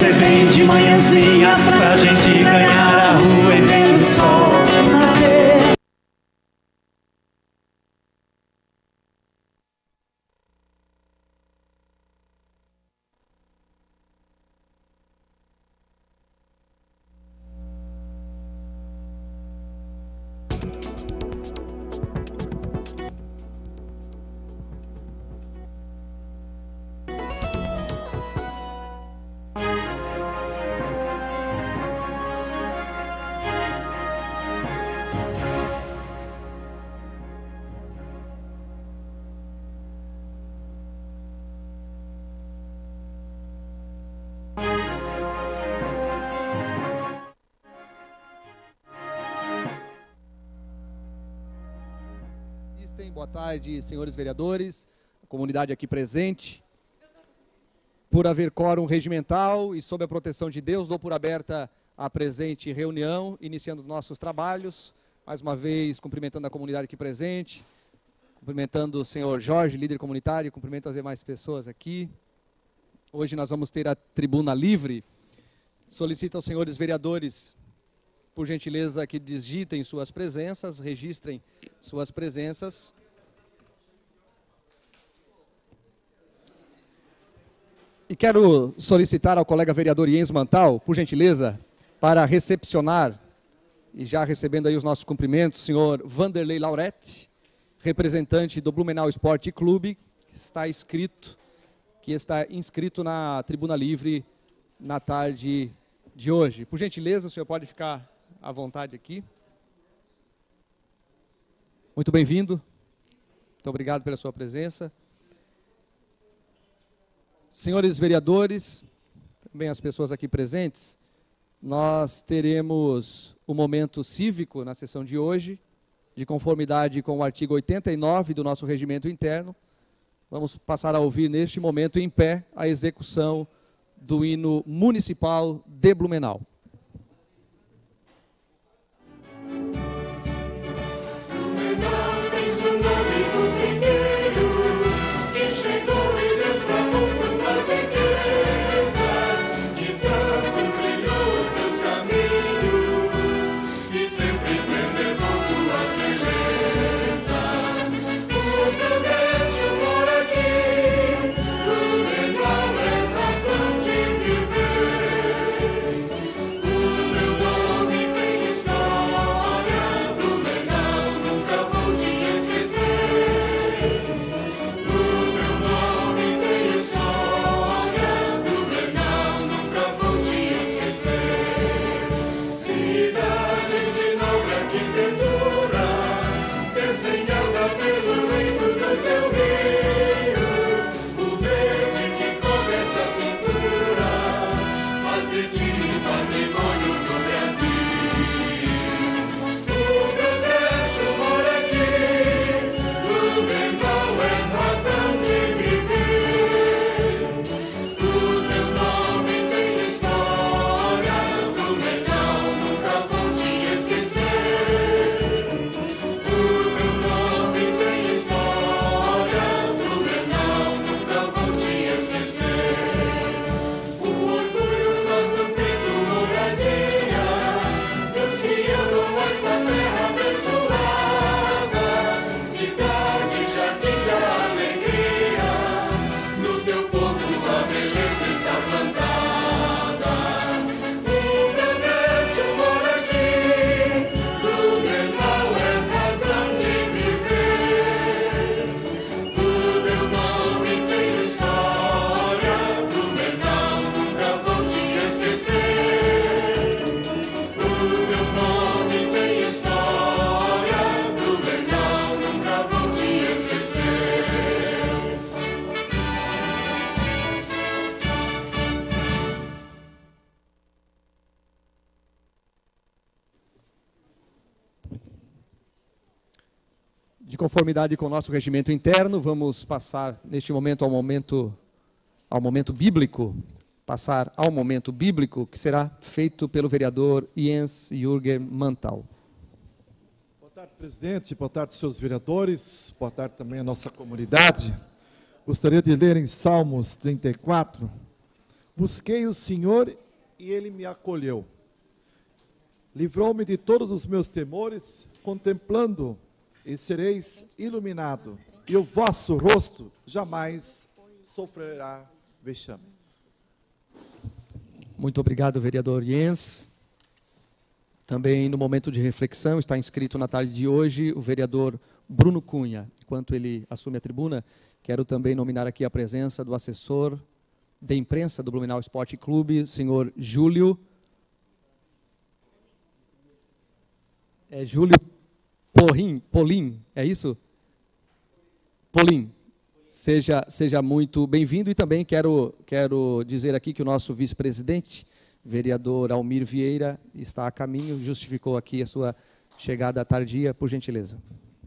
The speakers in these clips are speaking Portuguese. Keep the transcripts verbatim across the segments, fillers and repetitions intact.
Você vem de manhãzinha pra gente ganhar a rua e ver o sol nascer. Boa tarde, senhores vereadores, a comunidade aqui presente. Por haver quórum regimental e sob a proteção de Deus, dou por aberta a presente reunião, iniciando os nossos trabalhos. Mais uma vez, cumprimentando a comunidade aqui presente, cumprimentando o senhor Jorge, líder comunitário, cumprimento as demais pessoas aqui. Hoje nós vamos ter a tribuna livre. Solicito aos senhores vereadores, por gentileza, que digitem suas presenças, registrem suas presenças. E quero solicitar ao colega vereador Jens Mantal, por gentileza, para recepcionar, e já recebendo aí os nossos cumprimentos, o senhor Vanderlei Lauretti, representante do Blumenau Esporte Clube, que está inscrito, que está inscrito na tribuna livre na tarde de hoje. Por gentileza, o senhor pode ficar à vontade aqui. Muito bem-vindo. Muito obrigado pela sua presença. Senhores vereadores, também as pessoas aqui presentes, nós teremos o momento cívico na sessão de hoje, de conformidade com o artigo oitenta e nove do nosso regimento interno. Vamos passar a ouvir neste momento em pé a execução do hino municipal de Blumenau. De conformidade com o nosso regimento interno, vamos passar neste momento ao momento, ao momento bíblico, passar ao momento bíblico, que será feito pelo vereador Jens Jürgen Mantal. Boa tarde, presidente, boa tarde, senhores vereadores, boa tarde também à nossa comunidade. Gostaria de ler em Salmos trinta e quatro, Busquei o Senhor e Ele me acolheu. Livrou-me de todos os meus temores, contemplando e sereis iluminado, e o vosso rosto jamais sofrerá vexame. Muito obrigado, vereador Jens. Também no momento de reflexão está inscrito na tarde de hoje o vereador Bruno Cunha. Enquanto ele assume a tribuna, quero também nominar aqui a presença do assessor de imprensa do Blumenau Esporte Clube, senhor Júlio. É Júlio Polim, Polim, é isso? Polim. Seja, seja muito bem-vindo, e também quero, quero dizer aqui que o nosso vice-presidente, vereador Almir Vieira, está a caminho, justificou aqui a sua chegada tardia, por gentileza.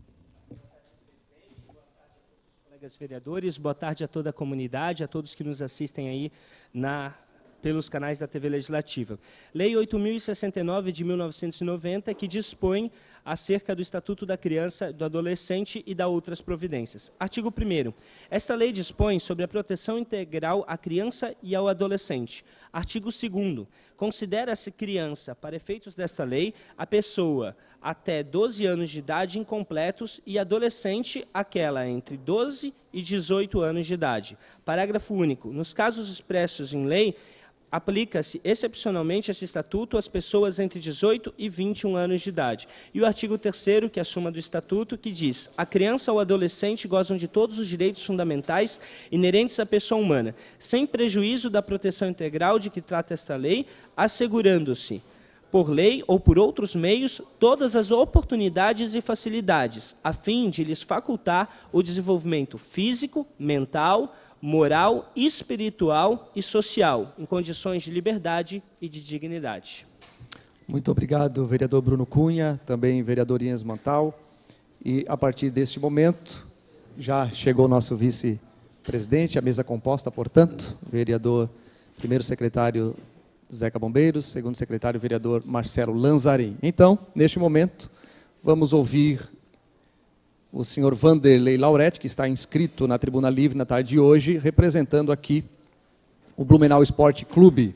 Colegas vereadores, boa tarde a toda a comunidade, a todos que nos assistem aí na, pelos canais da T V Legislativa. Lei oito mil e sessenta e nove de mil novecentos e noventa, que dispõe acerca do Estatuto da Criança, do Adolescente e da outras providências. Artigo primeiro. Esta lei dispõe sobre a proteção integral à criança e ao adolescente. Artigo segundo. Considera-se criança, para efeitos desta lei, a pessoa até doze anos de idade incompletos e adolescente aquela entre doze e dezoito anos de idade. Parágrafo único. Nos casos expressos em lei, aplica-se excepcionalmente esse estatuto às pessoas entre dezoito e vinte e um anos de idade. E o artigo terceiro, que é a súmula do estatuto, que diz: a criança ou adolescente gozam de todos os direitos fundamentais inerentes à pessoa humana, sem prejuízo da proteção integral de que trata esta lei, assegurando-se, por lei ou por outros meios, todas as oportunidades e facilidades, a fim de lhes facultar o desenvolvimento físico, mental, moral, espiritual e social, em condições de liberdade e de dignidade. Muito obrigado, vereador Bruno Cunha, também vereador Jens Montal. E a partir deste momento, já chegou o nosso vice-presidente, a mesa composta, portanto, vereador, primeiro secretário Zeca Bombeiros, segundo secretário vereador Marcelo Lanzarin. Então, neste momento, vamos ouvir o senhor Vanderlei Lauretti, que está inscrito na Tribuna Livre na tarde de hoje, representando aqui o Blumenau Esporte Clube.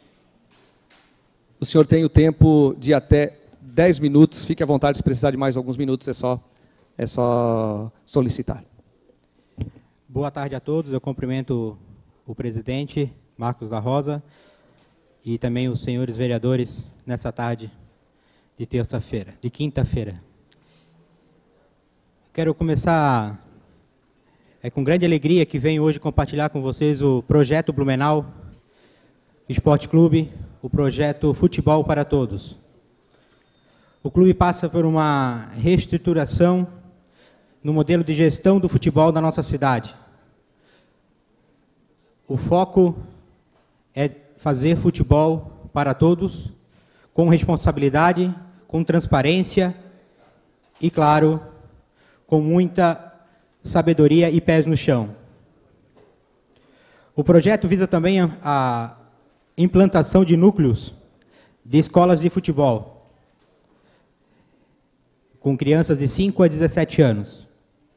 O senhor tem o tempo de até dez minutos, fique à vontade, se precisar de mais alguns minutos, é só, é só solicitar. Boa tarde a todos, eu cumprimento o presidente Marcos da Rosa e também os senhores vereadores nessa tarde de terça-feira, de quinta-feira. Quero começar é com grande alegria que venho hoje compartilhar com vocês o projeto Blumenau Esporte Clube, o projeto Futebol para Todos. O clube passa por uma reestruturação no modelo de gestão do futebol da nossa cidade. O foco é fazer futebol para todos, com responsabilidade, com transparência e, claro, com muita sabedoria e pés no chão. O projeto visa também a, a implantação de núcleos de escolas de futebol, com crianças de cinco a dezessete anos.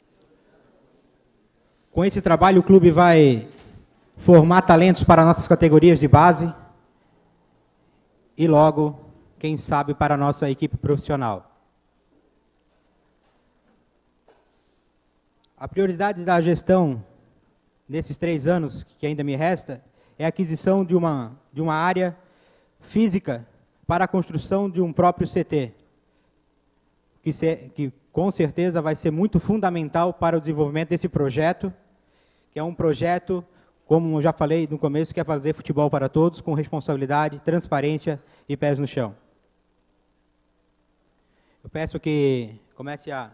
Com esse trabalho, o clube vai formar talentos para nossas categorias de base e logo, quem sabe, para a nossa equipe profissional. A prioridade da gestão nesses três anos que ainda me resta é a aquisição de uma, de uma área física para a construção de um próprio C T, que, se, que com certeza vai ser muito fundamental para o desenvolvimento desse projeto, que é um projeto, como eu já falei no começo, que é fazer futebol para todos, com responsabilidade, transparência e pés no chão. Eu peço que comece a...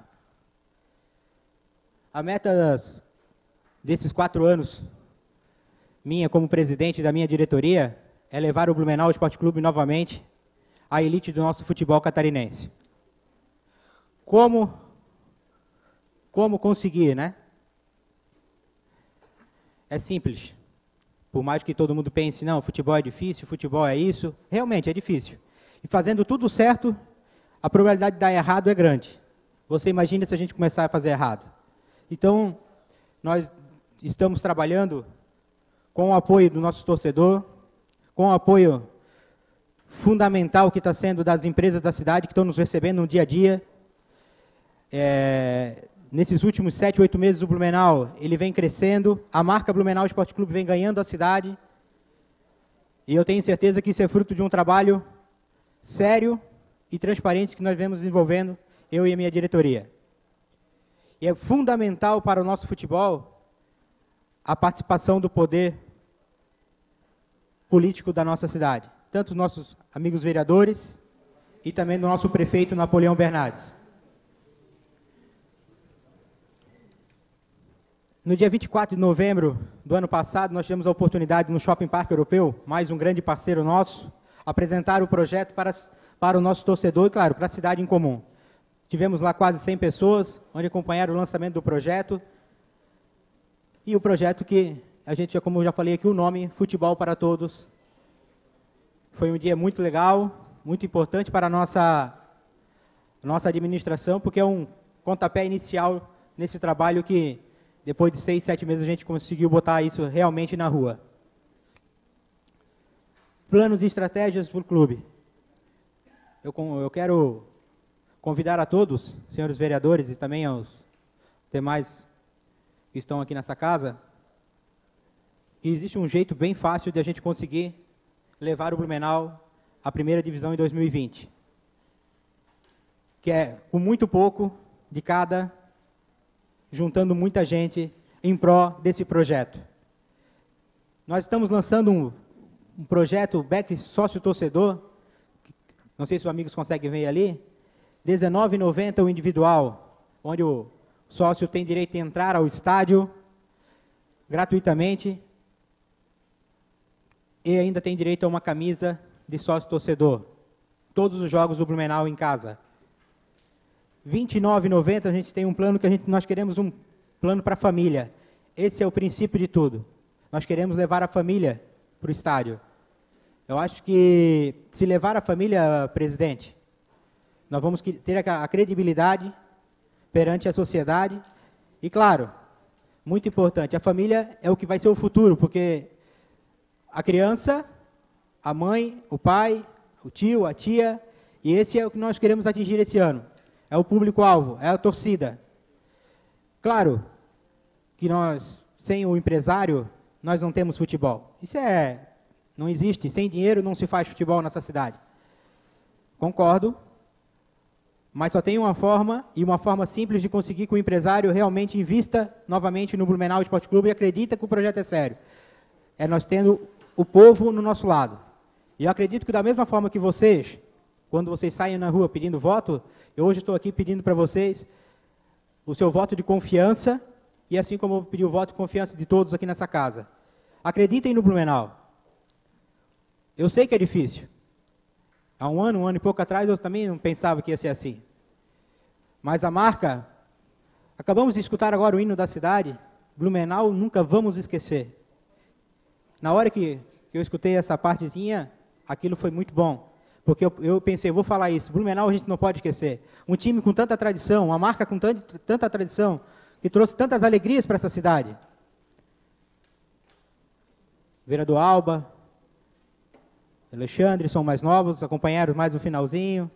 A meta desses quatro anos, minha como presidente da minha diretoria, é levar o Blumenau Esporte Clube novamente à elite do nosso futebol catarinense. Como, como conseguir, né? É simples. Por mais que todo mundo pense, não, futebol é difícil, futebol é isso, realmente é difícil. E fazendo tudo certo, a probabilidade de dar errado é grande. Você imagina se a gente começar a fazer errado. Então, nós estamos trabalhando com o apoio do nosso torcedor, com o apoio fundamental que está sendo das empresas da cidade, que estão nos recebendo no dia a dia. É, nesses últimos sete, oito meses, o Blumenau ele vem crescendo, a marca Blumenau Esporte Clube vem ganhando a cidade, e eu tenho certeza que isso é fruto de um trabalho sério e transparente que nós vemos desenvolvendo, eu e a minha diretoria. E é fundamental para o nosso futebol a participação do poder político da nossa cidade, tanto dos nossos amigos vereadores e também do nosso prefeito Napoleão Bernardes. No dia vinte e quatro de novembro do ano passado, nós tivemos a oportunidade no Shopping Parque Europeu, mais um grande parceiro nosso, apresentar o projeto para, para o nosso torcedor e, claro, para a cidade em comum. Tivemos lá quase cem pessoas, onde acompanharam o lançamento do projeto. E o projeto que, a gente, como eu já falei aqui, o nome Futebol para Todos. Foi um dia muito legal, muito importante para a nossa, nossa administração, porque é um pontapé inicial nesse trabalho que, depois de seis, sete meses, a gente conseguiu botar isso realmente na rua. Planos e estratégias para o clube. Eu, eu quero convidar a todos, senhores vereadores e também aos demais que estão aqui nessa casa, que existe um jeito bem fácil de a gente conseguir levar o Blumenau à primeira divisão em dois mil e vinte. Que é com muito pouco de cada, juntando muita gente em pró desse projeto. Nós estamos lançando um, um projeto Back Sócio Torcedor, não sei se os amigos conseguem ver ali, dezenove reais e noventa centavos o individual, onde o sócio tem direito de entrar ao estádio gratuitamente e ainda tem direito a uma camisa de sócio torcedor. Todos os jogos do Blumenau em casa. vinte e nove reais e noventa centavos a gente tem um plano que a gente, nós queremos um plano para a família. Esse é o princípio de tudo. Nós queremos levar a família para o estádio. Eu acho que se levar a família, presidente, nós vamos ter a credibilidade perante a sociedade. E, claro, muito importante, a família é o que vai ser o futuro, porque a criança, a mãe, o pai, o tio, a tia, e esse é o que nós queremos atingir esse ano. É o público-alvo, é a torcida. Claro que nós, sem o empresário, nós não temos futebol. Isso é, não existe. Sem dinheiro não se faz futebol nessa cidade. Concordo. Mas só tem uma forma, e uma forma simples de conseguir que o empresário realmente invista novamente no Blumenau Esporte Clube e acredita que o projeto é sério. É nós tendo o povo no nosso lado. E eu acredito que da mesma forma que vocês, quando vocês saem na rua pedindo voto, eu hoje estou aqui pedindo para vocês o seu voto de confiança, e assim como eu pedi o voto de confiança de todos aqui nessa casa. Acreditem no Blumenau. Eu sei que é difícil. Há um ano, um ano e pouco atrás, eu também não pensava que ia ser assim. Mas a marca, acabamos de escutar agora o hino da cidade, Blumenau nunca vamos esquecer. Na hora que, que eu escutei essa partezinha, aquilo foi muito bom. Porque eu, eu pensei, eu vou falar isso, Blumenau a gente não pode esquecer. Um time com tanta tradição, uma marca com tanta, tanta tradição, que trouxe tantas alegrias para essa cidade. Vereador Alba, Alexandre, são mais novos, acompanharam mais no finalzinho.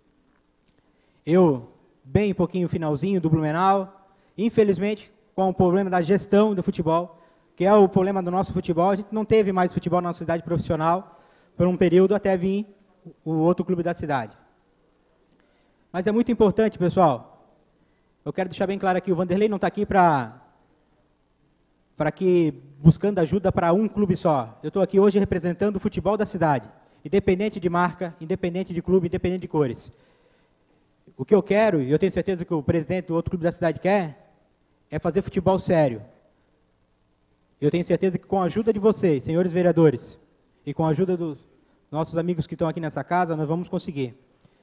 Eu, bem pouquinho finalzinho do Blumenau. Infelizmente, com o problema da gestão do futebol, que é o problema do nosso futebol, a gente não teve mais futebol na nossa cidade profissional por um período até vir o outro clube da cidade. Mas é muito importante, pessoal. Eu quero deixar bem claro aqui, o Vanderlei não está aqui para para que buscando ajuda para um clube só. Eu estou aqui hoje representando o futebol da cidade, independente de marca, independente de clube, independente de cores. O que eu quero, e eu tenho certeza que o presidente do outro clube da cidade quer, é fazer futebol sério. Eu tenho certeza que com a ajuda de vocês, senhores vereadores, e com a ajuda dos nossos amigos que estão aqui nessa casa, nós vamos conseguir.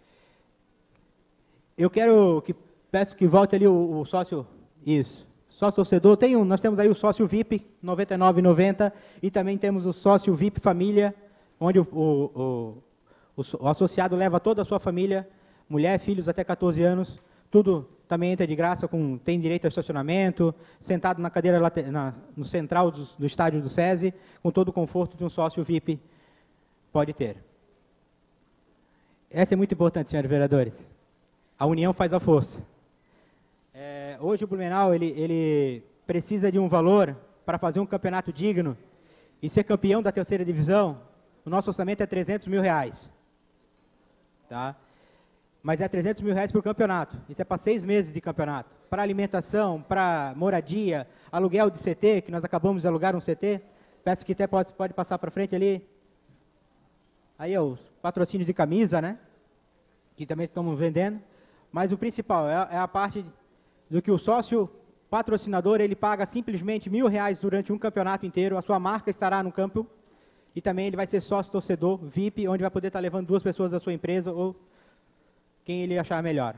Eu quero que, peço que volte ali o, o sócio, isso, sócio torcedor, tem um, nós temos aí o sócio V I P, noventa e nove reais e noventa centavos, e também temos o sócio V I P Família, onde o, o, o, o associado leva toda a sua família, mulher, filhos até quatorze anos, tudo também entra de graça, com, tem direito ao estacionamento, sentado na cadeira na, no central do, do estádio do SESI, com todo o conforto de um sócio V I P pode ter. Essa é muito importante, senhores vereadores. A união faz a força. É, hoje o Blumenau ele, ele precisa de um valor para fazer um campeonato digno e ser campeão da terceira divisão. O nosso orçamento é trezentos mil reais. Tá? Mas é trezentos mil reais por campeonato. Isso é para seis meses de campeonato. Para alimentação, para moradia, aluguel de C T, que nós acabamos de alugar um C T. Peço que até pode, pode passar para frente ali. Aí é os patrocínios de camisa, né? Que também estamos vendendo. Mas o principal é, é a parte do que o sócio patrocinador, ele paga simplesmente mil reais durante um campeonato inteiro. A sua marca estará no campo. E também ele vai ser sócio torcedor V I P, onde vai poder estar levando duas pessoas da sua empresa ou quem ele achar melhor.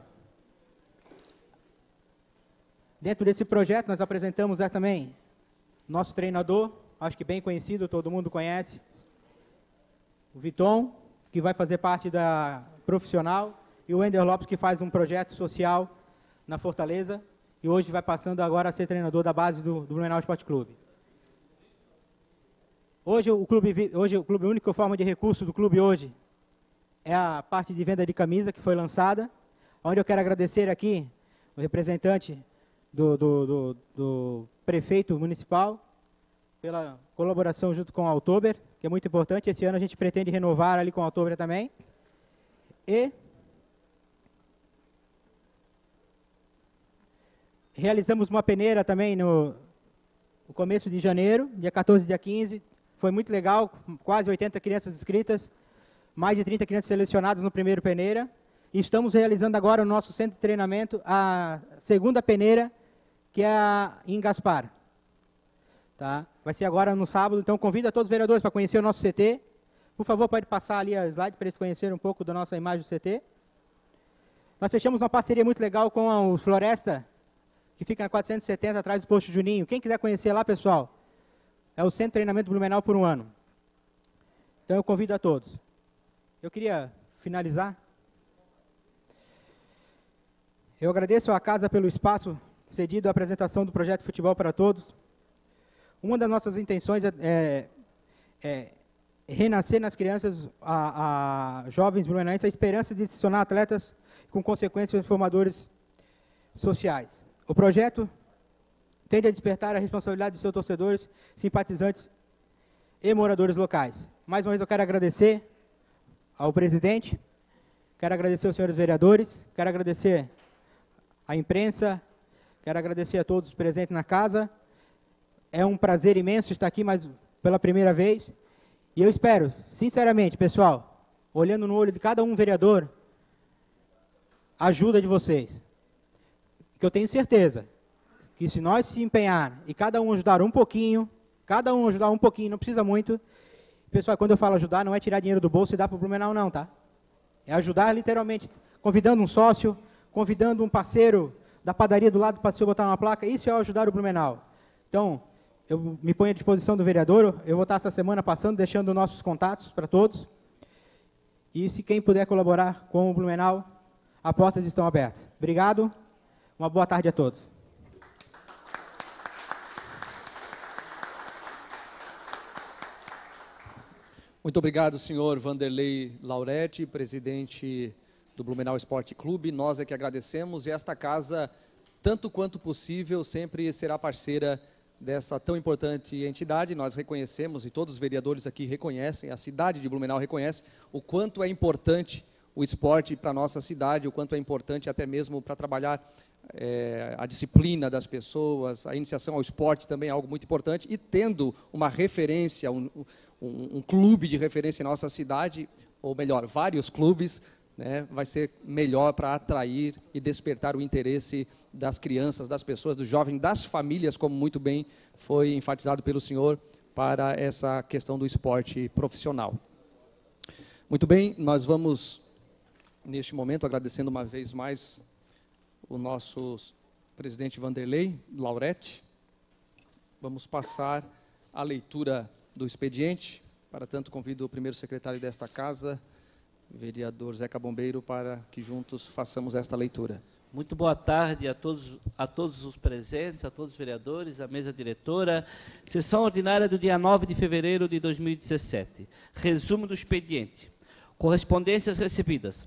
Dentro desse projeto, nós apresentamos né, também nosso treinador, acho que bem conhecido, todo mundo conhece, o Viton, que vai fazer parte da profissional, e o Wender Lopes, que faz um projeto social na Fortaleza, e hoje vai passando agora a ser treinador da base do, do Blumenau Esporte Clube. Hoje o clube, hoje o clube, a única forma de recurso do clube hoje é a parte de venda de camisa que foi lançada, onde eu quero agradecer aqui o representante do, do, do, do prefeito municipal pela colaboração junto com a Oktober, que é muito importante. Esse ano a gente pretende renovar ali com a Oktober também. E realizamos uma peneira também no, no começo de janeiro, dia quatorze e dia quinze. Foi muito legal, quase oitenta crianças inscritas, mais de trinta crianças selecionadas no primeiro peneira. E estamos realizando agora o nosso centro de treinamento, a segunda peneira, que é a, em Gaspar. Tá? Vai ser agora no sábado, então convido a todos os vereadores para conhecer o nosso C T. Por favor, pode passar ali a slide para eles conhecerem um pouco da nossa imagem do C T. Nós fechamos uma parceria muito legal com a Floresta, que fica na quatrocentos e setenta, atrás do posto Juninho. Quem quiser conhecer lá, pessoal, é o Centro de Treinamento Blumenau por um ano. Então eu convido a todos. Eu queria finalizar. Eu agradeço à casa pelo espaço cedido à apresentação do projeto Futebol para Todos. Uma das nossas intenções é, é, é renascer nas crianças, a, a jovens blumenauenses, a esperança de se tornar atletas com consequências formadores sociais. O projeto tende a despertar a responsabilidade de seus torcedores, simpatizantes e moradores locais. Mais uma vez eu quero agradecer ao presidente, quero agradecer aos senhores vereadores, quero agradecer à imprensa, quero agradecer a todos presentes na casa. É um prazer imenso estar aqui mais pela primeira vez. E eu espero, sinceramente, pessoal, olhando no olho de cada um vereador, a ajuda de vocês. Que eu tenho certeza que se nós se empenhar e cada um ajudar um pouquinho, cada um ajudar um pouquinho, não precisa muito. Pessoal, quando eu falo ajudar, não é tirar dinheiro do bolso e dar para o Blumenau, não, tá? É ajudar literalmente, convidando um sócio, convidando um parceiro da padaria do lado para se botar uma placa. Isso é ajudar o Blumenau. Então, eu me ponho à disposição do vereador. Eu vou estar essa semana passando, deixando nossos contatos para todos. E se quem puder colaborar com o Blumenau, as portas estão abertas. Obrigado. Uma boa tarde a todos. Muito obrigado, senhor Vanderlei Lauretti, presidente do Blumenau Esporte Clube. Nós é que agradecemos, e esta casa, tanto quanto possível, sempre será parceira dessa tão importante entidade. Nós reconhecemos, e todos os vereadores aqui reconhecem, a cidade de Blumenau reconhece o quanto é importante o esporte para a nossa cidade, o quanto é importante até mesmo para trabalhar é, a disciplina das pessoas, a iniciação ao esporte também é algo muito importante, e tendo uma referência, um, um, um clube de referência em nossa cidade, ou melhor, vários clubes, né, vai ser melhor para atrair e despertar o interesse das crianças, das pessoas, dos jovens, das famílias, como muito bem foi enfatizado pelo senhor, para essa questão do esporte profissional. Muito bem, nós vamos, neste momento, agradecendo uma vez mais o nosso presidente Vanderlei Lauretti. Vamos passar a leitura do expediente. Para tanto, convido o primeiro secretário desta casa, vereador Zeca Bombeiro, para que juntos façamos esta leitura. Muito boa tarde a todos, a todos os presentes, a todos os vereadores, a mesa diretora. Sessão ordinária do dia nove de fevereiro de dois mil e dezessete. Resumo do expediente. Correspondências recebidas.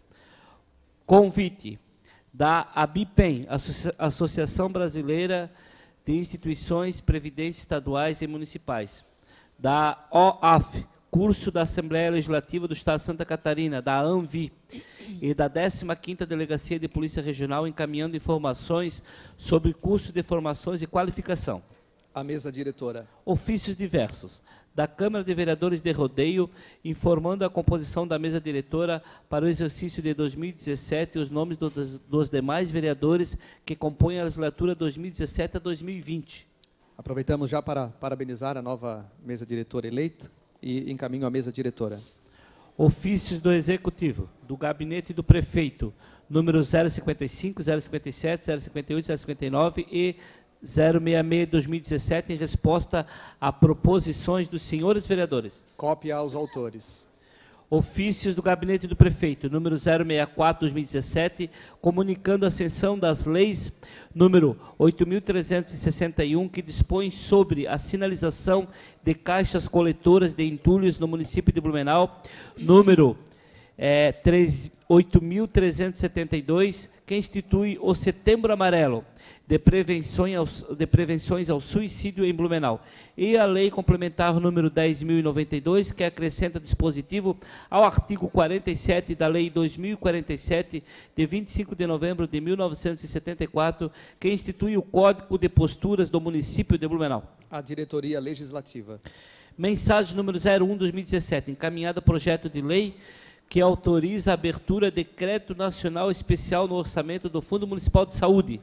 Convite da ABIPEM, Associa- Associação Brasileira de Instituições Previdência Estaduais e Municipais. Da O A F, Curso da Assembleia Legislativa do Estado de Santa Catarina, da ANVI, e da décima quinta Delegacia de Polícia Regional, encaminhando informações sobre curso de formações e qualificação. A mesa diretora. Ofícios diversos. Da Câmara de Vereadores de Rodeio, informando a composição da mesa diretora para o exercício de dois mil e dezessete e os nomes dos, dos demais vereadores que compõem a legislatura dois mil e dezessete a dois mil e vinte. Aproveitamos já para parabenizar a nova mesa diretora eleita e encaminho a mesa diretora. Ofícios do Executivo, do Gabinete do Prefeito, número zero cinquenta e cinco, zero cinquenta e sete, zero cinquenta e oito, zero cinquenta e nove e zero sessenta e seis de dois mil e dezessete, em resposta a proposições dos senhores vereadores. Cópia aos autores. Ofícios do Gabinete do Prefeito, número zero sessenta e quatro, dois mil e dezessete, comunicando a ascensão das leis número oito mil trezentos e sessenta e um, que dispõe sobre a sinalização de caixas coletoras de entulhos no município de Blumenau, número é, oito mil trezentos e setenta e dois, que institui o Setembro Amarelo, de prevenções ao, de prevenções ao suicídio em Blumenau, e a Lei Complementar número dez mil e noventa e dois, que acrescenta dispositivo ao artigo quarenta e sete da Lei dois mil e quarenta e sete, de vinte e cinco de novembro de mil novecentos e setenta e quatro, que institui o Código de Posturas do município de Blumenau. A diretoria legislativa. Mensagem número zero um, dois mil e dezessete, encaminhada projeto de lei que autoriza a abertura de decreto nacional especial no orçamento do Fundo Municipal de Saúde.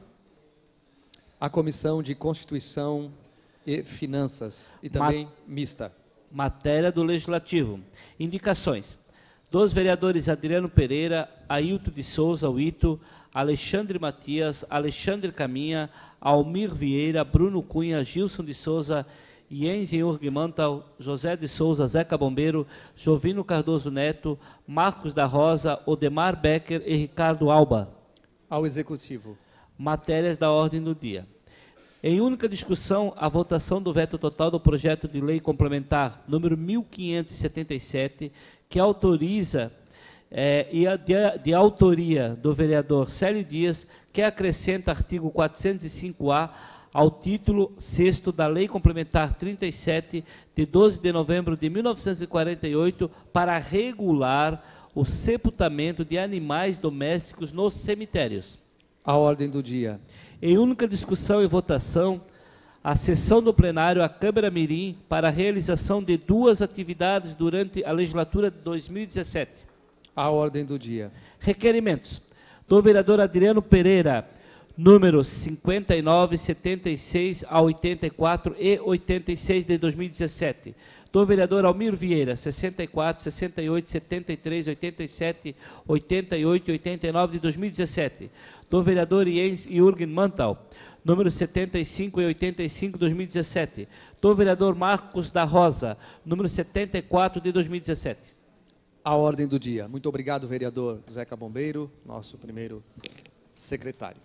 A Comissão de Constituição e Finanças, e também Ma- mista. Matéria do Legislativo. Indicações. Dos vereadores Adriano Pereira, Ailton de Souza, o Ito, Alexandre Matias, Alexandre Caminha, Almir Vieira, Bruno Cunha, Gilson de Souza, Jens Jurgmantal, José de Souza, Zeca Bombeiro, Jovino Cardoso Neto, Marcos da Rosa, Odemar Becker e Ricardo Alba. Ao Executivo. Matérias da ordem do dia. Em única discussão, a votação do veto total do projeto de lei complementar número mil quinhentos e setenta e sete, que autoriza, é, e a, de, de autoria do vereador Célio Dias, que acrescenta artigo quatrocentos e cinco A ao título sexto da Lei Complementar trinta e sete, de doze de novembro de mil novecentos e quarenta e oito, para regular o sepultamento de animais domésticos nos cemitérios. A ordem do dia. Em única discussão e votação, a sessão do plenário, a Câmara Mirim, para a realização de duas atividades durante a legislatura de dois mil e dezessete. A ordem do dia. Requerimentos. Do vereador Adriano Pereira, número cinquenta e nove, setenta e seis a oitenta e quatro e oitenta e seis de dois mil e dezessete. Do vereador Almir Vieira, sessenta e quatro, sessenta e oito, setenta e três, oitenta e sete, oitenta e oito e oitenta e nove de dois mil e dezessete. Do vereador Jens Jurgmantal, número setenta e cinco e oitenta e cinco de dois mil e dezessete. Do vereador Marcos da Rosa, número setenta e quatro de dois mil e dezessete. A ordem do dia. Muito obrigado, vereador Zeca Bombeiro, nosso primeiro secretário.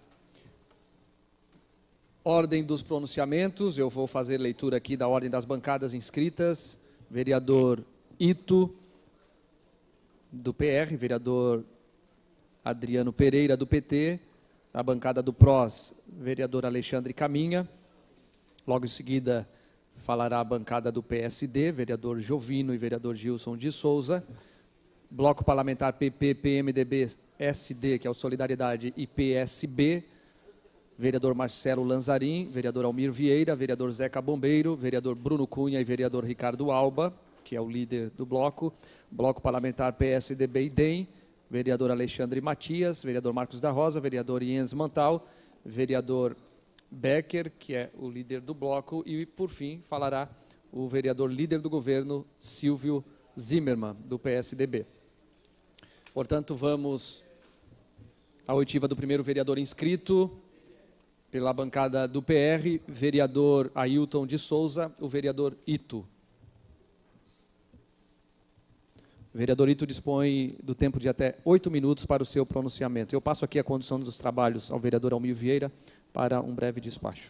Ordem dos pronunciamentos, eu vou fazer leitura aqui da ordem das bancadas inscritas. Vereador Ito, do P R, vereador Adriano Pereira, do P T, a bancada do P R O S, vereador Alexandre Caminha. Logo em seguida, falará a bancada do P S D, vereador Jovino e vereador Gilson de Souza. Bloco parlamentar P P, P M D B, S D, que é o Solidariedade, e P S B, vereador Marcelo Lanzarin, vereador Almir Vieira, vereador Zeca Bombeiro, vereador Bruno Cunha e vereador Ricardo Alba, que é o líder do bloco. Bloco parlamentar P S D B e D E M, vereador Alexandre Matias, vereador Marcos da Rosa, vereador Jens Mantal, vereador Becker, que é o líder do bloco, e, por fim, falará o vereador líder do governo, Silvio Zimmermann, do P S D B. Portanto, vamos à oitiva do primeiro vereador inscrito, pela bancada do P R, vereador Ailton de Souza, o vereador Ito. O vereador Ito dispõe do tempo de até oito minutos para o seu pronunciamento. Eu passo aqui a condução dos trabalhos ao vereador Almir Vieira para um breve despacho.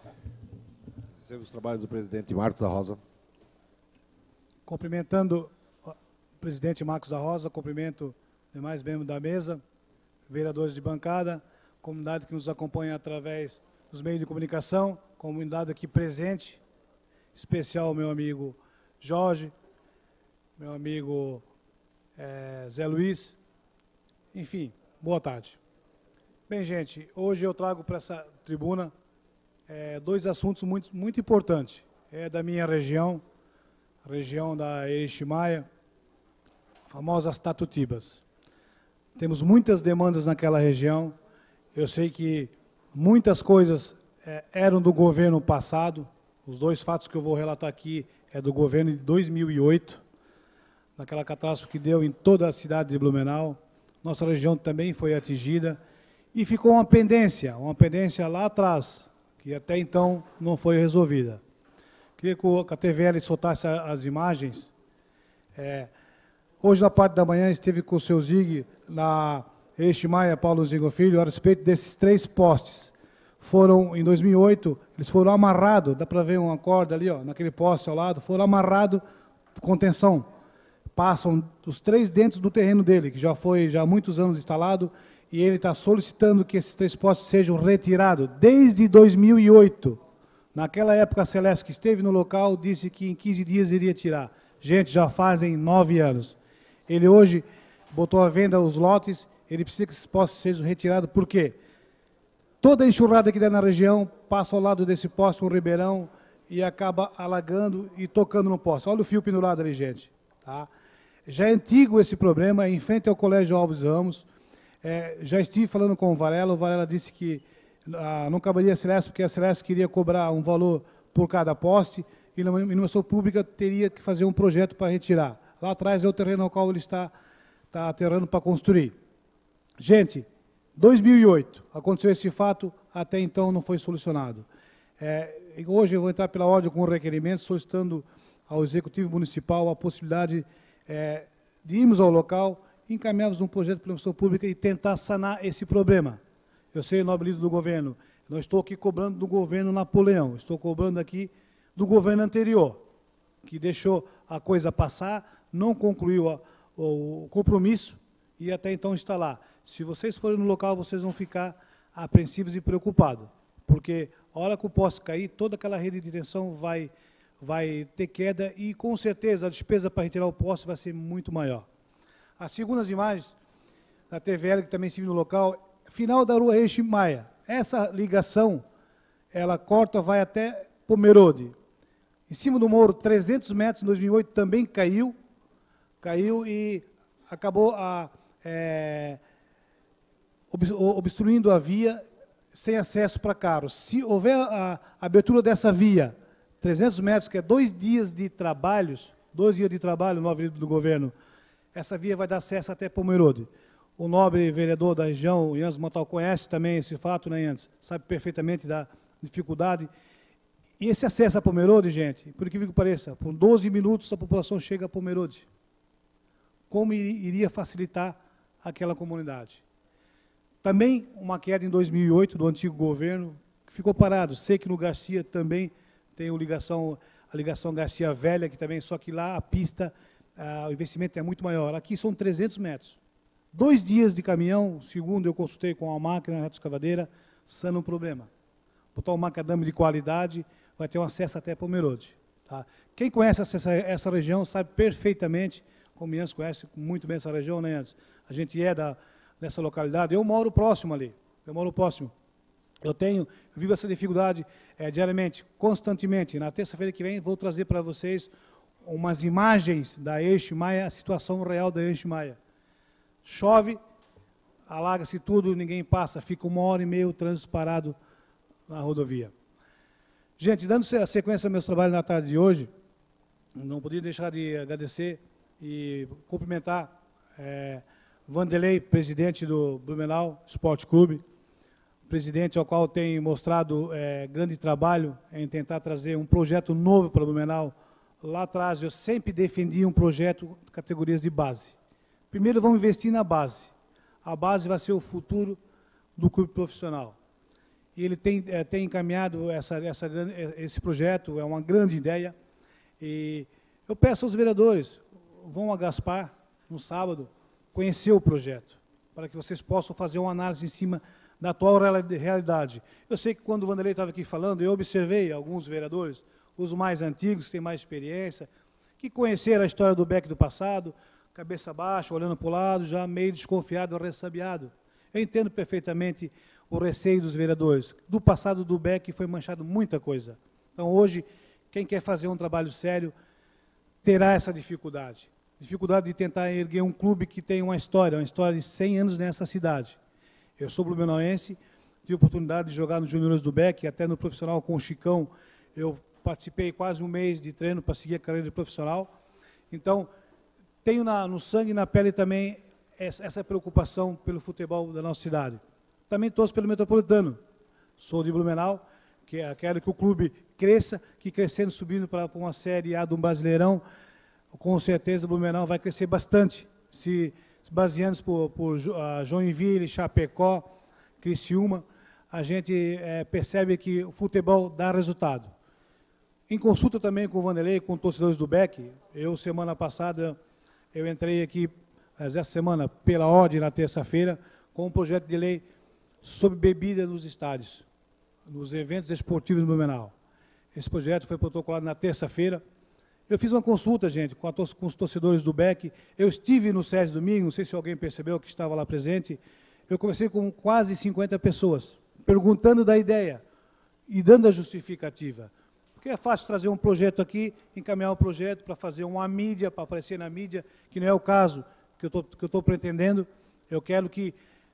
Recebo os trabalhos do presidente Marcos da Rosa. Cumprimentando o presidente Marcos da Rosa, cumprimento demais membros da mesa, vereadores de bancada, comunidade que nos acompanha através dos meios de comunicação, comunidade aqui presente, especial meu amigo Jorge, meu amigo é, Zé Luiz, enfim, boa tarde. Bem, gente, hoje eu trago para essa tribuna é, dois assuntos muito, muito importantes. É da minha região, região da Erechim-Maia, famosas Tatutibas. Temos muitas demandas naquela região. Eu sei que muitas coisas é, eram do governo passado. Os dois fatos que eu vou relatar aqui é do governo de dois mil e oito, naquela catástrofe que deu em toda a cidade de Blumenau. Nossa região também foi atingida e ficou uma pendência, uma pendência lá atrás, que até então não foi resolvida. Queria que a T V L soltasse as imagens. É, hoje, na parte da manhã, esteve com o seu Zig, na Erechim-Maia, Paulo Zigo Filho, a respeito desses três postes. Foram, em dois mil e oito, eles foram amarrados, dá para ver uma corda ali, ó, naquele poste ao lado, foram amarrados, contenção. Passam os três dentro do terreno dele, que já foi já há muitos anos instalado, e ele está solicitando que esses três postes sejam retirados desde dois mil e oito. Naquela época, a Celeste, que esteve no local, disse que em quinze dias iria tirar. Gente, já fazem nove anos. Ele hoje botou à venda os lotes, ele precisa que esses postes sejam retirados. Por quê? Toda a enxurrada que der na região passa ao lado desse poste, um ribeirão, e acaba alagando e tocando no poste. Olha o fio pendurado ali, gente. Tá? Já é antigo esse problema, é em frente ao Colégio Alves Ramos. É, já estive falando com o Varela, o Varela disse que ah, não caberia a Celeste, porque a Celeste queria cobrar um valor por cada poste, e a iluminação pública teria que fazer um projeto para retirar. Lá atrás é o terreno ao qual ele está, está aterrando para construir. Gente, dois mil e oito, aconteceu esse fato, até então não foi solucionado. É, hoje eu vou entrar pela ordem com um requerimento, solicitando ao Executivo Municipal a possibilidade é, de irmos ao local, encaminharmos um projeto de iluminação pública e tentar sanar esse problema. Eu sei, nobre líder do governo, não estou aqui cobrando do governo Napoleão, estou cobrando aqui do governo anterior, que deixou a coisa passar, não concluiu a, o compromisso e até então está lá. Se vocês forem no local, vocês vão ficar apreensivos e preocupados, porque a hora que o poste cair, toda aquela rede de tensão vai, vai ter queda e, com certeza, a despesa para retirar o poste vai ser muito maior. As segundas imagens da T V L, que também estive no local, final da rua Erechim-Maia. Essa ligação, ela corta, vai até Pomerode. Em cima do morro, trezentos metros, em dois mil e oito, também caiu, caiu e acabou a, é, obstruindo a via, sem acesso para carros. Se houver a, a abertura dessa via, trezentos metros, que é dois dias de trabalhos, dois dias de trabalho no avenida do governo, essa via vai dar acesso até Pomerode. O nobre vereador da região, Jans Montal, conhece também esse fato, né, Jans? Sabe perfeitamente da dificuldade. E esse acesso a Pomerode, gente, por incrível que pareça, por doze minutos a população chega a Pomerode. Como iria facilitar aquela comunidade? Também uma queda em dois mil e oito do antigo governo, que ficou parado. Sei que no Garcia também tem a ligação, a ligação Garcia Velha, que também, só que lá a pista, ah, o investimento é muito maior. Aqui são trezentos metros. Dois dias de caminhão, segundo eu consultei com a máquina retroescavadeira, sana um problema. Botar um macadame de qualidade, vai ter um acesso até Pomerode. Tá? Quem conhece essa, essa região sabe perfeitamente, como o Jans conhece muito bem essa região, né, Jans? A gente é da, dessa localidade, eu moro próximo ali, eu moro próximo. Eu tenho, eu vivo essa dificuldade é, diariamente, constantemente. Na terça-feira que vem vou trazer para vocês umas imagens da Erechim-Maia, a situação real da Erechim-Maia. Chove, alaga-se tudo, ninguém passa, fica uma hora e meia o trânsito parado na rodovia. Gente, dando a sequência aos meus trabalhos na tarde de hoje, não podia deixar de agradecer e cumprimentar é, Vanderlei, presidente do Blumenau Esporte Clube, presidente ao qual tem mostrado é, grande trabalho em tentar trazer um projeto novo para Blumenau, lá atrás eu sempre defendi um projeto de categorias de base. Primeiro vamos investir na base. A base vai ser o futuro do clube profissional. E ele tem, é, tem encaminhado essa, essa, esse projeto, é uma grande ideia. E eu peço aos vereadores, vão a Gaspar, no sábado, conhecer o projeto, para que vocês possam fazer uma análise em cima da atual realidade. Eu sei que quando o Vanderlei estava aqui falando, eu observei alguns vereadores, os mais antigos, que têm mais experiência, que conheceram a história do B E C do passado, cabeça baixa, olhando para o lado, já meio desconfiado, ressabiado. Eu entendo perfeitamente o receio dos vereadores. Do passado do B E C foi manchado muita coisa. Então, hoje, quem quer fazer um trabalho sério terá essa dificuldade. Dificuldade de tentar erguer um clube que tem uma história, uma história de cem anos nessa cidade. Eu sou blumenauense, tive a oportunidade de jogar nos juniores do B E C, até no profissional com o Chicão, eu participei quase um mês de treino para seguir a carreira de profissional. Então, tenho na, no sangue e na pele também essa, essa preocupação pelo futebol da nossa cidade. Também torço pelo Metropolitano. Sou de Blumenau, que é, quero que o clube cresça, que crescendo, subindo para uma Série A do Brasileirão, com certeza o Blumenau vai crescer bastante, se, se baseando por, por uh, Joinville, Chapecó, Criciúma, a gente é, percebe que o futebol dá resultado. Em consulta também com o Vanderlei, com torcedores do B E C, eu, semana passada, eu entrei aqui, essa semana, pela ordem, na terça-feira, com um projeto de lei sobre bebida nos estádios, nos eventos esportivos do Blumenau. Esse projeto foi protocolado na terça-feira. Eu fiz uma consulta, gente, com, a, com os torcedores do B E C. Eu estive no SESI domingo, não sei se alguém percebeu que estava lá presente. Eu conversei com quase cinquenta pessoas, perguntando da ideia e dando a justificativa. Porque é fácil trazer um projeto aqui, encaminhar um projeto para fazer uma mídia, para aparecer na mídia, que não é o caso que eu estou pretendendo. Eu quero que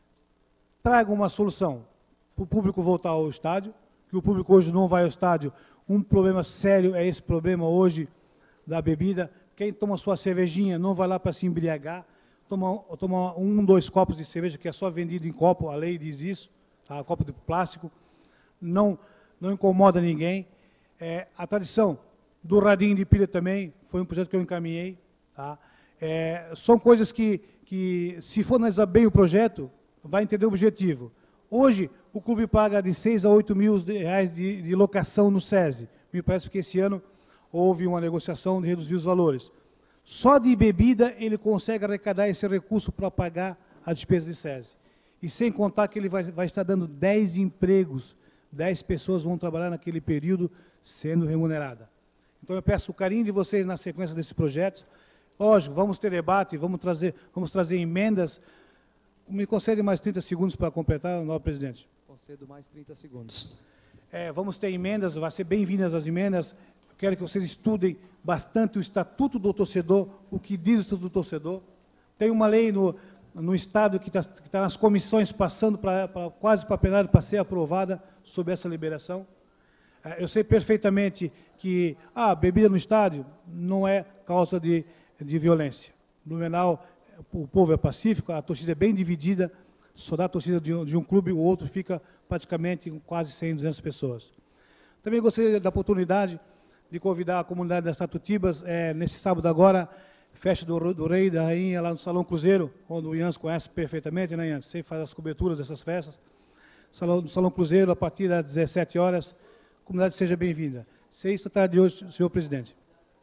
traga uma solução para o público voltar ao estádio, que o público hoje não vai ao estádio. Um problema sério é esse problema hoje da bebida. Quem toma sua cervejinha não vai lá para se embriagar, toma, toma um, dois copos de cerveja, que é só vendido em copo, a lei diz isso, tá? Copo de plástico, não, não incomoda ninguém. É, a tradição do radinho de pilha também foi um projeto que eu encaminhei. Tá? É, são coisas que, que, se for analisar bem o projeto, vai entender o objetivo. Hoje, o clube paga de seis a oito mil reais de, de locação no SESI. Me parece que esse ano houve uma negociação de reduzir os valores. Só de bebida ele consegue arrecadar esse recurso para pagar a despesa de SESI. E sem contar que ele vai, vai estar dando dez empregos, dez pessoas vão trabalhar naquele período sendo remunerada. Então eu peço o carinho de vocês na sequência desse projeto. Lógico, vamos ter debate, vamos trazer, vamos trazer emendas. Me concede mais trinta segundos para completar, nobre presidente. Concedo mais trinta segundos. É, vamos ter emendas, vai ser bem-vindas as emendas. Eu quero que vocês estudem bastante o Estatuto do Torcedor, o que diz o Estatuto do Torcedor. Tem uma lei no, no Estado que está tá nas comissões passando para quase para plenário para ser aprovada sobre essa liberação. É, eu sei perfeitamente que a ah, bebida no estádio não é causa de, de violência. Blumenau, o povo é pacífico, a torcida é bem dividida, só dá a torcida de um, de um clube, o outro fica praticamente com quase cem, duzentas pessoas. Também gostaria da oportunidade de convidar a comunidade das Tatutibas, é, nesse sábado agora, festa do, do Rei e da Rainha, lá no Salão Cruzeiro, onde o Ians conhece perfeitamente, né, Ians? Sempre faz as coberturas dessas festas. Salão, no Salão Cruzeiro, a partir das dezessete horas, a comunidade seja bem-vinda. Seis da tarde de hoje, senhor presidente.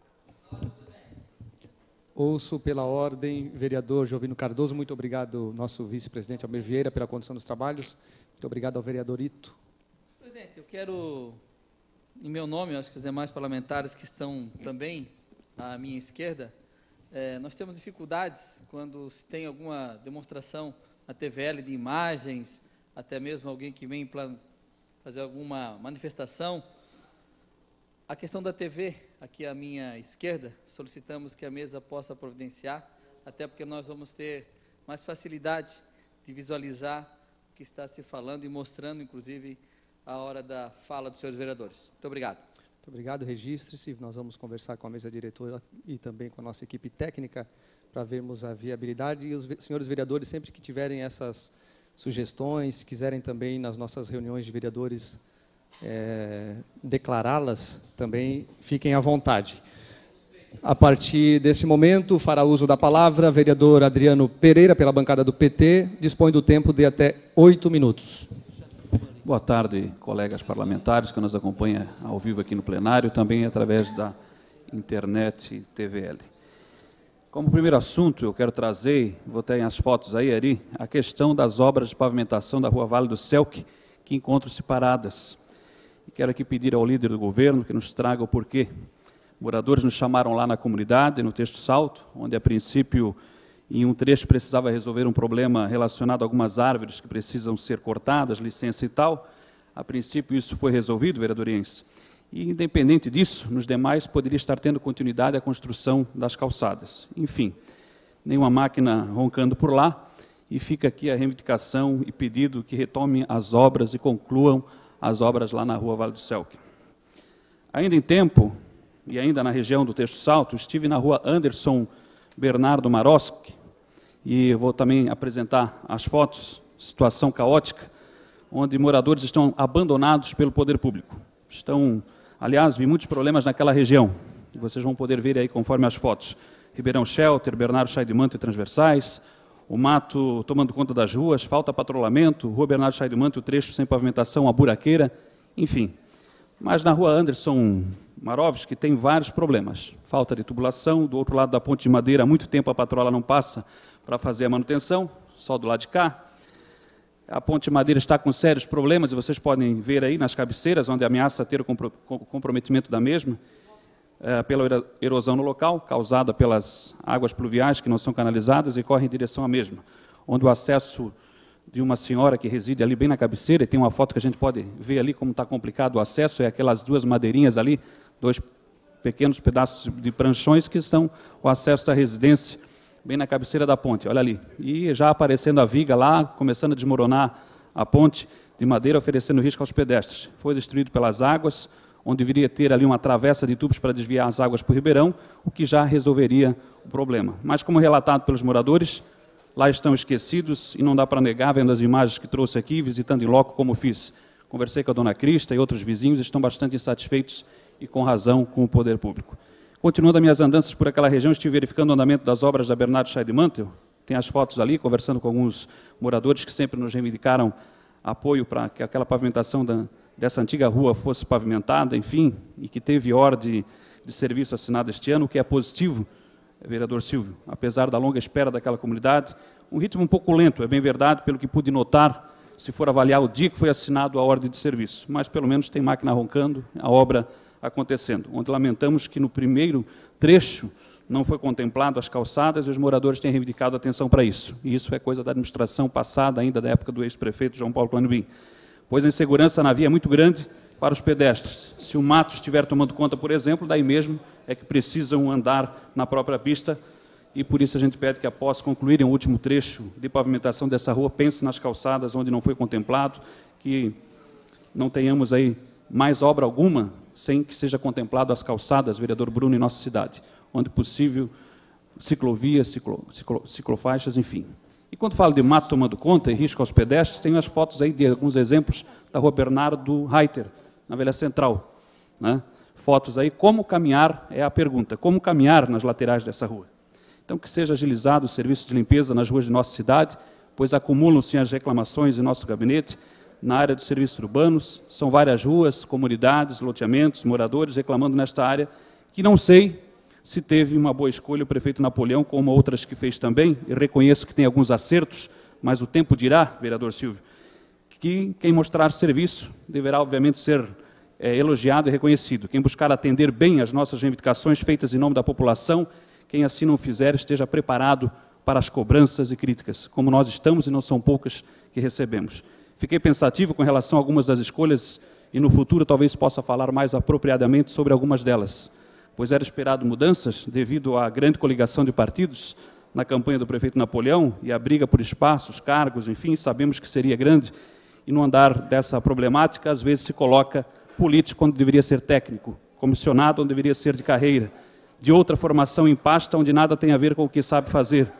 Ouço pela ordem, vereador Jovino Cardoso. Muito obrigado, nosso vice-presidente Almir Vieira, pela condução dos trabalhos. Muito obrigado ao vereador Ito. Presidente, eu quero, em meu nome, acho que os demais parlamentares que estão também à minha esquerda, é, nós temos dificuldades quando se tem alguma demonstração na T V L de imagens, até mesmo alguém que vem para fazer alguma manifestação. A questão da T V, aqui à minha esquerda, solicitamos que a mesa possa providenciar, até porque nós vamos ter mais facilidade de visualizar o que está se falando e mostrando, inclusive, a hora da fala dos senhores vereadores. Muito obrigado. Muito obrigado, registre-se. Nós vamos conversar com a mesa diretora e também com a nossa equipe técnica para vermos a viabilidade. E os senhores vereadores, sempre que tiverem essas sugestões, se quiserem também nas nossas reuniões de vereadores é, declará-las, também fiquem à vontade. A partir desse momento, fará uso da palavra vereador Adriano Pereira, pela bancada do P T, dispõe do tempo de até oito minutos. Boa tarde, colegas parlamentares que nos acompanham ao vivo aqui no plenário, também através da internet e T V L. Como primeiro assunto, eu quero trazer, vou ter as fotos aí, Ari, a questão das obras de pavimentação da Rua Vale do Selk, que encontram-se paradas. E quero aqui pedir ao líder do governo que nos traga o porquê. Moradores nos chamaram lá na comunidade, no Texto Salto, onde, a princípio, em um trecho precisava resolver um problema relacionado a algumas árvores que precisam ser cortadas, licença e tal. A princípio, isso foi resolvido, vereadoriense. E, independente disso, nos demais, poderia estar tendo continuidade a construção das calçadas. Enfim, nenhuma máquina roncando por lá, e fica aqui a reivindicação e pedido que retomem as obras e concluam as obras lá na Rua Vale do Selk. Ainda em tempo, e ainda na região do Texto Salto, estive na Rua Anderson Bernardo Maroski, e vou também apresentar as fotos, situação caótica, onde moradores estão abandonados pelo poder público. Estão, aliás, vi muitos problemas naquela região, e vocês vão poder ver aí conforme as fotos. Ribeirão Shelter, Bernardo Chaidemanto e transversais, o mato tomando conta das ruas, falta patrulhamento, Rua Bernardo Chaidemanto, o trecho sem pavimentação, a buraqueira, enfim. Mas na Rua Anderson Marovski tem vários problemas. Falta de tubulação, do outro lado da ponte de madeira, há muito tempo a patrola não passa para fazer a manutenção, só do lado de cá. A ponte de madeira está com sérios problemas, e vocês podem ver aí nas cabeceiras, onde ameaça ter o comprometimento da mesma, é, pela erosão no local, causada pelas águas pluviais que não são canalizadas e correm em direção à mesma, onde o acesso de uma senhora que reside ali bem na cabeceira, e tem uma foto que a gente pode ver ali como está complicado o acesso, é aquelas duas madeirinhas ali, dois pequenos pedaços de pranchões que são o acesso à residência, bem na cabeceira da ponte, olha ali. E já aparecendo a viga lá, começando a desmoronar a ponte de madeira, oferecendo risco aos pedestres. Foi destruído pelas águas, onde deveria ter ali uma travessa de tubos para desviar as águas para o Ribeirão, o que já resolveria o problema. Mas, como relatado pelos moradores, lá estão esquecidos, e não dá para negar, vendo as imagens que trouxe aqui, visitando em loco como fiz. Conversei com a dona Crista e outros vizinhos, estão bastante insatisfeitos e com razão com o poder público. Continuando as minhas andanças por aquela região, estive verificando o andamento das obras da Bernardo Chaidemantel. Tem as fotos ali, conversando com alguns moradores que sempre nos reivindicaram apoio para que aquela pavimentação da, dessa antiga rua fosse pavimentada, enfim, e que teve ordem de serviço assinada este ano, o que é positivo, vereador Silvio, apesar da longa espera daquela comunidade. Um ritmo um pouco lento, é bem verdade, pelo que pude notar, se for avaliar o dia que foi assinado a ordem de serviço, mas pelo menos tem máquina roncando, a obra acontecendo, onde lamentamos que no primeiro trecho não foi contemplado as calçadas, e os moradores têm reivindicado atenção para isso. E isso é coisa da administração passada, ainda da época do ex-prefeito João Paulo Planubim. Pois a insegurança na via é muito grande para os pedestres. Se o mato estiver tomando conta, por exemplo, daí mesmo é que precisam andar na própria pista, e por isso a gente pede que, após concluírem o último trecho de pavimentação dessa rua, pense nas calçadas onde não foi contemplado, que não tenhamos aí mais obra alguma sem que seja contemplado as calçadas, vereador Bruno, em nossa cidade, onde possível, ciclovias, ciclo, ciclo, ciclofaixas, enfim. E quando falo de mato tomando conta e risco aos pedestres, tenho as fotos aí de alguns exemplos da Rua Bernardo Reiter, na Velha Central, né? Fotos aí, como caminhar, é a pergunta, como caminhar nas laterais dessa rua. Então, que seja agilizado o serviço de limpeza nas ruas de nossa cidade, pois acumulam-se as reclamações em nosso gabinete. Na área dos serviços urbanos, são várias ruas, comunidades, loteamentos, moradores reclamando nesta área, que não sei se teve uma boa escolha o prefeito Napoleão, como outras que fez também, e reconheço que tem alguns acertos, mas o tempo dirá, vereador Silvio, que quem mostrar serviço deverá, obviamente, ser é, elogiado e reconhecido. Quem buscar atender bem as nossas reivindicações feitas em nome da população, quem assim não fizer, esteja preparado para as cobranças e críticas, como nós estamos, e não são poucas que recebemos. Fiquei pensativo com relação a algumas das escolhas, e no futuro talvez possa falar mais apropriadamente sobre algumas delas, pois era esperado mudanças devido à grande coligação de partidos na campanha do prefeito Napoleão, e a briga por espaços, cargos, enfim, sabemos que seria grande, e no andar dessa problemática, às vezes se coloca político onde deveria ser técnico, comissionado onde deveria ser de carreira, de outra formação em pasta onde nada tem a ver com o que sabe fazer.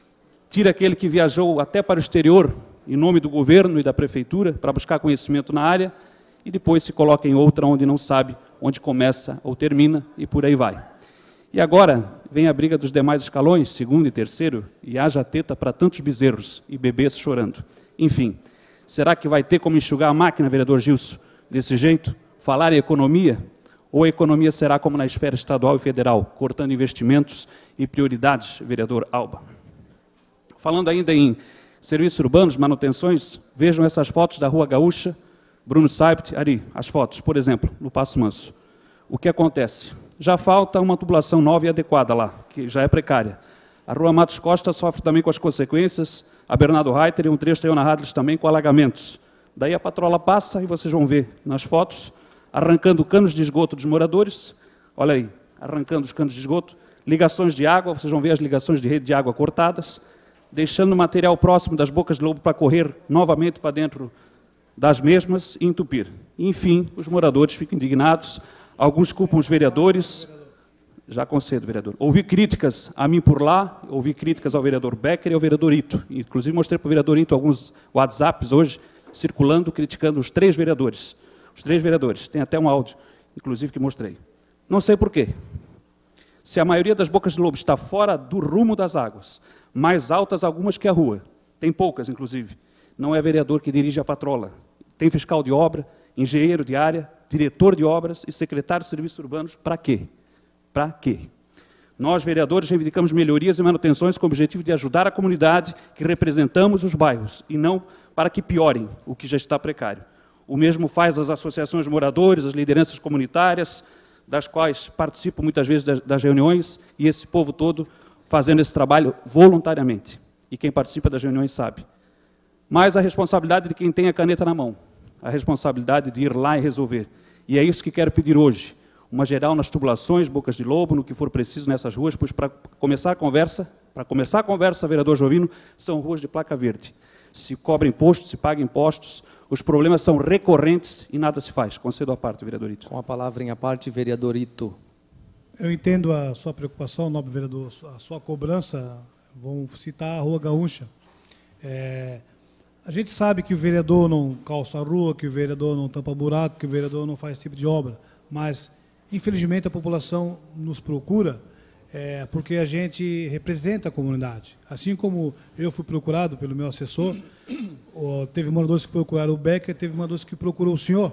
Tira aquele que viajou até para o exterior, em nome do governo e da prefeitura, para buscar conhecimento na área, e depois se coloca em outra onde não sabe onde começa ou termina, e por aí vai. E agora vem a briga dos demais escalões, segundo e terceiro, e haja teta para tantos bezerros e bebês chorando. Enfim, será que vai ter como enxugar a máquina, vereador Gilson, desse jeito? Falar em economia? Ou a economia será como na esfera estadual e federal, cortando investimentos e prioridades, vereador Alba? Falando ainda em serviços urbanos, manutenções, vejam essas fotos da Rua Gaúcha, Bruno Saipt, ali, as fotos, por exemplo, no Passo Manso. O que acontece? Já falta uma tubulação nova e adequada lá, que já é precária. A Rua Matos Costa sofre também com as consequências, a Bernardo Reiter e um trecho da Iona Radles também com alagamentos. Daí a patrola passa e vocês vão ver nas fotos, arrancando canos de esgoto dos moradores, olha aí, arrancando os canos de esgoto, ligações de água, vocês vão ver as ligações de rede de água cortadas, deixando material próximo das bocas de lobo para correr novamente para dentro das mesmas e entupir. Enfim, os moradores ficam indignados, alguns culpam os vereadores, já concedo, vereador. Ouvi críticas a mim por lá, ouvi críticas ao vereador Becker e ao vereador Ito. Inclusive mostrei para o vereador Ito alguns WhatsApps hoje, circulando, criticando os três vereadores. Os três vereadores, tem até um áudio, inclusive, que mostrei. Não sei por quê. Se a maioria das bocas de lobo está fora do rumo das águas, mais altas algumas que a rua, tem poucas, inclusive, não é vereador que dirige a patrola. Tem fiscal de obra, engenheiro de área, diretor de obras e secretário de serviços urbanos, para quê? Para quê? Nós, vereadores, reivindicamos melhorias e manutenções com o objetivo de ajudar a comunidade que representamos os bairros, e não para que piorem o que já está precário. O mesmo faz as associações de moradores, as lideranças comunitárias, das quais participo muitas vezes das, das reuniões, e esse povo todo fazendo esse trabalho voluntariamente. E quem participa das reuniões sabe. Mas a responsabilidade de quem tem a caneta na mão, a responsabilidade de ir lá e resolver. E é isso que quero pedir hoje. Uma geral nas tubulações, bocas de lobo, no que for preciso nessas ruas, pois para começar a conversa, para começar a conversa, vereador Jovino, são ruas de placa verde. Se cobra imposto, se paga impostos, os problemas são recorrentes e nada se faz. Concedo a parte, vereador Ito. Com a palavra em a parte, vereador Ito. Eu entendo a sua preocupação, nobre vereador, a sua cobrança. Vamos citar a Rua Gaúcha. É, a gente sabe que o vereador não calça a rua, que o vereador não tampa buraco, que o vereador não faz esse tipo de obra, mas, infelizmente, a população nos procura é, porque a gente representa a comunidade. Assim como eu fui procurado pelo meu assessor, teve moradores que procuraram o Becker, teve moradores que procurou o senhor.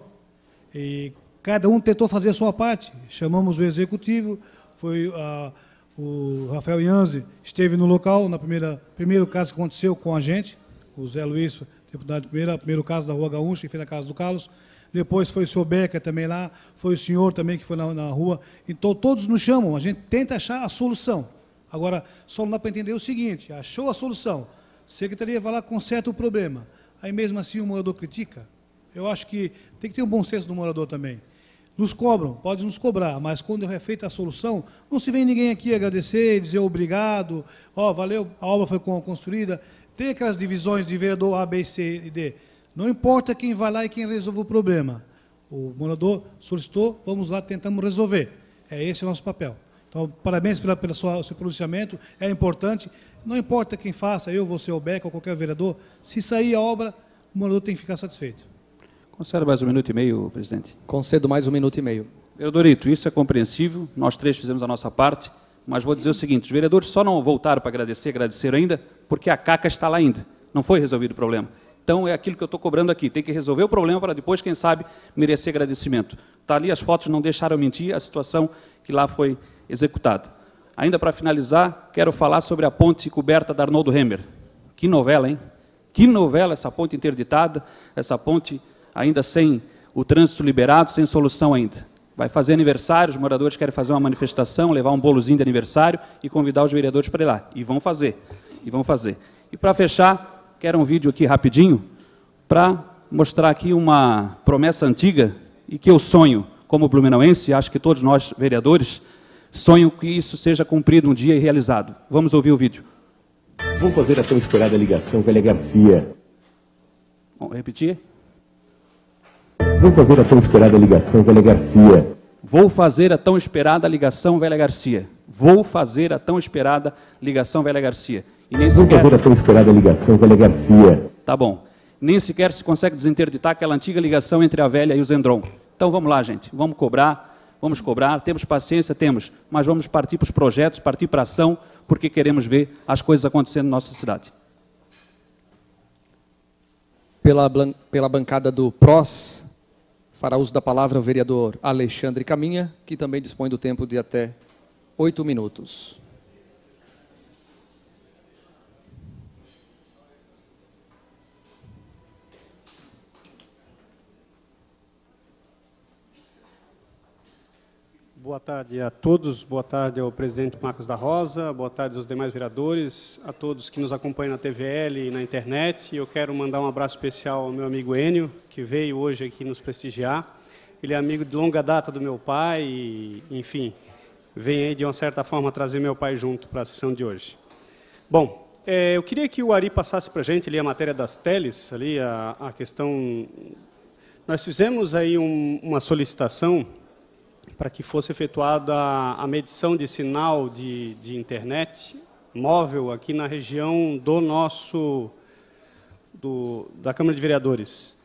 E cada um tentou fazer a sua parte. Chamamos o executivo, foi a, o Rafael Ianzi, esteve no local, no primeira, primeiro caso que aconteceu com a gente, o Zé Luiz, deputado de primeira, primeiro caso da Rua Gaúcha, que fez na casa do Carlos. Depois foi o senhor Becker também lá, foi o senhor também que foi na, na rua. Então, todos nos chamam, a gente tenta achar a solução. Agora, só não dá para entender o seguinte, achou a solução, a secretaria vai lá, conserta o problema. Aí, mesmo assim, o morador critica. Eu acho que tem que ter um bom senso do morador também. Nos cobram, pode nos cobrar, mas quando é feita a solução, não se vem ninguém aqui agradecer, dizer obrigado, ó, oh, valeu, a obra foi construída. Tem aquelas divisões de vereador A, B, C e D. Não importa quem vai lá e quem resolve o problema. O morador solicitou, vamos lá, tentamos resolver. É esse o nosso papel. Então, parabéns pela, pelo seu, seu pronunciamento, é importante. Não importa quem faça, eu, você, o Beca ou qualquer vereador, se sair a obra, o morador tem que ficar satisfeito. Concedo mais um minuto e meio, presidente. Concedo mais um minuto e meio. Vereador Ito, isso é compreensível, nós três fizemos a nossa parte, mas vou dizer o seguinte, os vereadores só não voltaram para agradecer, agradeceram ainda, porque a caca está lá ainda, não foi resolvido o problema. Então, é aquilo que eu estou cobrando aqui, tem que resolver o problema para depois, quem sabe, merecer agradecimento. Está ali, as fotos não deixaram mentir a situação que lá foi executada. Ainda para finalizar, quero falar sobre a ponte coberta da Arnoldo Remmer. Que novela, hein? Que novela essa ponte interditada, essa ponte ainda sem o trânsito liberado, sem solução ainda. Vai fazer aniversário, os moradores querem fazer uma manifestação, levar um bolozinho de aniversário e convidar os vereadores para ir lá. E vão fazer, e vão fazer. E para fechar, quero um vídeo aqui rapidinho para mostrar aqui uma promessa antiga e que eu sonho como blumenauense, acho que todos nós vereadores, sonho que isso seja cumprido um dia e realizado. Vamos ouvir o vídeo. Vou fazer a tão esperada ligação, Velha Garcia. Vamos repetir? Vou fazer a tão esperada ligação, Velha Garcia. Vou fazer a tão esperada ligação, Velha Garcia. Vou fazer a tão esperada ligação, Velha Garcia. E nem Vou sequer... fazer a tão esperada ligação, Velha Garcia. Tá bom. Nem sequer se consegue desinterditar aquela antiga ligação entre a Velha e o Zendron. Então vamos lá, gente. Vamos cobrar, vamos cobrar, temos paciência, temos, mas vamos partir para os projetos, partir para a ação, porque queremos ver as coisas acontecendo na nossa cidade. Pela, pela bancada do P R O S, fará uso da palavra o vereador Alexandre Caminha, que também dispõe do tempo de até oito minutos. Boa tarde a todos, boa tarde ao presidente Marcos da Rosa, boa tarde aos demais vereadores, a todos que nos acompanham na T V L e na internet. Eu quero mandar um abraço especial ao meu amigo Enio, que veio hoje aqui nos prestigiar. Ele é amigo de longa data do meu pai e, enfim, vem aí de uma certa forma trazer meu pai junto para a sessão de hoje. Bom, é, eu queria que o Ari passasse para a gente ali a matéria das teles, ali a, a questão... Nós fizemos aí um, uma solicitação para que fosse efetuada a medição de sinal de, de internet móvel aqui na região do nosso, do, da Câmara de Vereadores.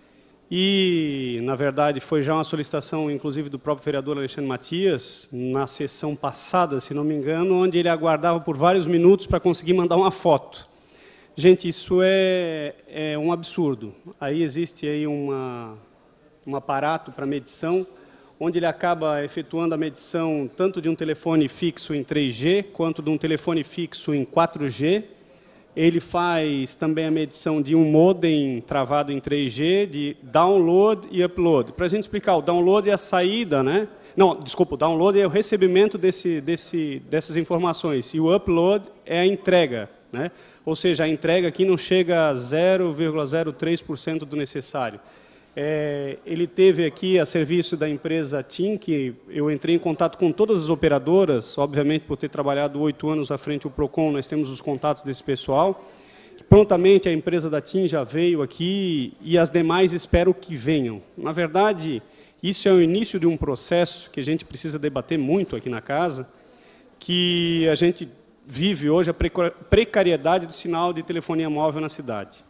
E, na verdade, foi já uma solicitação, inclusive, do próprio vereador Alexandre Matias, na sessão passada, se não me engano, onde ele aguardava por vários minutos para conseguir mandar uma foto. Gente, isso é, é um absurdo. Aí existe aí uma, um aparato para medição, onde ele acaba efetuando a medição tanto de um telefone fixo em três G, quanto de um telefone fixo em quatro G. Ele faz também a medição de um modem travado em três G, de download e upload. Para a gente explicar, o download é a saída, né? Não, desculpa, o download é o recebimento desse, desse, dessas informações, e o upload é a entrega, né? Ou seja, a entrega aqui não chega a zero vírgula zero três por cento do necessário. É, ele teve aqui a serviço da empresa TIM, que eu entrei em contato com todas as operadoras, obviamente por ter trabalhado oito anos à frente do PROCON, nós temos os contatos desse pessoal. Prontamente a empresa da TIM já veio aqui e as demais espero que venham. Na verdade, isso é o início de um processo que a gente precisa debater muito aqui na casa, que a gente vive hoje a precariedade do sinal de telefonia móvel na cidade.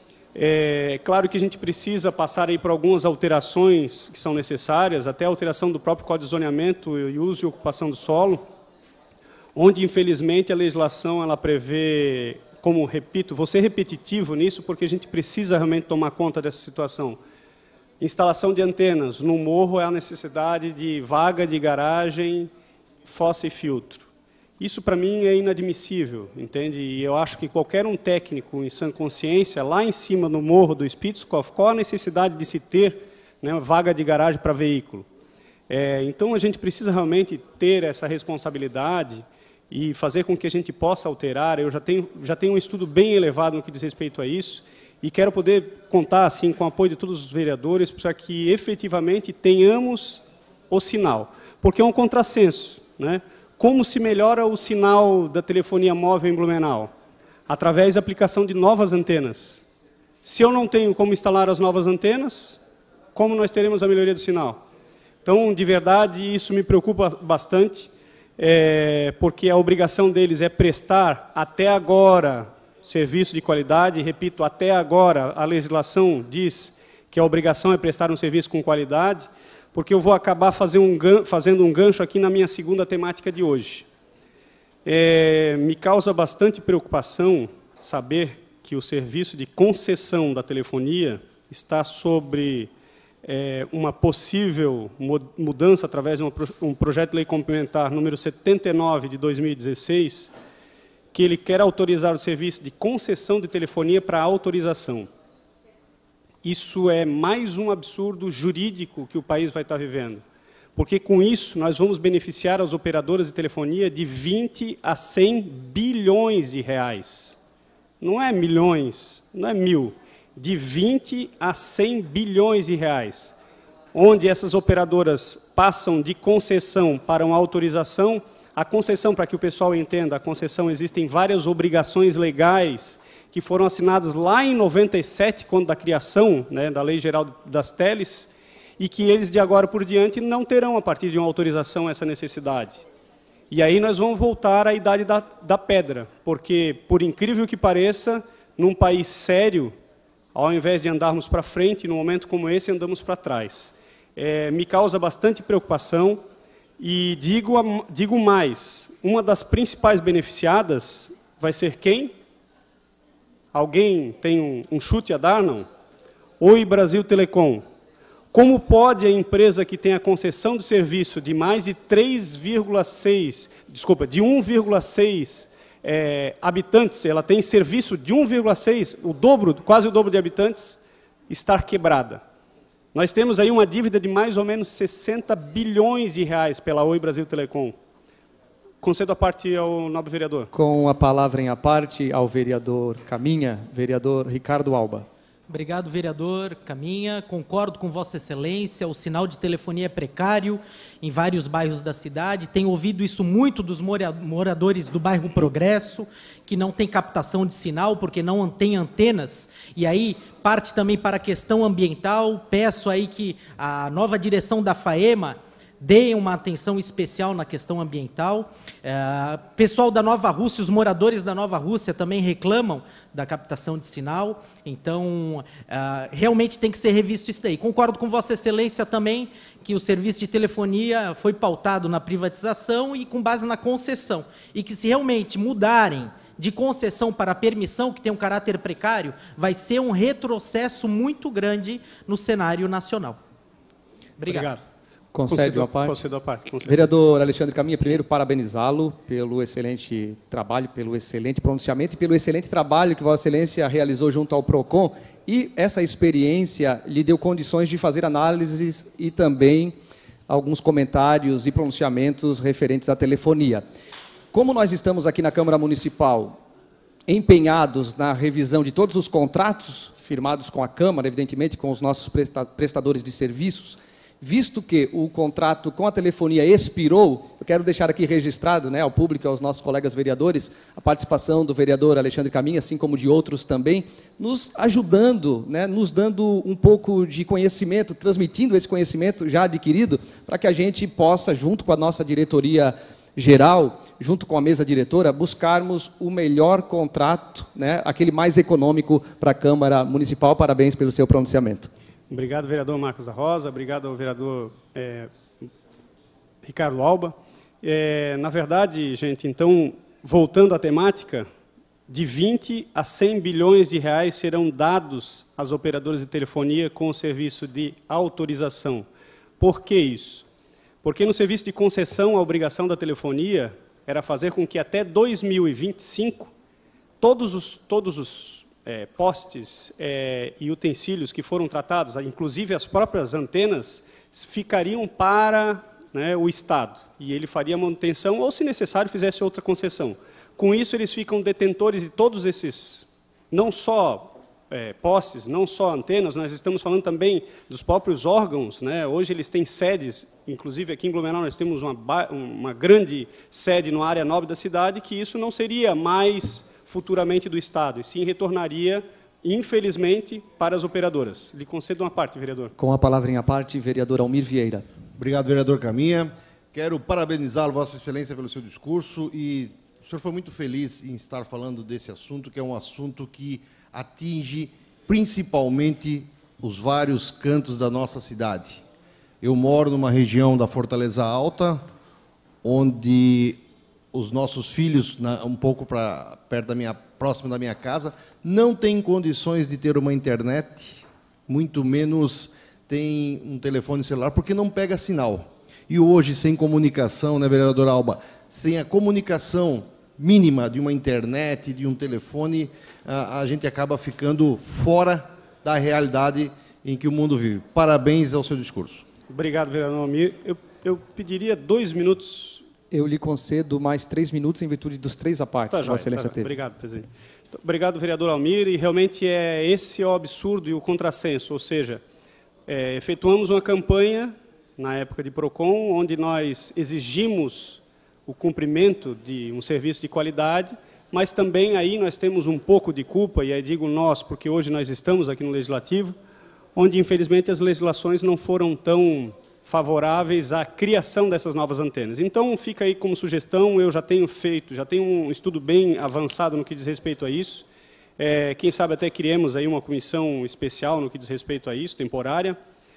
É claro que a gente precisa passar aí por algumas alterações que são necessárias, até a alteração do próprio Código de Zoneamento e uso e ocupação do solo, onde, infelizmente, a legislação ela prevê, como repito, vou ser repetitivo nisso, porque a gente precisa realmente tomar conta dessa situação. Instalação de antenas no morro é a necessidade de vaga de garagem, fossa e filtro. Isso, para mim, é inadmissível, entende? E eu acho que qualquer um técnico em sã consciência, lá em cima no morro do Spitzkopf, qual a necessidade de se ter, né, vaga de garagem para veículo? É, então, a gente precisa realmente ter essa responsabilidade e fazer com que a gente possa alterar. Eu já tenho, já tenho um estudo bem elevado no que diz respeito a isso e quero poder contar assim, com o apoio de todos os vereadores para que, efetivamente, tenhamos o sinal. Porque é um contrassenso, né? Como se melhora o sinal da telefonia móvel em Blumenau? Através da aplicação de novas antenas. Se eu não tenho como instalar as novas antenas, como nós teremos a melhoria do sinal? Então, de verdade, isso me preocupa bastante, é, porque a obrigação deles é prestar, até agora, serviço de qualidade. Repito, até agora, a legislação diz que a obrigação é prestar um serviço com qualidade, porque eu vou acabar fazer um gan- fazendo um gancho aqui na minha segunda temática de hoje. É, me causa bastante preocupação saber que o serviço de concessão da telefonia está sobre é, uma possível mudança através de uma, um projeto de lei complementar número setenta e nove de dois mil e dezesseis, que ele quer autorizar o serviço de concessão de telefonia para autorização. Isso é mais um absurdo jurídico que o país vai estar vivendo. Porque, com isso, nós vamos beneficiar as operadoras de telefonia de vinte a cem bilhões de reais. Não é milhões, não é mil. De vinte a cem bilhões de reais. Onde essas operadoras passam de concessão para uma autorização. A concessão, para que o pessoal entenda, a concessão, existem várias obrigações legais que foram assinadas lá em noventa e sete, quando da criação, né, da Lei Geral das Teles, e que eles, de agora por diante, não terão, a partir de uma autorização, essa necessidade. E aí nós vamos voltar à idade da, da pedra, porque, por incrível que pareça, num país sério, ao invés de andarmos para frente, num momento como esse, andamos para trás. É, me causa bastante preocupação. E digo, digo mais, uma das principais beneficiadas vai ser quem? Alguém tem um, um chute a dar, não? Oi Brasil Telecom. Como pode a empresa que tem a concessão de serviço de mais de três vírgula seis, desculpa, de um vírgula seis é, habitantes, ela tem serviço de um vírgula seis, o dobro, quase o dobro de habitantes, estar quebrada? Nós temos aí uma dívida de mais ou menos sessenta bilhões de reais pela Oi Brasil Telecom. Concedo a parte ao nobre vereador. Com a palavra em a parte ao vereador Caminha, vereador Ricardo Alba. Obrigado, vereador Caminha. Concordo com Vossa Excelência, o sinal de telefonia é precário em vários bairros da cidade. Tenho ouvido isso muito dos moradores do bairro Progresso, que não tem captação de sinal porque não tem antenas. E aí, parte também para a questão ambiental. Peço aí que a nova direção da FAEMA deem uma atenção especial na questão ambiental. É, pessoal da Nova Rússia, os moradores da Nova Rússia também reclamam da captação de sinal, então é, realmente tem que ser revisto isso daí. Concordo com Vossa Excelência também que o serviço de telefonia foi pautado na privatização e com base na concessão, e que se realmente mudarem de concessão para permissão, que tem um caráter precário, vai ser um retrocesso muito grande no cenário nacional. Obrigado. Obrigado. Concede a parte. Concedo a parte. Concedo. Vereador Alexandre Caminha, primeiro parabenizá-lo pelo excelente trabalho, pelo excelente pronunciamento e pelo excelente trabalho que Vossa Excelência realizou junto ao PROCON, e essa experiência lhe deu condições de fazer análises e também alguns comentários e pronunciamentos referentes à telefonia. Como nós estamos aqui na Câmara Municipal empenhados na revisão de todos os contratos firmados com a Câmara, evidentemente com os nossos prestadores de serviços, visto que o contrato com a telefonia expirou, eu quero deixar aqui registrado, né, ao público e aos nossos colegas vereadores, a participação do vereador Alexandre Caminha, assim como de outros também, nos ajudando, né, nos dando um pouco de conhecimento, transmitindo esse conhecimento já adquirido, para que a gente possa, junto com a nossa diretoria geral, junto com a mesa diretora, buscarmos o melhor contrato, né, aquele mais econômico para a Câmara Municipal. Parabéns pelo seu pronunciamento. Obrigado, vereador Marcos da Rosa. Obrigado ao vereador é, Ricardo Alba. É, na verdade, gente, então, voltando à temática, de vinte a cem bilhões de reais serão dados às operadoras de telefonia com o serviço de autorização. Por que isso? Porque no serviço de concessão, a obrigação da telefonia era fazer com que até dois mil e vinte e cinco, todos os, todos os É, postes é, e utensílios que foram tratados, inclusive as próprias antenas, ficariam para, né, o Estado. E ele faria manutenção, ou, se necessário, fizesse outra concessão. Com isso, eles ficam detentores de todos esses, não só é, postes, não só antenas, nós estamos falando também dos próprios órgãos, né? Hoje eles têm sedes, inclusive aqui em Blumenau nós temos uma, uma grande sede na área nobre da cidade, que isso não seria mais futuramente do Estado, e sim retornaria, infelizmente, para as operadoras. Lhe concedo uma parte, vereador. Com a palavra em a parte, vereador Almir Vieira. Obrigado, vereador Caminha. Quero parabenizá-lo, Vossa Excelência, pelo seu discurso, e o senhor foi muito feliz em estar falando desse assunto, que é um assunto que atinge principalmente os vários cantos da nossa cidade. Eu moro numa região da Fortaleza Alta, onde os nossos filhos, um pouco para perto da minha, próximo da minha casa, não têm condições de ter uma internet, muito menos tem um telefone celular, porque não pega sinal. E hoje, sem comunicação, né, vereador Alba, sem a comunicação mínima de uma internet, de um telefone, a, a gente acaba ficando fora da realidade em que o mundo vive. Parabéns ao seu discurso. Obrigado, vereador Almir. Eu, eu pediria dois minutos... Eu lhe concedo mais três minutos em virtude dos três apartes tá, que Vossa Excelência tá, teve. Obrigado, presidente. Obrigado, vereador Almir. E realmente é esse o absurdo e o contrassenso. Ou seja, é, efetuamos uma campanha na época de PROCON, onde nós exigimos o cumprimento de um serviço de qualidade, mas também aí nós temos um pouco de culpa, e aí digo nós, porque hoje nós estamos aqui no Legislativo, onde, infelizmente, as legislações não foram tão favoráveis à criação dessas novas antenas. Então, fica aí como sugestão, eu já tenho feito, já tenho um estudo bem avançado no que diz respeito a isso. É, quem sabe até criemos aí uma comissão especial no que diz respeito a isso, temporária,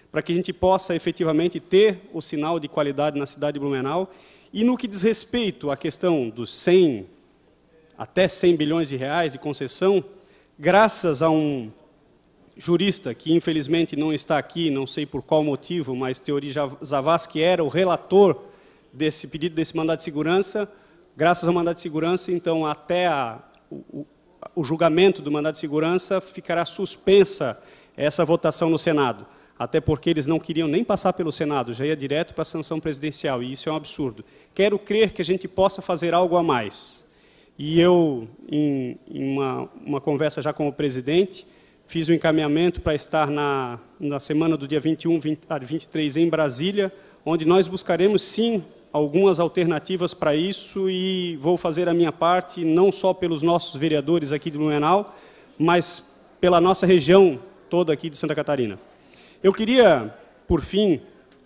para que a gente possa efetivamente ter o sinal de qualidade na cidade de Blumenau. E no que diz respeito à questão dos cem, até cem bilhões de reais de concessão, graças a um jurista que infelizmente não está aqui, não sei por qual motivo, mas Teori Zavascki era o relator desse pedido, desse mandado de segurança, graças ao mandado de segurança, então até a, o, o julgamento do mandado de segurança ficará suspensa essa votação no Senado, até porque eles não queriam nem passar pelo Senado, já ia direto para a sanção presidencial, e isso é um absurdo. Quero crer que a gente possa fazer algo a mais. E eu, em, em uma, uma conversa já com o presidente, fiz o um encaminhamento para estar na, na semana do dia vinte e um a vinte e três em Brasília, onde nós buscaremos, sim, algumas alternativas para isso, e vou fazer a minha parte, não só pelos nossos vereadores aqui de Blumenau, mas pela nossa região toda aqui de Santa Catarina. Eu queria, por fim,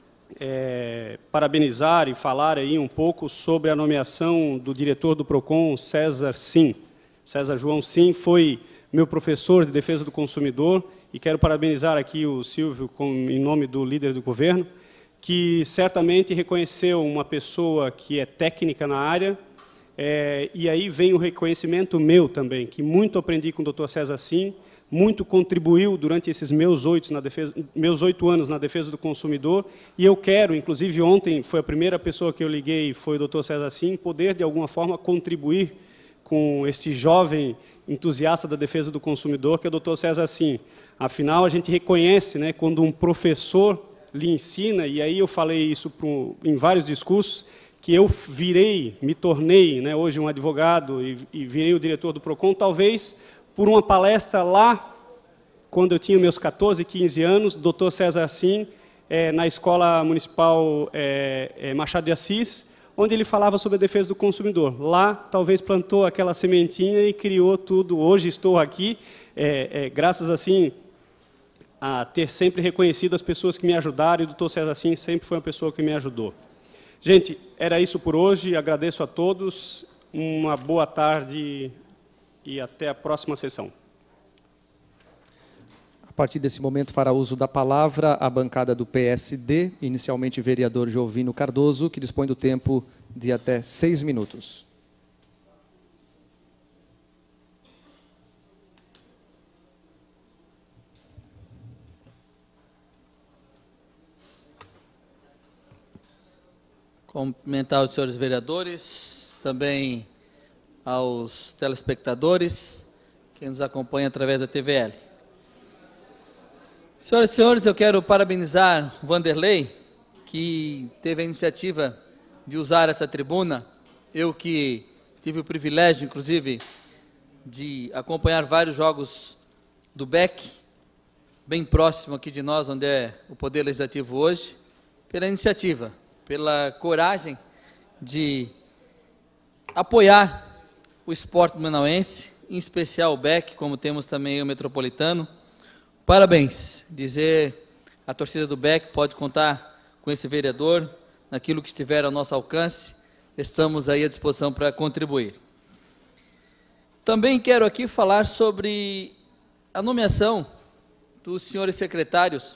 é, parabenizar e falar aí um pouco sobre a nomeação do diretor do PROCON, César Sim. César João Sim foi meu professor de defesa do consumidor, e quero parabenizar aqui o Silvio com, em nome do líder do governo, que certamente reconheceu uma pessoa que é técnica na área, é, e aí vem o reconhecimento meu também, que muito aprendi com o doutor César Sim, muito contribuiu durante esses meus oito, na defesa, meus oito anos na defesa do consumidor, e eu quero, inclusive ontem foi a primeira pessoa que eu liguei, foi o doutor César Sim, poder de alguma forma contribuir com este jovem entusiasta da defesa do consumidor, que é o doutor César Sim. Afinal, a gente reconhece, né, quando um professor lhe ensina, e aí eu falei isso pro, em vários discursos, que eu virei, me tornei, né, hoje um advogado e, e virei o diretor do PROCON, talvez por uma palestra lá, quando eu tinha meus quatorze, quinze anos, doutor César Sim, é, na Escola Municipal é, é, Machado de Assis, onde ele falava sobre a defesa do consumidor. Lá, talvez plantou aquela sementinha e criou tudo. Hoje estou aqui, é, é, graças assim, a ter sempre reconhecido as pessoas que me ajudaram, e o doutor César Sim sempre foi uma pessoa que me ajudou. Gente, era isso por hoje, agradeço a todos, uma boa tarde e até a próxima sessão. A partir desse momento fará uso da palavra a bancada do P S D, inicialmente o vereador Jovino Cardoso, que dispõe do tempo de até seis minutos. Cumprimentar os senhores vereadores, também aos telespectadores que nos acompanham através da T V L. Senhoras e senhores, eu quero parabenizar o Vanderlei, que teve a iniciativa de usar essa tribuna. Eu que tive o privilégio, inclusive, de acompanhar vários jogos do B E C, bem próximo aqui de nós, onde é o Poder Legislativo hoje, pela iniciativa, pela coragem de apoiar o esporte blumenauense, em especial o B E C, como temos também o Metropolitano. Parabéns, dizer a torcida do B E C pode contar com esse vereador, naquilo que estiver ao nosso alcance, estamos aí à disposição para contribuir. Também quero aqui falar sobre a nomeação dos senhores secretários,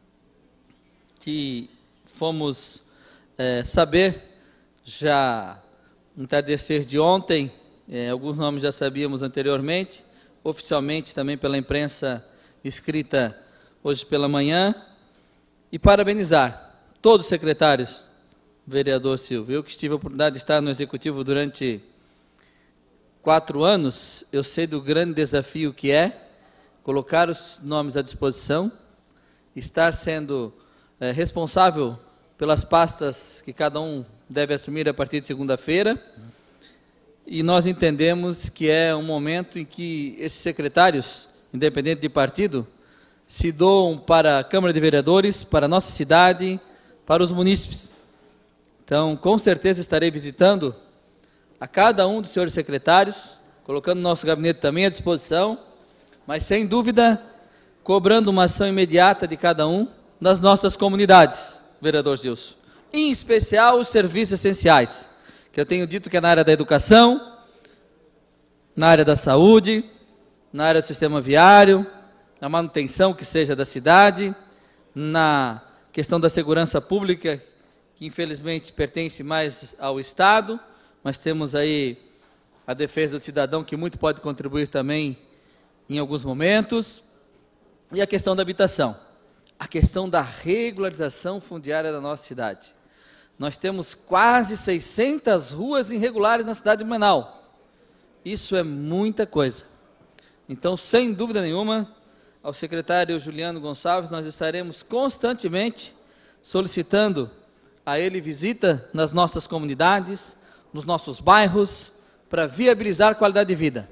que fomos é, saber já no entardecer de ontem, é, alguns nomes já sabíamos anteriormente, oficialmente também pela imprensa escrita hoje pela manhã, e parabenizar todos os secretários, vereador Silvio. Eu que tive a oportunidade de estar no Executivo durante quatro anos, eu sei do grande desafio que é colocar os nomes à disposição, estar sendo é, responsável pelas pastas que cada um deve assumir a partir de segunda-feira, e nós entendemos que é um momento em que esses secretários, independente de partido, se doam para a Câmara de Vereadores, para a nossa cidade, para os munícipes. Então, com certeza estarei visitando a cada um dos senhores secretários, colocando nosso gabinete também à disposição, mas sem dúvida, cobrando uma ação imediata de cada um nas nossas comunidades, vereador Gilson. Em especial os serviços essenciais, que eu tenho dito que é na área da educação, na área da saúde, na área do sistema viário, na manutenção que seja da cidade, na questão da segurança pública, que infelizmente pertence mais ao Estado, mas temos aí a defesa do cidadão, que muito pode contribuir também em alguns momentos, e a questão da habitação, a questão da regularização fundiária da nossa cidade. Nós temos quase seiscentas ruas irregulares na cidade de Blumenau. Isso é muita coisa. Então, sem dúvida nenhuma, ao secretário Juliano Gonçalves, nós estaremos constantemente solicitando a ele visita nas nossas comunidades, nos nossos bairros, para viabilizar a qualidade de vida.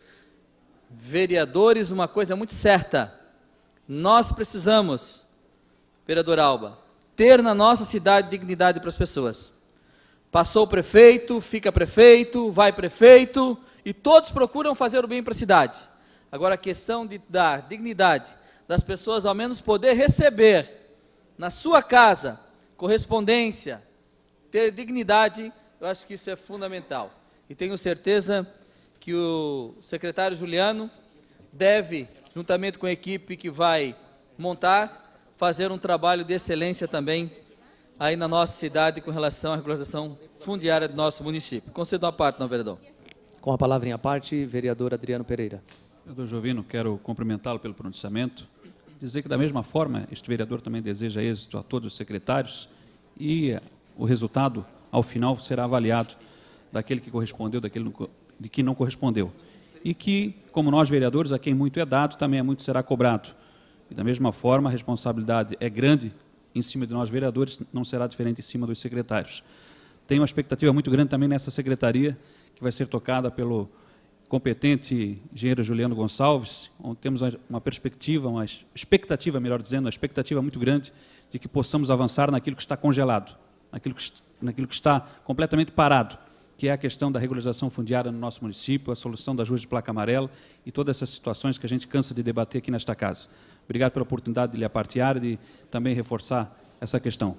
Vereadores, uma coisa muito certa, nós precisamos, vereador Alba, ter na nossa cidade dignidade para as pessoas. Passou o prefeito, fica prefeito, vai prefeito, e todos procuram fazer o bem para a cidade. Agora, a questão de dar dignidade das pessoas, ao menos poder receber na sua casa correspondência, ter dignidade, eu acho que isso é fundamental. E tenho certeza que o secretário Juliano deve, juntamente com a equipe que vai montar, fazer um trabalho de excelência também aí na nossa cidade com relação à regularização fundiária do nosso município. Concedo uma parte, não, vereador. Com a palavra em a parte, vereador Adriano Pereira. Vereador Jovino, quero cumprimentá-lo pelo pronunciamento, dizer que da mesma forma este vereador também deseja êxito a todos os secretários e o resultado, ao final, será avaliado daquele que correspondeu, daquele de que não correspondeu. E que, como nós vereadores, a quem muito é dado, também é muito será cobrado. E da mesma forma, a responsabilidade é grande em cima de nós vereadores, não será diferente em cima dos secretários. Tenho uma expectativa muito grande também nessa secretaria, que vai ser tocada pelo competente engenheiro Juliano Gonçalves, onde temos uma perspectiva, uma expectativa, melhor dizendo, uma expectativa muito grande de que possamos avançar naquilo que está congelado, naquilo que, naquilo que está completamente parado, que é a questão da regularização fundiária no nosso município, a solução das ruas de placa amarela e todas essas situações que a gente cansa de debater aqui nesta casa. Obrigado pela oportunidade de lhe apartear e de também reforçar essa questão.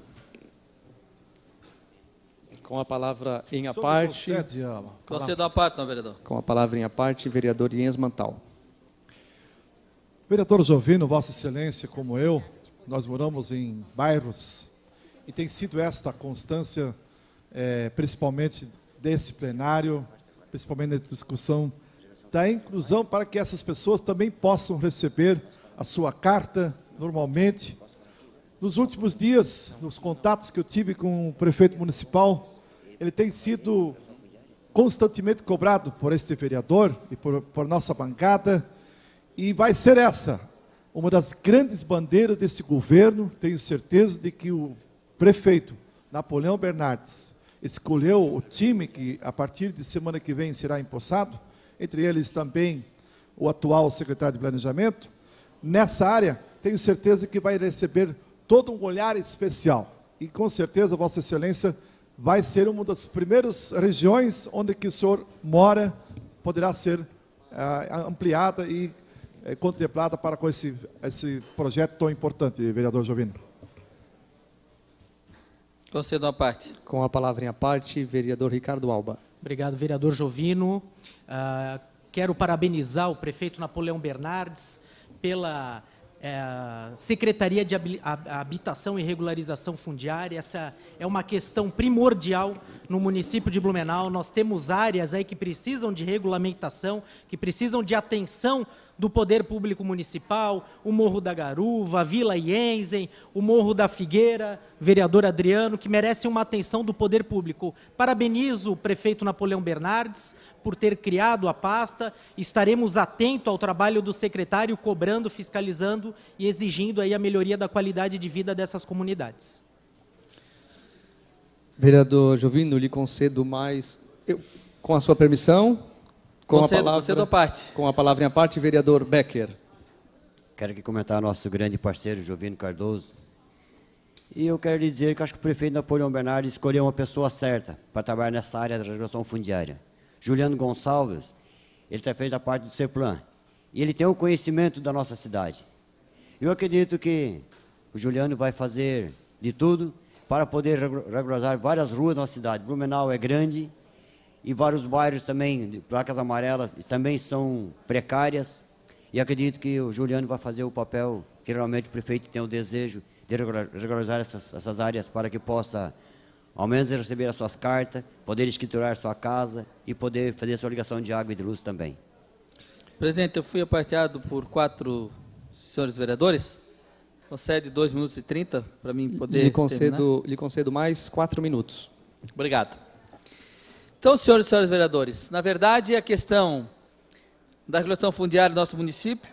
Com a palavra em a parte... Concedo a parte, não, vereador. Com a palavra em a parte, vereador Jens Mantal. Vereador Jovino, Vossa Excelência, como eu, nós moramos em bairros e tem sido esta a constância, é, principalmente desse plenário, principalmente na discussão da inclusão, para que essas pessoas também possam receber a sua carta normalmente. Nos últimos dias, nos contatos que eu tive com o prefeito municipal, ele tem sido constantemente cobrado por este vereador e por, por nossa bancada, e vai ser essa uma das grandes bandeiras desse governo. Tenho certeza de que o prefeito Napoleão Bernardes escolheu o time que, a partir de semana que vem, será empossado, entre eles também o atual secretário de Planejamento. Nessa área, tenho certeza que vai receber todo um olhar especial. E, com certeza, Vossa Excelência vai ser uma das primeiras regiões onde que o senhor mora, poderá ser ah, ampliada e eh, contemplada para com esse, esse projeto tão importante, vereador Jovino. Concedo uma parte. Com a palavra em a parte, vereador Ricardo Alba. Obrigado, vereador Jovino. Uh, quero parabenizar o prefeito Napoleão Bernardes pela é, Secretaria de Habitação e Regularização Fundiária. Essa é uma questão primordial no município de Blumenau. Nós temos áreas aí que precisam de regulamentação, que precisam de atenção do Poder Público Municipal, o Morro da Garuva, a Vila Ienzen, o Morro da Figueira, vereador Adriano, que merecem uma atenção do Poder Público. Parabenizo o prefeito Napoleão Bernardes por ter criado a pasta. Estaremos atentos ao trabalho do secretário, cobrando, fiscalizando e exigindo aí a melhoria da qualidade de vida dessas comunidades. Vereador Jovino, lhe concedo mais, eu, com a sua permissão, com concedo, a palavra, concedo a parte. Com a palavra em a parte, vereador Becker. Quero aqui comentar nosso grande parceiro, Jovino Cardoso. E eu quero dizer que acho que o prefeito Napoleão Bernardes escolheu uma pessoa certa para trabalhar nessa área da regulação fundiária. Juliano Gonçalves, ele está feito da parte do CEPLAN, e ele tem o conhecimento da nossa cidade. Eu acredito que o Juliano vai fazer de tudo para poder regularizar várias ruas da nossa cidade. Blumenau é grande, e vários bairros também, de placas amarelas, também são precárias, e acredito que o Juliano vai fazer o papel que realmente o prefeito tem o desejo de regularizar essas, essas áreas para que possa, ao menos, receber as suas cartas, poder escriturar sua casa e poder fazer sua ligação de água e de luz também. Presidente, eu fui aparteado por quatro senhores vereadores. Concede dois minutos e trinta para mim poder lhe concedo, terminar. lhe concedo mais quatro minutos. Obrigado. Então, senhores e senhores vereadores, na verdade, a questão da regulação fundiária do nosso município,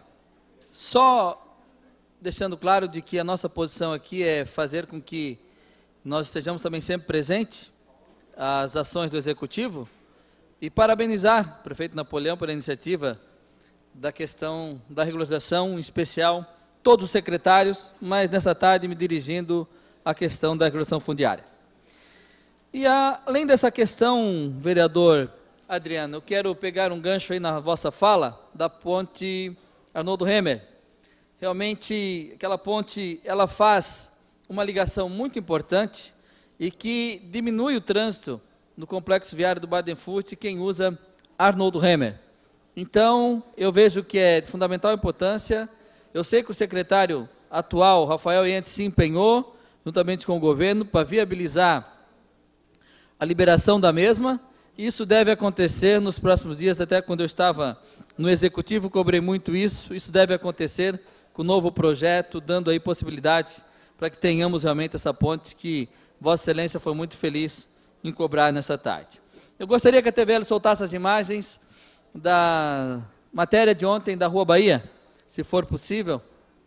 só deixando claro de que a nossa posição aqui é fazer com que nós estejamos também sempre presentes às ações do Executivo e parabenizar o prefeito Napoleão pela iniciativa da questão da regularização, em especial todos os secretários, mas nessa tarde me dirigindo à questão da regulação fundiária. E a, além dessa questão, vereador Adriano, eu quero pegar um gancho aí na vossa fala da ponte Arnoldo Hemer. Realmente, aquela ponte, ela faz uma ligação muito importante e que diminui o trânsito no complexo viário do Baden-Furt quem usa Arnoldo Hemer. Então, eu vejo que é de fundamental importância. Eu sei que o secretário atual, Rafael Ientes, se empenhou, juntamente com o governo, para viabilizar a liberação da mesma. Isso deve acontecer nos próximos dias, até quando eu estava no Executivo, cobrei muito isso. Isso deve acontecer com o novo projeto, dando aí possibilidades para que tenhamos realmente essa ponte que Vossa Excelência foi muito feliz em cobrar nessa tarde. Eu gostaria que a T V L soltasse as imagens da matéria de ontem da Rua Bahia, se for possível.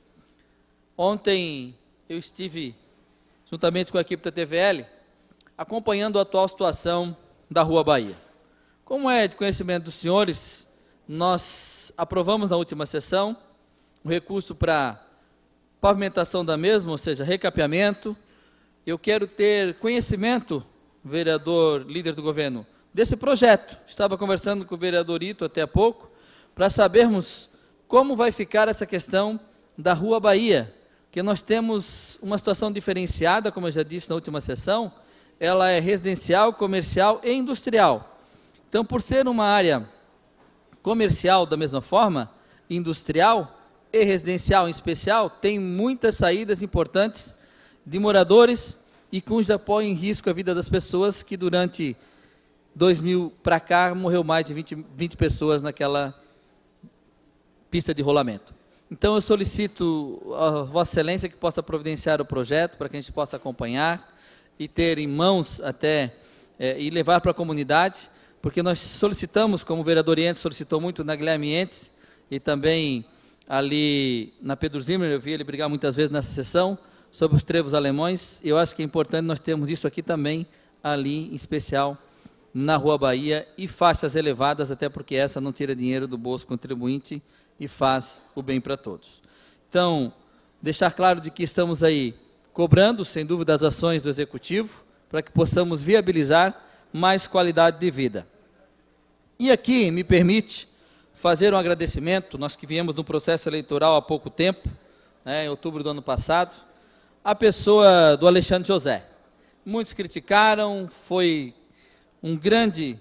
Ontem eu estive, juntamente com a equipe da T V L, acompanhando a atual situação da Rua Bahia. Como é de conhecimento dos senhores, nós aprovamos na última sessão o recurso para pavimentação da mesma, ou seja, recapeamento. Eu quero ter conhecimento, vereador líder do governo, desse projeto. Estava conversando com o vereador Ito até há pouco, para sabermos como vai ficar essa questão da Rua Bahia, que nós temos uma situação diferenciada, como eu já disse na última sessão. Ela é residencial, comercial e industrial. Então, por ser uma área comercial da mesma forma, industrial e residencial em especial, tem muitas saídas importantes de moradores e cuja põe em risco a vida das pessoas, que durante dois mil para cá morreu mais de vinte, vinte pessoas naquela pista de rolamento. Então eu solicito a Vossa Excelência que possa providenciar o projeto para que a gente possa acompanhar e ter em mãos até é, e levar para a comunidade, porque nós solicitamos, como o vereador Ientes solicitou muito na Guilherme Ientes e também ali na Pedro Zimmer, eu vi ele brigar muitas vezes nessa sessão sobre os trevos alemães. Eu acho que é importante nós termos isso aqui também, ali em especial na Rua Bahia, e faixas elevadas, até porque essa não tira dinheiro do bolso contribuinte e faz o bem para todos. Então, deixar claro de que estamos aí cobrando, sem dúvida, as ações do Executivo, para que possamos viabilizar mais qualidade de vida. E aqui, me permite fazer um agradecimento, nós que viemos no processo eleitoral há pouco tempo, né, em outubro do ano passado, a pessoa do Alexandre José. Muitos criticaram, foi um grande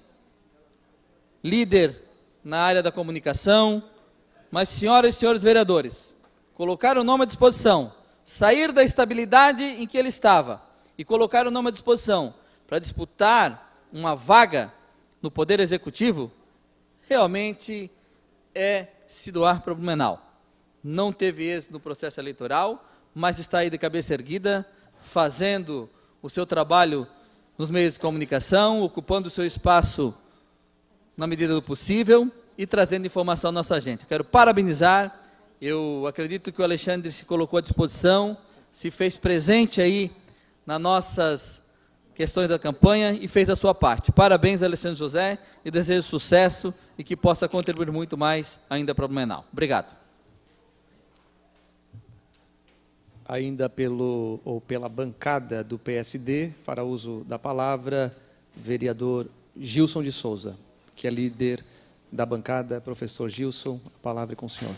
líder na área da comunicação, mas, senhoras e senhores vereadores, colocar o nome à disposição, sair da estabilidade em que ele estava e colocar o nome à disposição para disputar uma vaga no Poder Executivo, realmente é se doar para o Blumenau. Não teve êxito no processo eleitoral, mas está aí de cabeça erguida, fazendo o seu trabalho nos meios de comunicação, ocupando o seu espaço na medida do possível e trazendo informação à nossa gente. Eu quero parabenizar, eu acredito que o Alexandre se colocou à disposição, se fez presente aí nas nossas questões da campanha e fez a sua parte. Parabéns, Alexandre José, e desejo sucesso e que possa contribuir muito mais ainda para o Blumenau. Obrigado. Ainda pelo, ou pela bancada do P S D, fará uso da palavra vereador Gilson de Souza, que é líder da bancada. Professor Gilson, a palavra é com o senhor.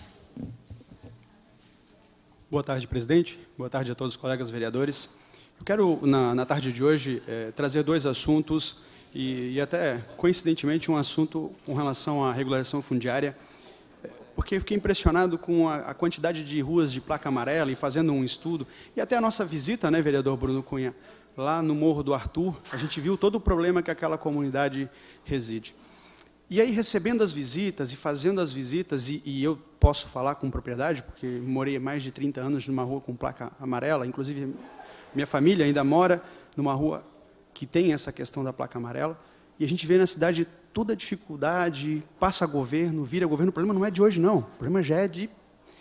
Boa tarde, presidente. Boa tarde a todos os colegas vereadores. Eu quero, na, na tarde de hoje, eh, trazer dois assuntos e, e até, coincidentemente, um assunto com relação à regularização fundiária, porque eu fiquei impressionado com a, a quantidade de ruas de placa amarela e fazendo um estudo, e até a nossa visita, né, vereador Bruno Cunha, lá no Morro do Arthur, a gente viu todo o problema que aquela comunidade reside. E aí, recebendo as visitas e fazendo as visitas, e, e eu posso falar com propriedade, porque morei mais de trinta anos numa rua com placa amarela, inclusive minha família ainda mora numa rua que tem essa questão da placa amarela, e a gente vê na cidade toda a dificuldade, passa governo, vira governo, o problema não é de hoje, não, o problema já é de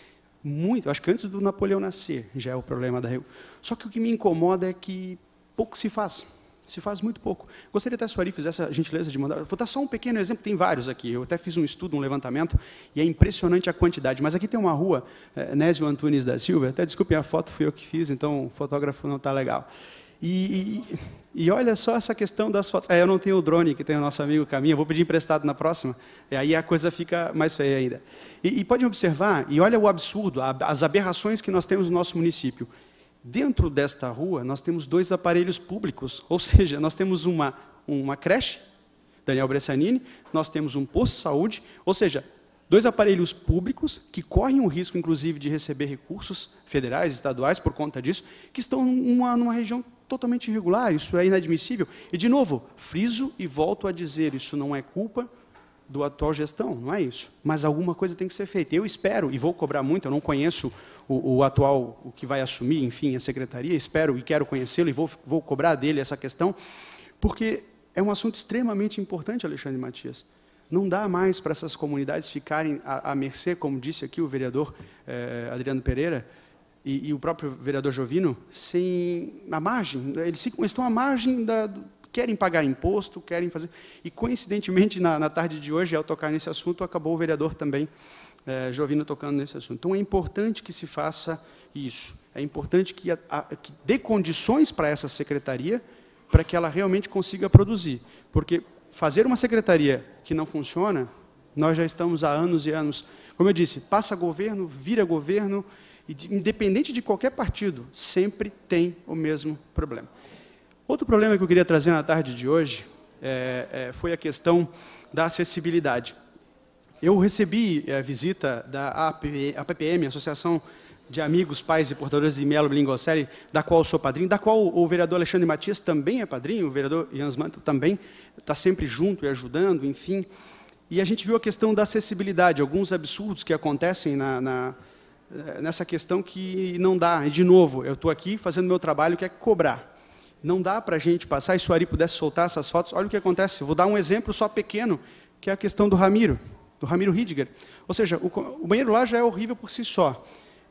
muito, acho que antes do Napoleão nascer já é o problema da rua. Só que o que me incomoda é que pouco se faz. Se faz muito pouco. Gostaria até que a Suari fizesse a gentileza de mandar. Vou dar só um pequeno exemplo, tem vários aqui. Eu até fiz um estudo, um levantamento, e é impressionante a quantidade. Mas aqui tem uma rua, é, Nésio Antunes da Silva, até desculpem, a foto fui eu que fiz, então o fotógrafo não está legal. E, e, e olha só essa questão das fotos. É, eu não tenho o drone, que tem o nosso amigo Caminha, vou pedir emprestado na próxima, e aí a coisa fica mais feia ainda. E, e pode observar, e olha o absurdo, as aberrações que nós temos no nosso município. Dentro desta rua, nós temos dois aparelhos públicos, ou seja, nós temos uma, uma creche, Daniel Bressanini, nós temos um posto de saúde, ou seja, dois aparelhos públicos que correm o risco, inclusive, de receber recursos federais, estaduais, por conta disso, que estão numa, numa região totalmente irregular, isso é inadmissível. E, de novo, friso e volto a dizer, isso não é culpa do atual gestão, não é isso. Mas alguma coisa tem que ser feita. Eu espero, e vou cobrar muito, eu não conheço o, o atual, o que vai assumir, enfim, a secretaria, espero e quero conhecê-lo e vou, vou cobrar dele essa questão, porque é um assunto extremamente importante, Alexandre Matias. Não dá mais para essas comunidades ficarem à, à mercê, como disse aqui o vereador eh, Adriano Pereira, e, e o próprio vereador Jovino, sem, à margem, eles ficam, estão à margem da... querem pagar imposto, querem fazer... E, coincidentemente, na, na tarde de hoje, ao tocar nesse assunto, acabou o vereador também, é, Jovino, tocando nesse assunto. Então, é importante que se faça isso. É importante que, a, a, que dê condições para essa secretaria, para que ela realmente consiga produzir. Porque fazer uma secretaria que não funciona, nós já estamos há anos e anos... Como eu disse, passa governo, vira governo, e, de, independente de qualquer partido, sempre tem o mesmo problema. Outro problema que eu queria trazer na tarde de hoje é, é, foi a questão da acessibilidade. Eu recebi a visita da A P P M, Associação de Amigos, Pais e Portadores de Melo Bilinguocelli, da qual eu sou padrinho, da qual o vereador Alexandre Matias também é padrinho, o vereador Jans Manto também está sempre junto e ajudando, enfim. E a gente viu a questão da acessibilidade, alguns absurdos que acontecem na, na, nessa questão que não dá. E, de novo, eu estou aqui fazendo meu trabalho, que é cobrar. Não dá para a gente passar, e se o Ari pudesse soltar essas fotos, olha o que acontece. Eu vou dar um exemplo só pequeno, que é a questão do Ramiro, do Ramiro Hidiger. Ou seja, o, o banheiro lá já é horrível por si só.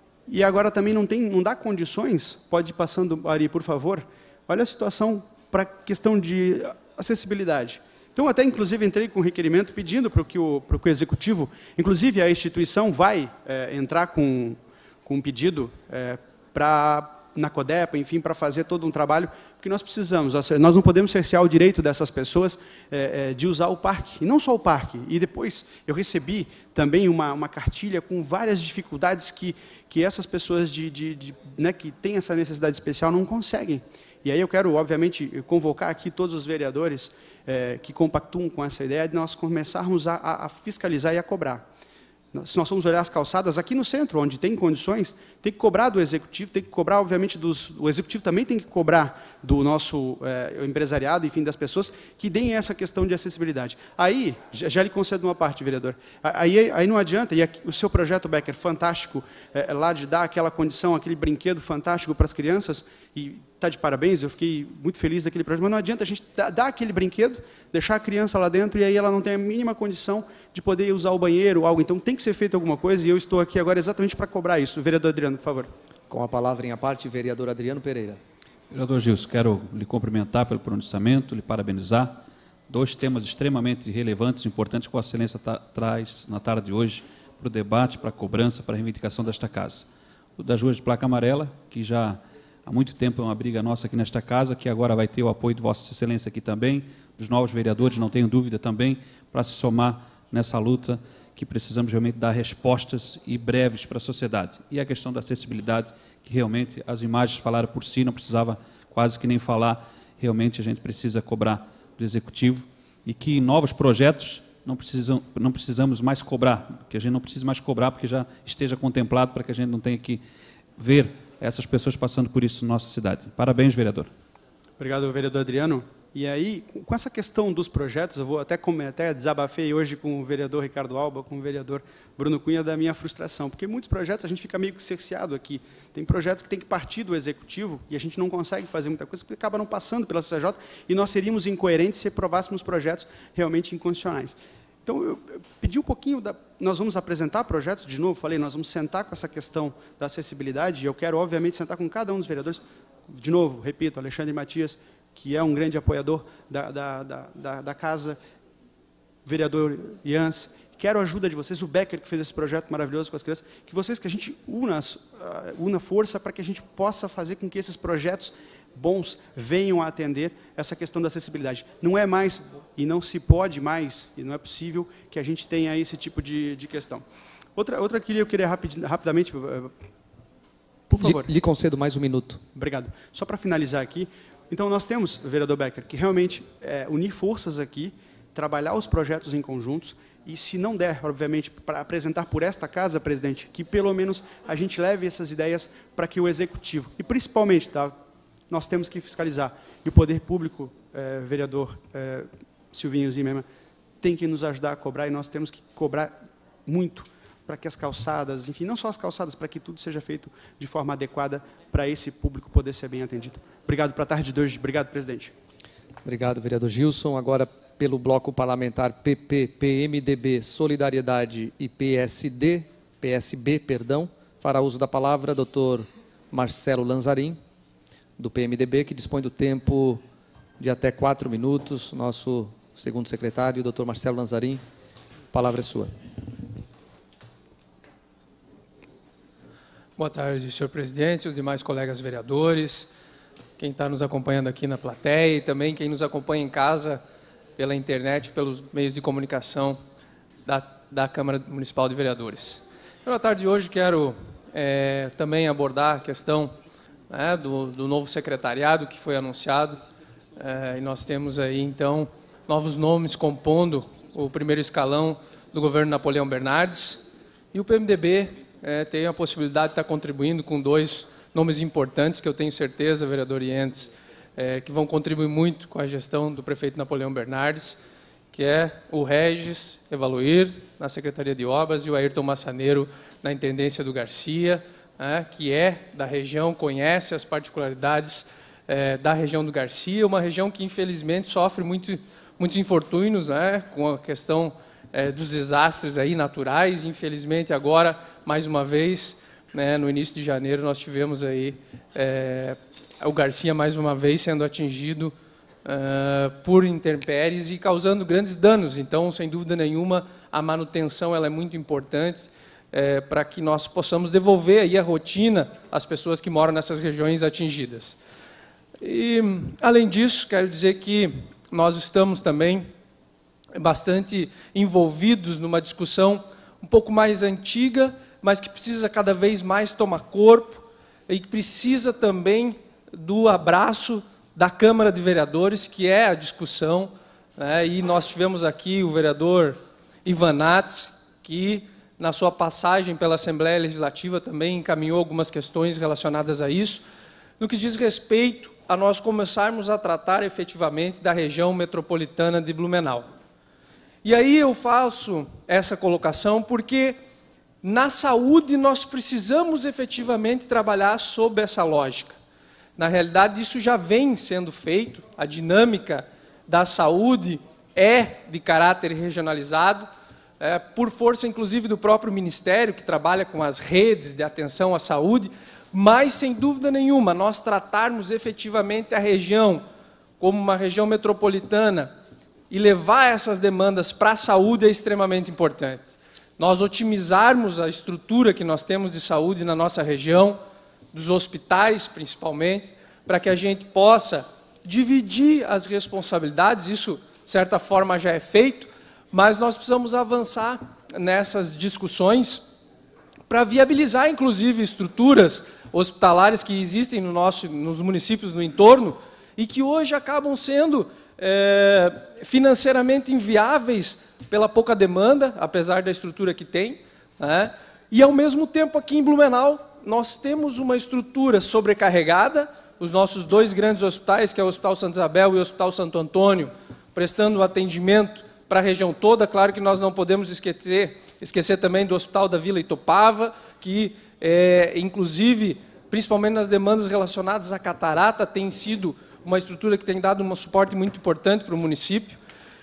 E agora também não, tem, não dá condições, pode ir passando, Ari, por favor. Olha a situação para a questão de acessibilidade. Então, até, inclusive, entrei com um requerimento pedindo para que o, para que o Executivo, inclusive a instituição vai é, entrar com, com um pedido é, para... na CODEPA, enfim, para fazer todo um trabalho, porque nós precisamos, nós não podemos cercear o direito dessas pessoas é, é, de usar o parque, e não só o parque. E depois eu recebi também uma, uma cartilha com várias dificuldades que, que essas pessoas de, de, de, né, que têm essa necessidade especial não conseguem. E aí eu quero, obviamente, convocar aqui todos os vereadores é, que compactuam com essa ideia de nós começarmos a, a fiscalizar e a cobrar. Se nós formos olhar as calçadas aqui no centro, onde tem condições, tem que cobrar do executivo, tem que cobrar, obviamente, dos, o executivo também tem que cobrar do nosso é, empresariado, enfim, das pessoas, que deem essa questão de acessibilidade. Aí, já, já lhe concedo uma parte, vereador, aí, aí não adianta, e aqui, o seu projeto, Becker, fantástico, é, lá de dar aquela condição, aquele brinquedo fantástico para as crianças, e está de parabéns, eu fiquei muito feliz daquele projeto, mas não adianta a gente dar, dar aquele brinquedo, deixar a criança lá dentro, e aí ela não tem a mínima condição de poder usar o banheiro ou algo. Então, tem que ser feito alguma coisa, e eu estou aqui agora exatamente para cobrar isso. Vereador Adriano, por favor. Com a palavra em a parte, vereador Adriano Pereira. Vereador Gilson, quero lhe cumprimentar pelo pronunciamento, lhe parabenizar. Dois temas extremamente relevantes e importantes que a Vossa Excelência traz na tarde de hoje para o debate, para a cobrança, para a reivindicação desta casa. O das ruas de placa amarela, que já há muito tempo é uma briga nossa aqui nesta casa, que agora vai ter o apoio de Vossa Excelência aqui também, dos novos vereadores, não tenho dúvida também, para se somar nessa luta que precisamos realmente dar respostas e breves para a sociedade. E a questão da acessibilidade, que realmente as imagens falaram por si, não precisava quase que nem falar, realmente a gente precisa cobrar do Executivo, e que novos projetos não, precisam, não precisamos mais cobrar, que a gente não precise mais cobrar, porque já esteja contemplado para que a gente não tenha que ver essas pessoas passando por isso na nossa cidade. Parabéns, vereador. Obrigado, vereador Adriano. E aí, com essa questão dos projetos, eu vou até, até desabafei hoje com o vereador Ricardo Alba, com o vereador Bruno Cunha, da minha frustração, porque muitos projetos a gente fica meio que cerceado aqui. Tem projetos que tem que partir do executivo e a gente não consegue fazer muita coisa, porque acaba não passando pela C C J e nós seríamos incoerentes se aprovássemos projetos realmente inconstitucionais. Então, eu pedi um pouquinho, da, nós vamos apresentar projetos, de novo, falei, nós vamos sentar com essa questão da acessibilidade, e eu quero, obviamente, sentar com cada um dos vereadores. De novo, repito, Alexandre Matias, que é um grande apoiador da, da, da, da, da casa, vereador Ians, quero a ajuda de vocês, o Becker, que fez esse projeto maravilhoso com as crianças, que vocês, que a gente una, uh, una força para que a gente possa fazer com que esses projetos bons venham a atender essa questão da acessibilidade. Não é mais, e não se pode mais, e não é possível que a gente tenha esse tipo de, de questão. Outra, outra que eu queria rapid, rapidamente, por favor. Lhe, lhe concedo mais um minuto. Obrigado. Só para finalizar aqui, então nós temos, vereador Becker, que realmente é, unir forças aqui, trabalhar os projetos em conjuntos, e se não der, obviamente, para apresentar por esta casa, presidente, que pelo menos a gente leve essas ideias para que o executivo, e principalmente, tá, nós temos que fiscalizar, e o poder público, é, vereador é, Silvinho Zimmermann, tem que nos ajudar a cobrar, e nós temos que cobrar muito para que as calçadas, enfim, não só as calçadas, para que tudo seja feito de forma adequada para esse público poder ser bem atendido. Obrigado para a tarde de hoje. Obrigado, presidente. Obrigado, vereador Gilson. Agora, pelo bloco parlamentar P P, P M D B, Solidariedade e P S D, P S B, perdão, fará uso da palavra doutor Marcelo Lanzarin, do P M D B, que dispõe do tempo de até quatro minutos. Nosso segundo secretário, doutor Marcelo Lanzarin, a palavra é sua. Boa tarde, senhor presidente, os demais colegas vereadores, quem está nos acompanhando aqui na plateia e também quem nos acompanha em casa pela internet, pelos meios de comunicação da, da Câmara Municipal de Vereadores. Na tarde de hoje quero é, também abordar a questão, né, do, do novo secretariado que foi anunciado, é, e nós temos aí então novos nomes compondo o primeiro escalão do governo Napoleão Bernardes, e o P M D B É, tem a possibilidade de estar contribuindo com dois nomes importantes, que eu tenho certeza, vereador Ientes, é, que vão contribuir muito com a gestão do prefeito Napoleão Bernardes, que é o Regis Evaluir, na Secretaria de Obras, e o Ayrton Massaneiro, na Intendência do Garcia, é, que é da região, conhece as particularidades é, da região do Garcia, uma região que, infelizmente, sofre muito, muitos infortúnios, né, com a questão é, dos desastres aí naturais. Infelizmente, agora, mais uma vez, né, no início de janeiro, nós tivemos aí é, o Garcia, mais uma vez, sendo atingido uh, por intempéries e causando grandes danos. Então, sem dúvida nenhuma, a manutenção ela é muito importante é, para que nós possamos devolver aí a rotina às pessoas que moram nessas regiões atingidas. E, além disso, quero dizer que nós estamos também bastante envolvidos numa discussão um pouco mais antiga, mas que precisa cada vez mais tomar corpo e que precisa também do abraço da Câmara de Vereadores, que é a discussão, né? E nós tivemos aqui o vereador Ivan Nats, que na sua passagem pela Assembleia Legislativa também encaminhou algumas questões relacionadas a isso, no que diz respeito a nós começarmos a tratar efetivamente da região metropolitana de Blumenau. E aí eu faço essa colocação porque na saúde nós precisamos efetivamente trabalhar sob essa lógica. Na realidade, isso já vem sendo feito, a dinâmica da saúde é de caráter regionalizado, é, por força inclusive do próprio Ministério, que trabalha com as redes de atenção à saúde, mas sem dúvida nenhuma, nós tratarmos efetivamente a região como uma região metropolitana e levar essas demandas para a saúde é extremamente importante. Nós otimizarmos a estrutura que nós temos de saúde na nossa região, dos hospitais principalmente, para que a gente possa dividir as responsabilidades, isso de certa forma já é feito, mas nós precisamos avançar nessas discussões para viabilizar inclusive estruturas hospitalares que existem no nosso, nos municípios no entorno e que hoje acabam sendo é, financeiramente inviáveis pela pouca demanda, apesar da estrutura que tem, né? E, ao mesmo tempo, aqui em Blumenau, nós temos uma estrutura sobrecarregada, os nossos dois grandes hospitais, que é o Hospital Santa Isabel e o Hospital Santo Antônio, prestando atendimento para a região toda. Claro que nós não podemos esquecer, esquecer também do Hospital da Vila Itopava, que, é, inclusive, principalmente nas demandas relacionadas à catarata, tem sido uma estrutura que tem dado um suporte muito importante para o município.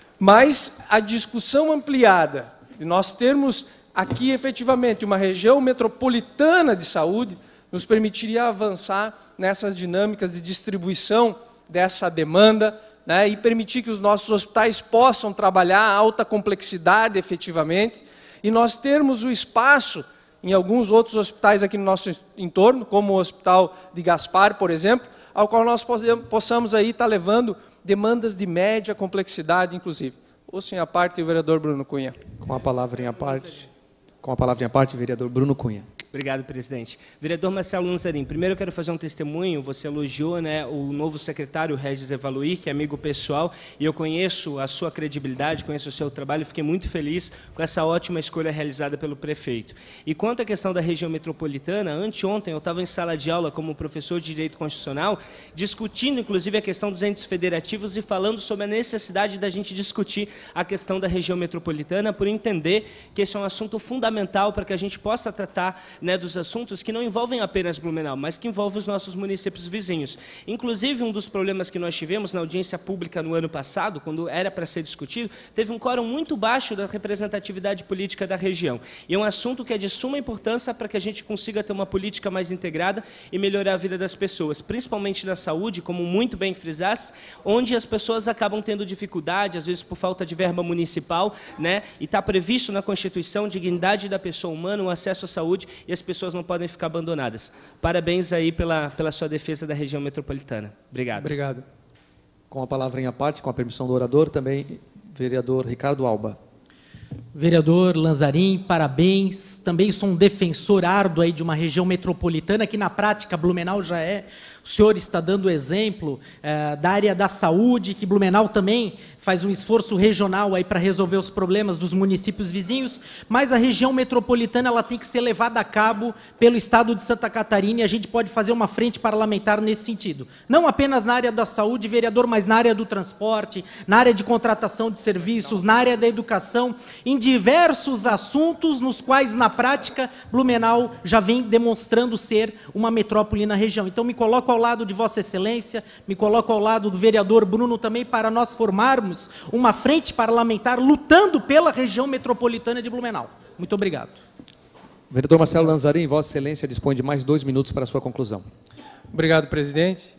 Mas a discussão ampliada de nós termos aqui, efetivamente, uma região metropolitana de saúde, nos permitiria avançar nessas dinâmicas de distribuição dessa demanda, né, e permitir que os nossos hospitais possam trabalhar a alta complexidade, efetivamente, e nós termos o espaço em alguns outros hospitais aqui no nosso entorno, como o Hospital de Gaspar, por exemplo, ao qual nós possamos aí estar levando demandas de média complexidade, inclusive. Ouçam a parte, o vereador Bruno Cunha. Com a palavra em parte, com a palavra em parte, vereador Bruno Cunha. Obrigado, presidente. Vereador Marcelo Lanzarin, primeiro eu quero fazer um testemunho. Você elogiou, né, o novo secretário, Regis Evaluir, que é amigo pessoal, e eu conheço a sua credibilidade, conheço o seu trabalho, fiquei muito feliz com essa ótima escolha realizada pelo prefeito. E quanto à questão da região metropolitana, anteontem eu estava em sala de aula como professor de Direito Constitucional, discutindo, inclusive, a questão dos entes federativos e falando sobre a necessidade da gente discutir a questão da região metropolitana, por entender que esse é um assunto fundamental para que a gente possa tratar, né, dos assuntos que não envolvem apenas Blumenau, mas que envolvem os nossos municípios vizinhos. Inclusive, um dos problemas que nós tivemos na audiência pública no ano passado, quando era para ser discutido, teve um quórum muito baixo da representatividade política da região. E é um assunto que é de suma importância para que a gente consiga ter uma política mais integrada e melhorar a vida das pessoas, principalmente na saúde, como muito bem frisaste, onde as pessoas acabam tendo dificuldade, às vezes por falta de verba municipal, né? E está previsto na Constituição dignidade da pessoa humana, o acesso à saúde, e as pessoas não podem ficar abandonadas. Parabéns aí pela, pela sua defesa da região metropolitana. Obrigado. Obrigado. Com a palavra em parte, com a permissão do orador, também vereador Ricardo Alba. Vereador Lanzarin, parabéns. Também sou um defensor árduo aí de uma região metropolitana, que na prática Blumenau já é. O senhor está dando exemplo eh, da área da saúde, que Blumenau também faz um esforço regional aí para resolver os problemas dos municípios vizinhos, mas a região metropolitana ela tem que ser levada a cabo pelo Estado de Santa Catarina, e a gente pode fazer uma frente parlamentar nesse sentido. Não apenas na área da saúde, vereador, mas na área do transporte, na área de contratação de serviços, na área da educação, em diversos assuntos nos quais, na prática, Blumenau já vem demonstrando ser uma metrópole na região. Então, me coloco ao lado de Vossa Excelência, me coloco ao lado do vereador Bruno também, para nós formarmos uma frente parlamentar lutando pela região metropolitana de Blumenau. Muito obrigado. Vereador Marcelo Lanzarin, Vossa Excelência dispõe de mais dois minutos para a sua conclusão. Obrigado, presidente.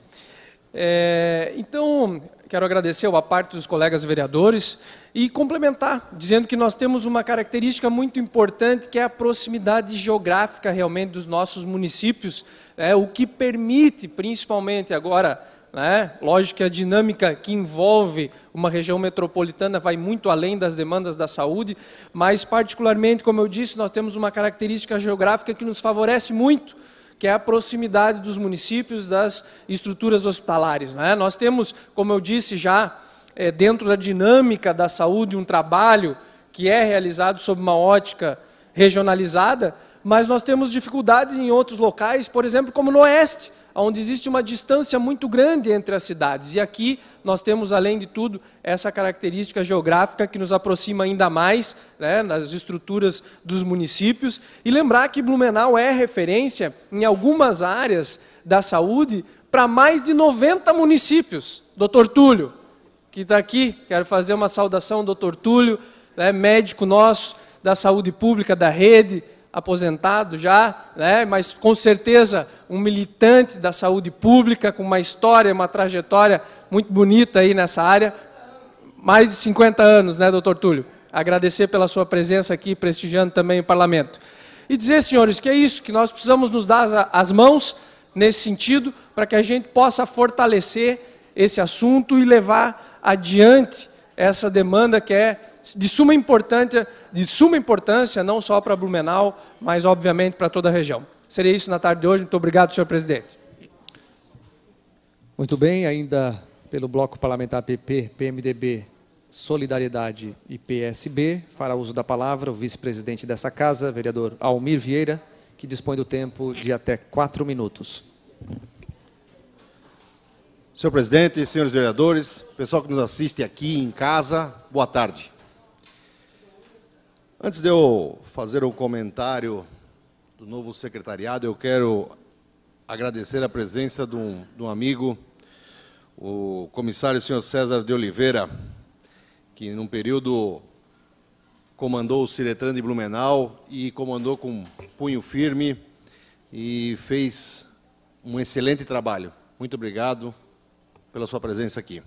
É, então, quero agradecer a parte dos colegas vereadores e complementar, dizendo que nós temos uma característica muito importante, que é a proximidade geográfica realmente dos nossos municípios, né, o que permite, principalmente agora, né, lógico que a dinâmica que envolve uma região metropolitana vai muito além das demandas da saúde, mas particularmente, como eu disse, nós temos uma característica geográfica que nos favorece muito, que é a proximidade dos municípios, das estruturas hospitalares, né? Nós temos, como eu disse já, é, dentro da dinâmica da saúde, um trabalho que é realizado sob uma ótica regionalizada, mas nós temos dificuldades em outros locais, por exemplo, como no Oeste, onde existe uma distância muito grande entre as cidades. E aqui nós temos, além de tudo, essa característica geográfica que nos aproxima ainda mais, né, nas estruturas dos municípios. E lembrar que Blumenau é referência em algumas áreas da saúde para mais de noventa municípios. doutor Túlio, que está aqui, quero fazer uma saudação ao doutor Túlio, né, médico nosso da saúde pública da rede, aposentado já, né, mas com certeza um militante da saúde pública, com uma história, uma trajetória muito bonita aí nessa área, mais de cinquenta anos, né, doutor Túlio? Agradecer pela sua presença aqui, prestigiando também o parlamento. E dizer, senhores, que é isso, que nós precisamos nos dar as mãos nesse sentido, para que a gente possa fortalecer esse assunto e levar adiante essa demanda que é de suma importância, de suma importância não só para Blumenau, mas obviamente para toda a região. Seria isso na tarde de hoje. Muito obrigado, senhor presidente. Muito bem, ainda Pelo bloco parlamentar P P, P M D B, Solidariedade e P S B, fará uso da palavra o vice-presidente dessa casa, vereador Almir Vieira, que dispõe do tempo de até quatro minutos. Senhor presidente, senhores vereadores, pessoal que nos assiste aqui em casa, boa tarde. Antes de eu fazer um comentário do novo secretariado, eu quero agradecer a presença de um, de um amigo, o comissário senhor César de Oliveira, que num período comandou o Ciretran de Blumenau e comandou com punho firme e fez um excelente trabalho. Muito obrigado pela sua presença aqui.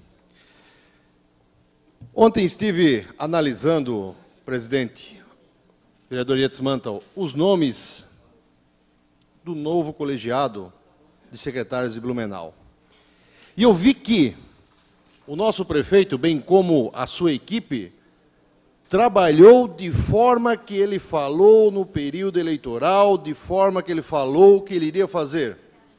Ontem estive analisando, presidente, vereador Yates Mantel, os nomes do novo colegiado de secretários de Blumenau. E eu vi que o nosso prefeito, bem como a sua equipe, trabalhou de forma que ele falou no período eleitoral, de forma que ele falou que ele iria fazer.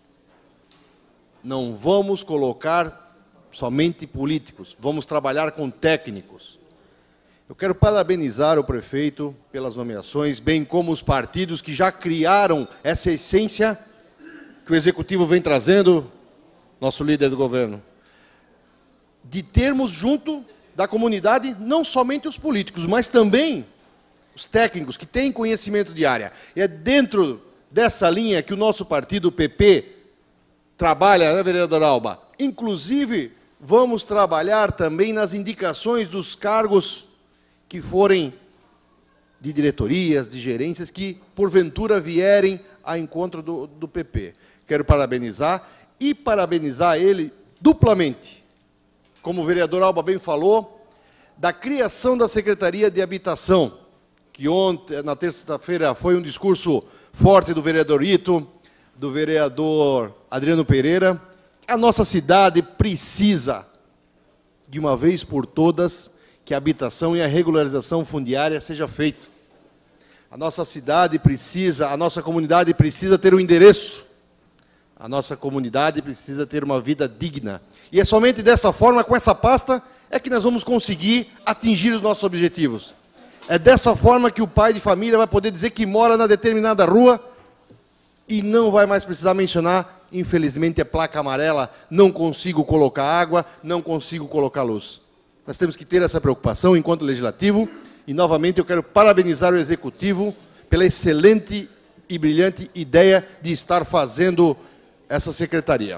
Não vamos colocar somente políticos, vamos trabalhar com técnicos. Eu quero parabenizar o prefeito pelas nomeações, bem como os partidos que já criaram essa essência que o Executivo vem trazendo, nosso líder do governo, de termos junto da comunidade não somente os políticos, mas também os técnicos que têm conhecimento de área. E é dentro dessa linha que o nosso partido, o P P, trabalha, né, vereador Alba? Inclusive, vamos trabalhar também nas indicações dos cargos que forem de diretorias, de gerências, que porventura vierem a encontro do, do P P. Quero parabenizar e parabenizar ele duplamente. Como o vereador Alba bem falou, da criação da Secretaria de Habitação, que ontem, na terça-feira, foi um discurso forte do vereador Ito, do vereador Adriano Pereira. A nossa cidade precisa, de uma vez por todas, que a habitação e a regularização fundiária seja feita. A nossa cidade precisa, a nossa comunidade precisa ter um endereço. A nossa comunidade precisa ter uma vida digna. E é somente dessa forma, com essa pasta, é que nós vamos conseguir atingir os nossos objetivos. É dessa forma que o pai de família vai poder dizer que mora na determinada rua e não vai mais precisar mencionar, infelizmente, a placa amarela, não consigo colocar água, não consigo colocar luz. Nós temos que ter essa preocupação enquanto legislativo e, novamente, eu quero parabenizar o Executivo pela excelente e brilhante ideia de estar fazendo essa secretaria.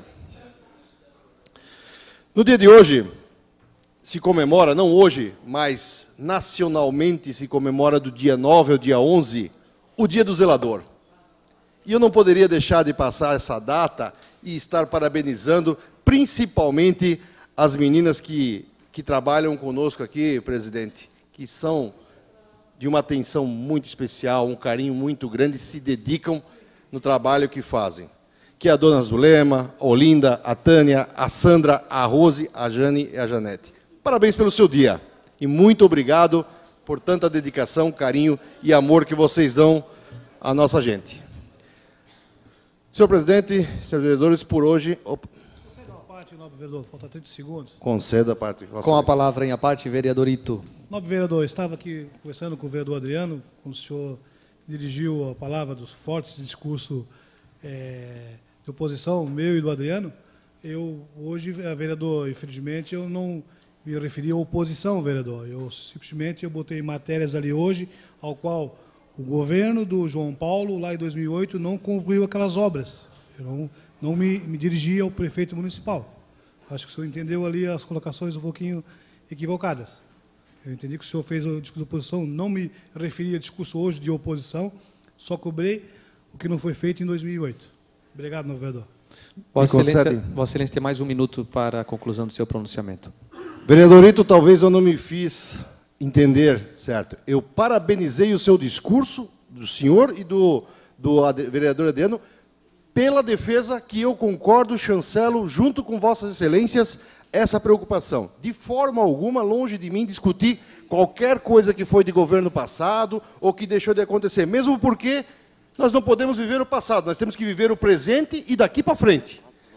No dia de hoje, se comemora, não hoje, mas nacionalmente se comemora do dia nove ao dia onze, o Dia do Zelador. E eu não poderia deixar de passar essa data e estar parabenizando, principalmente as meninas que, que trabalham conosco aqui, presidente, que são de uma atenção muito especial, um carinho muito grande, se dedicam no trabalho que fazem. Que é a dona Zulema, a Olinda, a Tânia, a Sandra, a Rose, a Jane e a Janete. Parabéns pelo seu dia e muito obrigado por tanta dedicação, carinho e amor que vocês dão à nossa gente. Senhor presidente, senhores vereadores, por hoje... Opa. Conceda a parte, nobre vereador, falta trinta segundos. Conceda a parte. Com a palavra em a parte, vereador Ito. Nobre vereador, estava aqui conversando com o vereador Adriano, quando o senhor dirigiu a palavra dos fortes discursos é, de oposição, meu e do Adriano. Eu, hoje, vereador, infelizmente, eu não me referi à oposição, vereador. Eu simplesmente eu botei matérias ali hoje, ao qual o governo do João Paulo, lá em dois mil e oito, não concluiu aquelas obras. Eu não, não me, me dirigi ao prefeito municipal. Acho que o senhor entendeu ali as colocações um pouquinho equivocadas. Eu entendi que o senhor fez o discurso de oposição, não me referi a discurso hoje de oposição, só cobrei o que não foi feito em dois mil e oito. Obrigado, meu vereador. Vossa Excelência, Vossa Excelência tem mais um minuto para a conclusão do seu pronunciamento. Vereadorito, talvez eu não me fiz entender, certo? Eu parabenizei o seu discurso, do senhor e do, do vereador Adriano, pela defesa que eu concordo, chancelo, junto com Vossas Excelências, essa preocupação. De forma alguma, longe de mim, discutir qualquer coisa que foi de governo passado ou que deixou de acontecer, mesmo porque nós não podemos viver o passado, nós temos que viver o presente e daqui para frente.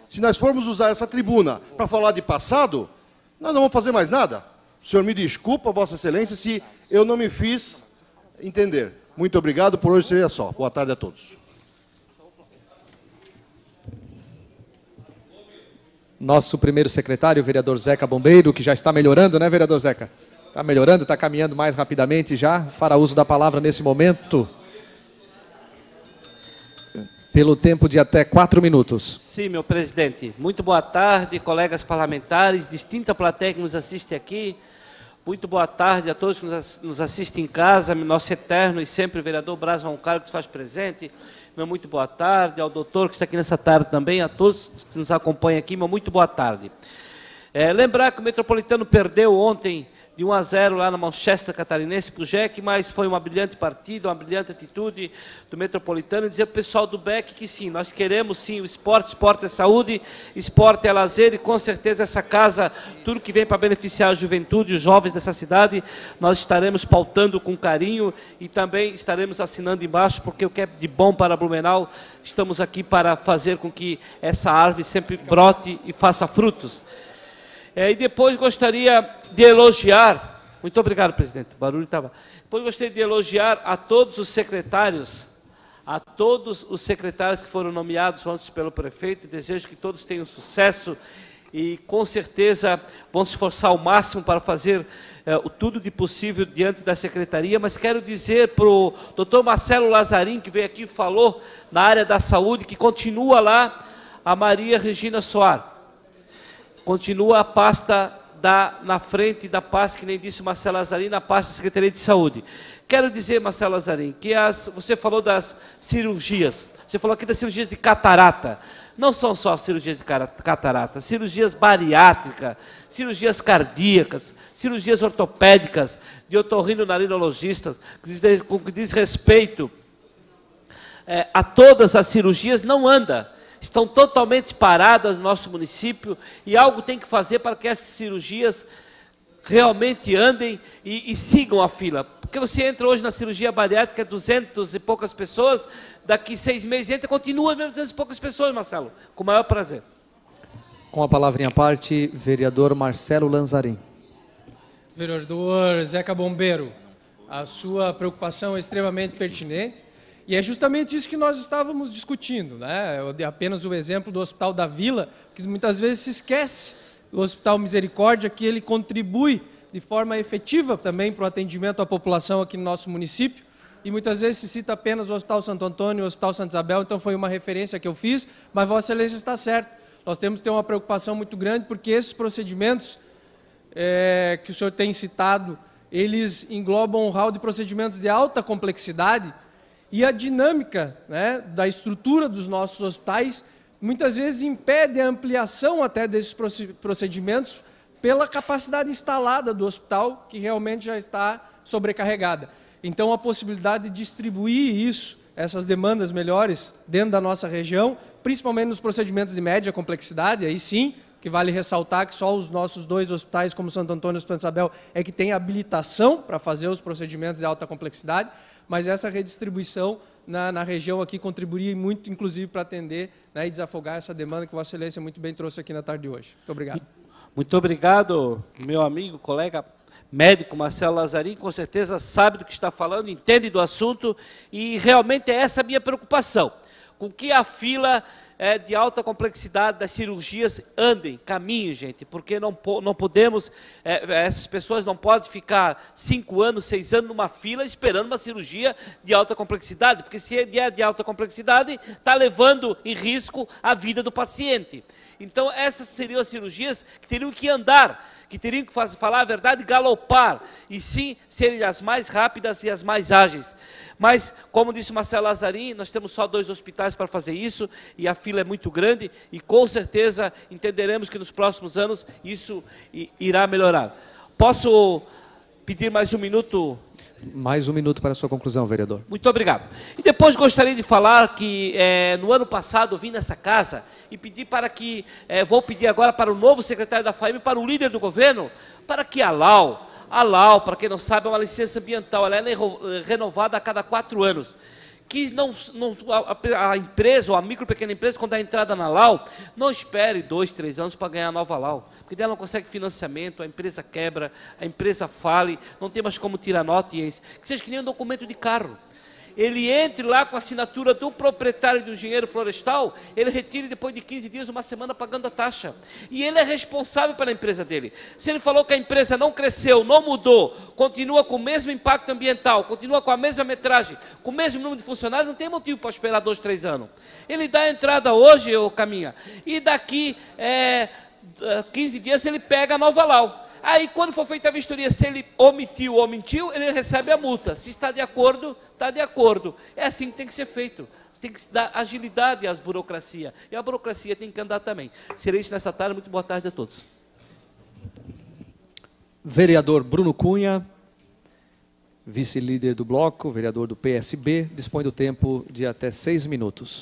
Se nós formos usar essa tribuna para falar de passado, nós não vamos fazer mais nada. O senhor me desculpa, Vossa Excelência, se eu não me fiz entender. Muito obrigado, por hoje seria só. Boa tarde a todos. Nosso primeiro secretário, o vereador Zeca Bombeiro, que já está melhorando, né, vereador Zeca? Está melhorando, está caminhando mais rapidamente já. Fará uso da palavra nesse momento. Pelo tempo de até quatro minutos. Sim, meu presidente. Muito boa tarde, colegas parlamentares, distinta plateia que nos assiste aqui. Muito boa tarde a todos que nos assistem em casa, nosso eterno e sempre vereador Braz Roncal, que se faz presente. Meu muito boa tarde, ao doutor que está aqui nessa tarde também, a todos que nos acompanham aqui, meu muito boa tarde. É, lembrar que o Metropolitano perdeu ontem de um a zero lá na Manchester Catarinense para o J E C, mas foi uma brilhante partida, uma brilhante atitude do Metropolitano, e dizer para o pessoal do B E C que sim, nós queremos sim o esporte, esporte é saúde, esporte é lazer, e com certeza essa casa, tudo que vem para beneficiar a juventude, os jovens dessa cidade, nós estaremos pautando com carinho e também estaremos assinando embaixo, porque o que é de bom para Blumenau, estamos aqui para fazer com que essa árvore sempre brote e faça frutos. É, e depois gostaria de elogiar, muito obrigado, presidente, o barulho estava. Depois gostaria de elogiar a todos os secretários, a todos os secretários que foram nomeados ontem pelo prefeito, desejo que todos tenham sucesso e com certeza vão se esforçar ao máximo para fazer é, o tudo de possível diante da secretaria, mas quero dizer para o doutor Marcelo Lazarim, que veio aqui e falou na área da saúde, que continua lá a Maria Regina Soares. Continua a pasta da, na frente da pasta, que nem disse o Marcelo Lazarim, na pasta da Secretaria de Saúde. Quero dizer, Marcelo Lazarim, que as, você falou das cirurgias, você falou aqui das cirurgias de catarata. Não são só cirurgias de catarata, cirurgias bariátricas, cirurgias cardíacas, cirurgias ortopédicas, de otorrinolaringologistas, com que diz respeito é, a todas as cirurgias, não anda. Estão totalmente paradas no nosso município e algo tem que fazer para que essas cirurgias realmente andem e, e sigam a fila. Porque você entra hoje na cirurgia bariátrica, duzentas e poucas pessoas, daqui seis meses entra, continua mesmo duzentas e poucas pessoas, Marcelo. Com o maior prazer. Com a palavrinha à parte, vereador Marcelo Lanzarim. Vereador Zeca Bombeiro, a sua preocupação é extremamente pertinente. E é justamente isso que nós estávamos discutindo, né? Eu dei apenas o exemplo do Hospital da Vila, que muitas vezes se esquece do Hospital Misericórdia, que ele contribui de forma efetiva também para o atendimento à população aqui no nosso município, e muitas vezes se cita apenas o Hospital Santo Antônio e o Hospital Santa Isabel, então foi uma referência que eu fiz, mas Vossa Excelência está certo. Nós temos que ter uma preocupação muito grande, porque esses procedimentos é, que o senhor tem citado, eles englobam um rol de procedimentos de alta complexidade. E a dinâmica, né, da estrutura dos nossos hospitais muitas vezes impede a ampliação até desses procedimentos pela capacidade instalada do hospital, que realmente já está sobrecarregada. Então, a possibilidade de distribuir isso, essas demandas melhores dentro da nossa região, principalmente nos procedimentos de média complexidade, aí sim, que vale ressaltar que só os nossos dois hospitais, como Santo Antônio e Santa Isabel, é que tem habilitação para fazer os procedimentos de alta complexidade, mas essa redistribuição na, na região aqui contribuiria muito, inclusive, para atender, né, e desafogar essa demanda que Vossa Excelência muito bem trouxe aqui na tarde de hoje. Muito obrigado. Muito obrigado, meu amigo, colega médico Marcelo Lazarim, com certeza sabe do que está falando, entende do assunto, e realmente é essa a minha preocupação, com que a fila é, de alta complexidade das cirurgias andem, caminhem, gente, porque não, não podemos, é, essas pessoas não podem ficar cinco anos, seis anos numa fila esperando uma cirurgia de alta complexidade, porque se é de alta complexidade, está levando em risco a vida do paciente. Então, essas seriam as cirurgias que teriam que andar, que teriam que fazer, falar a verdade, galopar, e sim serem as mais rápidas e as mais ágeis. Mas, como disse Marcelo Lazarim, nós temos só dois hospitais para fazer isso, e a fila é muito grande, e com certeza entenderemos que nos próximos anos isso irá melhorar. Posso pedir mais um minuto? Mais um minuto para a sua conclusão, vereador. Muito obrigado. E depois gostaria de falar que é, no ano passado eu vim nessa casa e pedi para que, é, vou pedir agora para o novo secretário da FAEM, para o líder do governo, para que a LAU, a LAU, para quem não sabe, é uma licença ambiental, ela é renovada a cada quatro anos. que não, não, a, a empresa, ou a micro e pequena empresa, quando dá entrada na Lau, não espere dois, três anos para ganhar a nova Lau. Porque dela não consegue financiamento, a empresa quebra, a empresa fale, não tem mais como tirar nota e esse. Que seja que nem um documento de carro. Ele entre lá com a assinatura do proprietário do engenheiro florestal, ele retire depois de quinze dias, uma semana, pagando a taxa. E ele é responsável pela empresa dele. Se ele falou que a empresa não cresceu, não mudou, continua com o mesmo impacto ambiental, continua com a mesma metragem, com o mesmo número de funcionários, não tem motivo para esperar dois, três anos. Ele dá a entrada hoje, ô Caminha, e daqui é, quinze dias ele pega a nova Lau. Aí, quando for feita a vistoria, se ele omitiu ou mentiu, ele recebe a multa. Se está de acordo, está de acordo. É assim que tem que ser feito. Tem que dar agilidade às burocracias. E a burocracia tem que andar também. Serei isso nessa tarde. Muito boa tarde a todos. Vereador Bruno Cunha, vice-líder do bloco, vereador do P S B, dispõe do tempo de até seis minutos.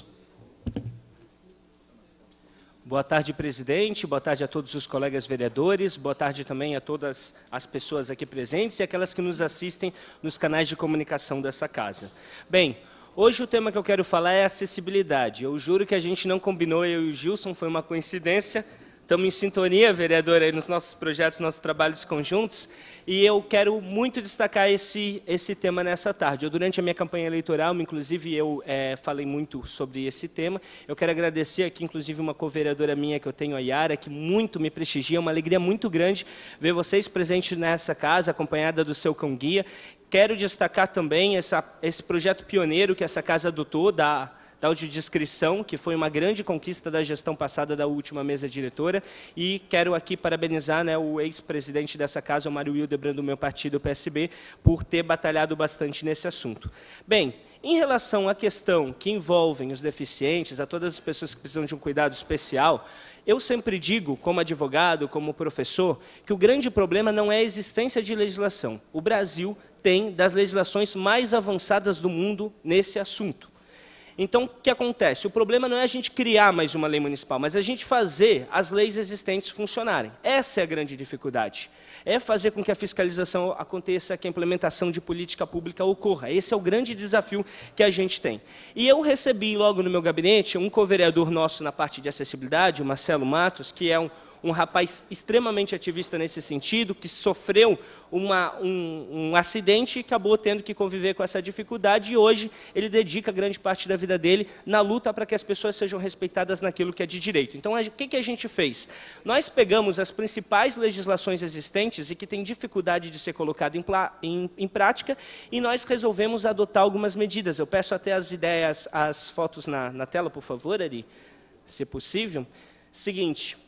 Boa tarde, presidente. Boa tarde a todos os colegas vereadores. Boa tarde também a todas as pessoas aqui presentes e aquelas que nos assistem nos canais de comunicação dessa casa. Bem, hoje o tema que eu quero falar é acessibilidade. Eu juro que a gente não combinou, eu e o Gilson, foi uma coincidência. Estamos em sintonia, vereador, aí nos nossos projetos, nossos trabalhos conjuntos, e eu quero muito destacar esse, esse tema nessa tarde. Eu, durante a minha campanha eleitoral, inclusive, eu é, falei muito sobre esse tema. Eu quero agradecer aqui, inclusive, uma co-vereadora minha que eu tenho, a Yara, que muito me prestigia, uma alegria muito grande ver vocês presentes nessa casa, acompanhada do seu cão-guia. Quero destacar também essa, esse projeto pioneiro que essa casa adotou, da da audiodescrição, que foi uma grande conquista da gestão passada da última mesa diretora, e quero aqui parabenizar, né, o ex-presidente dessa casa, o Mário Hildebrand, do meu partido, o P S B, por ter batalhado bastante nesse assunto. Bem, em relação à questão que envolvem os deficientes, a todas as pessoas que precisam de um cuidado especial, eu sempre digo, como advogado, como professor, que o grande problema não é a existência de legislação. O Brasil tem das legislações mais avançadas do mundo nesse assunto. Então, o que acontece? O problema não é a gente criar mais uma lei municipal, mas a gente fazer as leis existentes funcionarem. Essa é a grande dificuldade. É fazer com que a fiscalização aconteça, que a implementação de política pública ocorra. Esse é o grande desafio que a gente tem. E eu recebi logo no meu gabinete um co-vereador nosso na parte de acessibilidade, o Marcelo Matos, que é um um rapaz extremamente ativista nesse sentido, que sofreu uma, um, um acidente e acabou tendo que conviver com essa dificuldade, e hoje ele dedica grande parte da vida dele na luta para que as pessoas sejam respeitadas naquilo que é de direito. Então, o que, que a gente fez? Nós pegamos as principais legislações existentes e que têm dificuldade de ser colocado em, em, em prática, e nós resolvemos adotar algumas medidas. Eu peço até as ideias, as fotos na, na tela, por favor, Ari, se possível. Seguinte...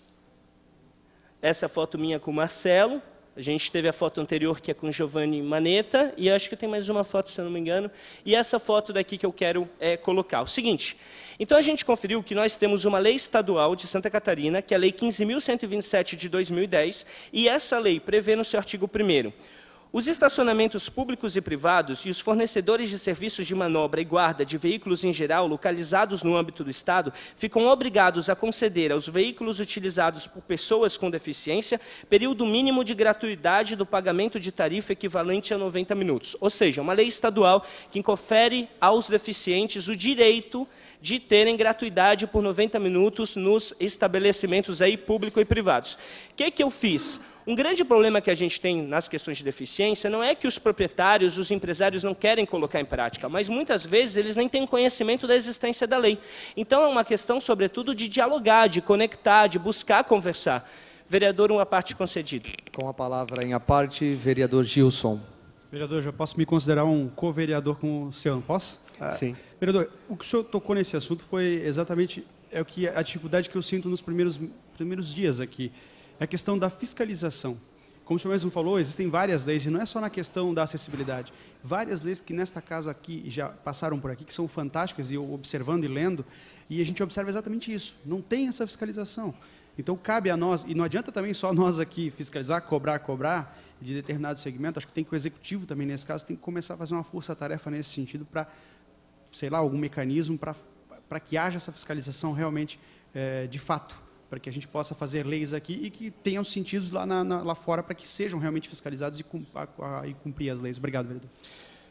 Essa foto minha com o Marcelo, a gente teve a foto anterior que é com o Giovanni Manetta, e acho que tem mais uma foto, se eu não me engano, e essa foto daqui que eu quero é, colocar. O seguinte, então a gente conferiu que nós temos uma lei estadual de Santa Catarina, que é a Lei quinze mil cento e vinte e sete de dois mil e dez, e essa lei prevê no seu artigo primeiro, os estacionamentos públicos e privados e os fornecedores de serviços de manobra e guarda de veículos em geral localizados no âmbito do Estado ficam obrigados a conceder aos veículos utilizados por pessoas com deficiência período mínimo de gratuidade do pagamento de tarifa equivalente a noventa minutos. Ou seja, uma lei estadual que confere aos deficientes o direito de terem gratuidade por noventa minutos nos estabelecimentos aí públicos e privados. O que, que eu fiz? Um grande problema que a gente tem nas questões de deficiência não é que os proprietários, os empresários não querem colocar em prática, mas muitas vezes eles nem têm conhecimento da existência da lei. Então é uma questão, sobretudo, de dialogar, de conectar, de buscar conversar. Vereador, uma parte concedida. Com a palavra em a parte, vereador Gilson. Vereador, já posso me considerar um co-vereador com o senhor, não posso? Sim. Ah, vereador, o que o senhor tocou nesse assunto foi exatamente é o que, a dificuldade que eu sinto nos primeiros, primeiros dias aqui. É a questão da fiscalização. Como o senhor mesmo falou, existem várias leis, e não é só na questão da acessibilidade. Várias leis que nesta casa aqui já passaram por aqui, que são fantásticas, e eu observando e lendo, e a gente observa exatamente isso. Não tem essa fiscalização. Então, cabe a nós, e não adianta também só nós aqui fiscalizar, cobrar, cobrar, de determinado segmento, acho que tem que o executivo também, nesse caso, tem que começar a fazer uma força-tarefa nesse sentido para, sei lá, algum mecanismo para, para que haja essa fiscalização realmente, é, de fato, para que a gente possa fazer leis aqui e que tenham sentidos lá, na, na, lá fora para que sejam realmente fiscalizados e, cum, a, a, e cumprir as leis. Obrigado, vereador.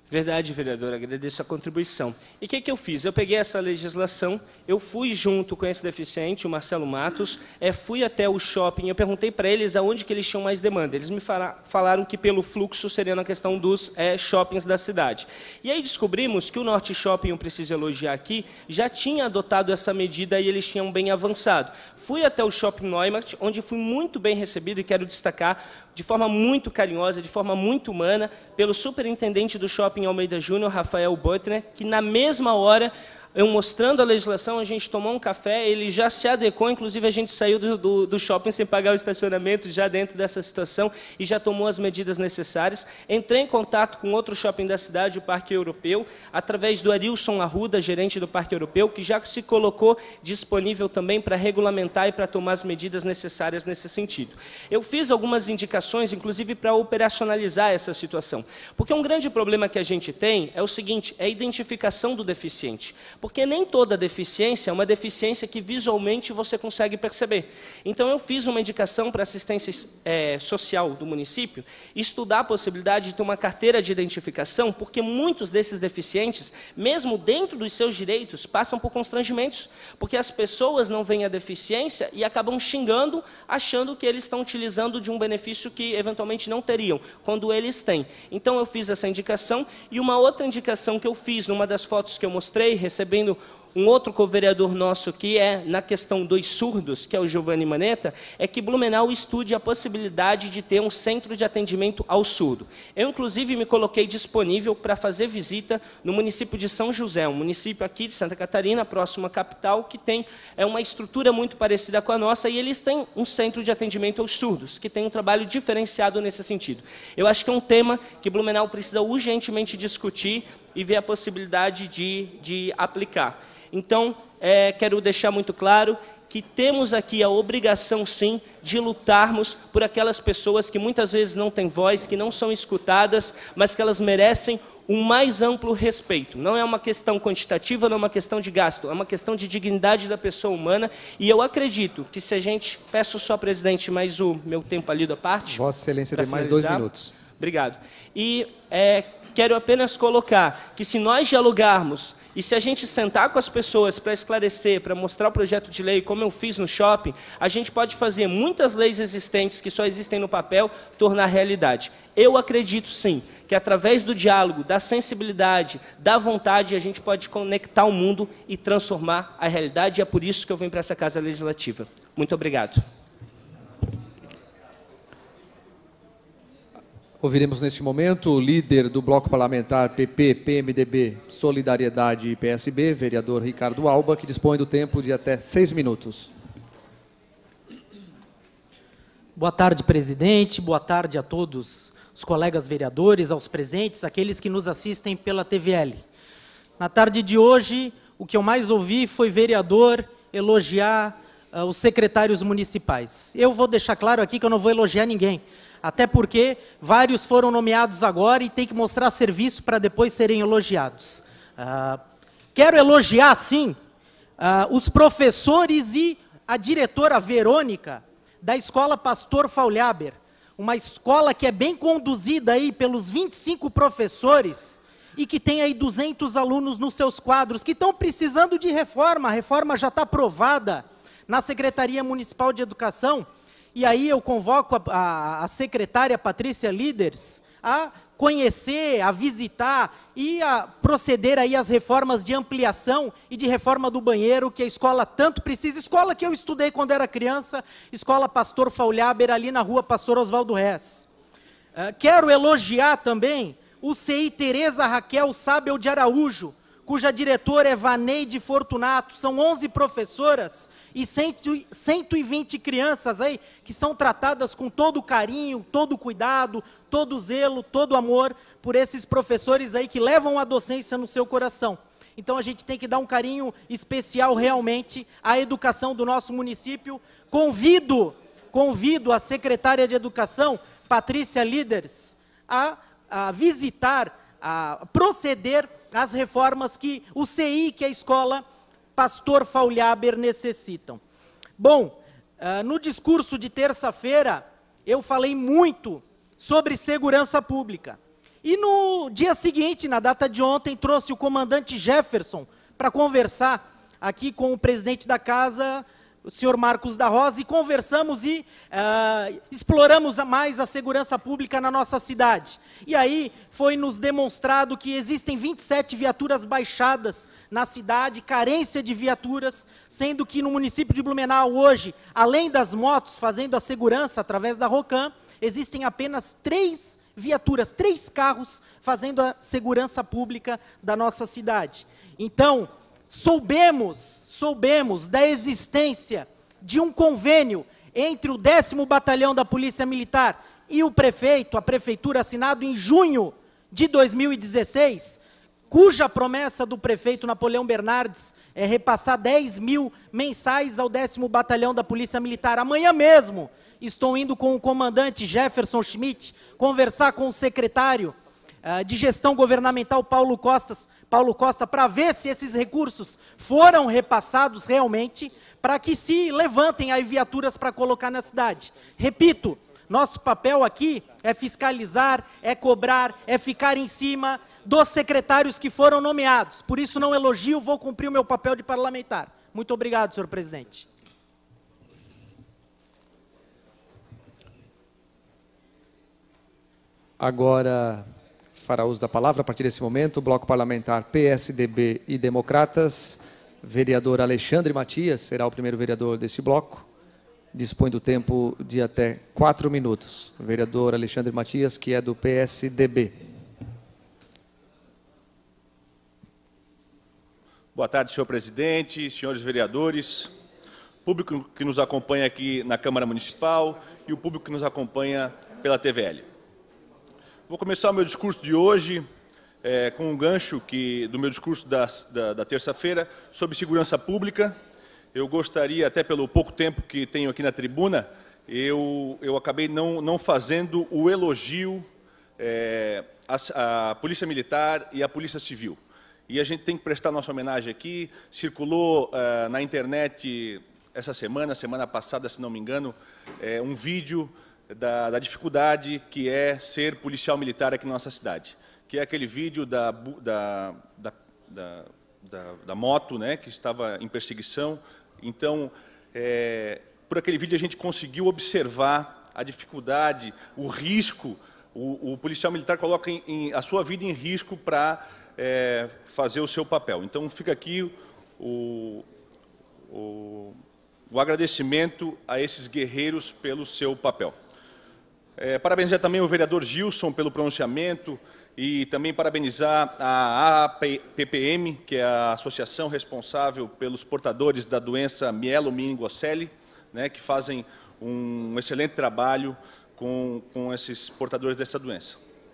Verdade, vereador, agradeço a contribuição. E o que, que eu fiz? Eu peguei essa legislação, eu fui junto com esse deficiente, o Marcelo Matos, é, fui até o shopping, eu perguntei para eles aonde que eles tinham mais demanda. Eles me fala, falaram que pelo fluxo seria na questão dos é, shoppings da cidade. E aí descobrimos que o Norte Shopping, eu preciso elogiar aqui, já tinha adotado essa medida e eles tinham bem avançado. Fui até o Shopping Neumarkt, onde fui muito bem recebido e quero destacar de forma muito carinhosa, de forma muito humana, pelo superintendente do Shopping Almeida Júnior, Rafael Botner, que na mesma hora, eu mostrando a legislação, a gente tomou um café, ele já se adequou, inclusive a gente saiu do, do, do shopping sem pagar o estacionamento, já dentro dessa situação, e já tomou as medidas necessárias. Entrei em contato com outro shopping da cidade, o Parque Europeu, através do Arilson Arruda, gerente do Parque Europeu, que já se colocou disponível também para regulamentar e para tomar as medidas necessárias nesse sentido. Eu fiz algumas indicações, inclusive para operacionalizar essa situação, porque um grande problema que a gente tem é o seguinte, é a identificação do deficiente. Porque nem toda deficiência é uma deficiência que visualmente você consegue perceber. Então, eu fiz uma indicação para a assistência é, social do município, estudar a possibilidade de ter uma carteira de identificação, porque muitos desses deficientes, mesmo dentro dos seus direitos, passam por constrangimentos, porque as pessoas não veem a deficiência e acabam xingando, achando que eles estão utilizando de um benefício que, eventualmente, não teriam, quando eles têm. Então, eu fiz essa indicação, e uma outra indicação que eu fiz, numa das fotos que eu mostrei, recebendo um outro co-vereador nosso, que é na questão dos surdos, que é o Giovanni Manetta, é que Blumenau estude a possibilidade de ter um centro de atendimento ao surdo. Eu, inclusive, me coloquei disponível para fazer visita no município de São José, um município aqui de Santa Catarina, próximo à capital, que tem é, uma estrutura muito parecida com a nossa, e eles têm um centro de atendimento aos surdos, que tem um trabalho diferenciado nesse sentido. Eu acho que é um tema que Blumenau precisa urgentemente discutir e ver a possibilidade de, de aplicar. Então, é, quero deixar muito claro que temos aqui a obrigação, sim, de lutarmos por aquelas pessoas que muitas vezes não têm voz, que não são escutadas, mas que elas merecem um mais amplo respeito. Não é uma questão quantitativa, não é uma questão de gasto, é uma questão de dignidade da pessoa humana, e eu acredito que se a gente... Peço só, presidente, mais o meu tempo ali da parte. Vossa Excelência tem mais dois minutos. Obrigado. E é, quero apenas colocar que se nós dialogarmos e se a gente sentar com as pessoas para esclarecer, para mostrar o projeto de lei, como eu fiz no shopping, a gente pode fazer muitas leis existentes que só existem no papel, tornar realidade. Eu acredito, sim, que através do diálogo, da sensibilidade, da vontade, a gente pode conectar o mundo e transformar a realidade, e é por isso que eu venho para essa Casa Legislativa. Muito obrigado. Ouviremos neste momento o líder do bloco parlamentar P P, P M D B, Solidariedade e P S B, vereador Ricardo Alba, que dispõe do tempo de até seis minutos. Boa tarde, presidente. Boa tarde a todos os colegas vereadores, aos presentes, aqueles que nos assistem pela T V L. Na tarde de hoje, o que eu mais ouvi foi vereador elogiar uh, os secretários municipais. Eu vou deixar claro aqui que eu não vou elogiar ninguém. Até porque vários foram nomeados agora e tem que mostrar serviço para depois serem elogiados. Uh, quero elogiar, sim, uh, os professores e a diretora Verônica da Escola Pastor Faulhaber, uma escola que é bem conduzida aí pelos vinte e cinco professores e que tem aí duzentos alunos nos seus quadros, que estão precisando de reforma. A reforma já está aprovada na Secretaria Municipal de Educação. E aí eu convoco a, a, a secretária Patrícia Líderes a conhecer, a visitar e a proceder aí às reformas de ampliação e de reforma do banheiro que a escola tanto precisa. Escola que eu estudei quando era criança, Escola Pastor Faulhaber, ali na rua Pastor Oswaldo Rez. Uh, quero elogiar também o C I Tereza Raquel Sábel de Araújo, cuja diretora é Vaneide Fortunato. São onze professoras e cento e vinte crianças aí que são tratadas com todo o carinho, todo o cuidado, todo o zelo, todo o amor por esses professores aí que levam a docência no seu coração. Então a gente tem que dar um carinho especial realmente à educação do nosso município. Convido, convido a secretária de Educação, Patrícia Líderes, a, a visitar, a proceder às reformas que o C I, que é a Escola Pastor Faulhaber, necessitam. Bom, uh, no discurso de terça-feira, eu falei muito sobre segurança pública. E no dia seguinte, na data de ontem, trouxe o comandante Jefferson para conversar aqui com o presidente da casa, o senhor Marcos da Rosa, e conversamos e uh, exploramos mais a segurança pública na nossa cidade. E aí foi nos demonstrado que existem vinte e sete viaturas baixadas na cidade, carência de viaturas, sendo que no município de Blumenau hoje, além das motos fazendo a segurança através da ROCAM, existem apenas três viaturas, três carros fazendo a segurança pública da nossa cidade. Então, soubemos, soubemos da existência de um convênio entre o décimo Batalhão da Polícia Militar e o prefeito, a prefeitura, assinado em junho de dois mil e dezesseis, cuja promessa do prefeito Napoleão Bernardes é repassar dez mil mensais ao décimo Batalhão da Polícia Militar. Amanhã mesmo estou indo com o comandante Jefferson Schmidt conversar com o secretário uh, de Gestão Governamental, Paulo Costas, Paulo Costa, para ver se esses recursos foram repassados realmente, para que se levantem aí viaturas para colocar na cidade. Repito, nosso papel aqui é fiscalizar, é cobrar, é ficar em cima dos secretários que foram nomeados. Por isso não elogio, vou cumprir o meu papel de parlamentar. Muito obrigado, senhor presidente. Agora fará uso da palavra, a partir desse momento, o bloco parlamentar P S D B e Democratas. Vereador Alexandre Matias será o primeiro vereador desse bloco. Dispõe do tempo de até quatro minutos. Vereador Alexandre Matias, que é do P S D B. Boa tarde, senhor presidente, senhores vereadores, público que nos acompanha aqui na Câmara Municipal e o público que nos acompanha pela T V L. Vou começar o meu discurso de hoje é, com um gancho que, do meu discurso da, da, da terça-feira sobre segurança pública. Eu gostaria, até pelo pouco tempo que tenho aqui na tribuna, eu, eu acabei não, não fazendo o elogio é, à, à Polícia Militar e à Polícia Civil. E a gente tem que prestar nossa homenagem aqui. Circulou uh, na internet essa semana, semana passada, se não me engano, é, um vídeo da, da dificuldade que é ser policial militar aqui na nossa cidade. Que é aquele vídeo da, da, da, da, da, da moto, né, que estava em perseguição. Então, é, por aquele vídeo a gente conseguiu observar a dificuldade, o risco. O, o policial militar coloca em, em, a sua vida em risco para é, fazer o seu papel. Então, fica aqui o, o, o agradecimento a esses guerreiros pelo seu papel. É, parabenizar também o vereador Gilson pelo pronunciamento e também parabenizar a A P P M, que é a associação responsável pelos portadores da doença mielomeningocele, né, que fazem um excelente trabalho com, com esses portadores dessa doença.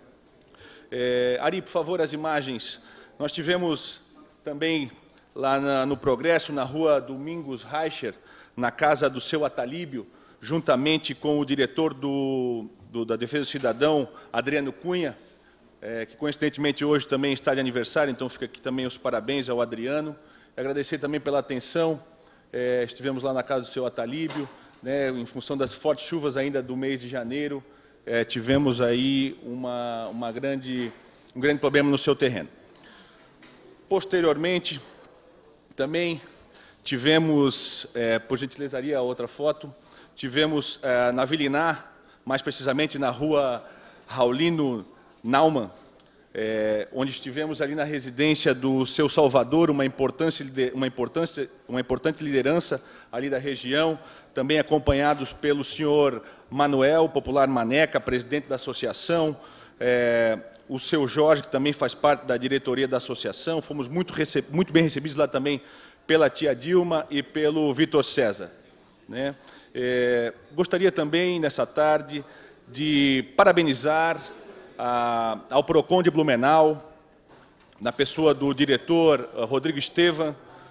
É, Ari, por favor, as imagens. Nós tivemos também lá na, no Progresso, na rua Domingos Reicher, na casa do seu Atalíbio, juntamente com o diretor do, do, da Defesa do Cidadão, Adriano Cunha, é, que coincidentemente hoje também está de aniversário, então fica aqui também os parabéns ao Adriano. Agradecer também pela atenção, é, estivemos lá na casa do seu Atalíbio, né, em função das fortes chuvas ainda do mês de janeiro, é, tivemos aí uma, uma grande, um grande problema no seu terreno. Posteriormente, também tivemos, é, por gentileza, a outra foto, tivemos é, na Vila Iná, mais precisamente na rua Raulino Naumann, é, onde estivemos ali na residência do seu Salvador, uma, importância, uma, importância, uma importante liderança ali da região, também acompanhados pelo senhor Manuel, popular Maneca, presidente da associação, é, o seu Jorge, que também faz parte da diretoria da associação. Fomos muito, muito bem recebidos lá também pela tia Dilma e pelo Vitor César, né? É, gostaria também, nessa tarde, de parabenizar a, ao PROCON de Blumenau, na pessoa do diretor Rodrigo Estevam,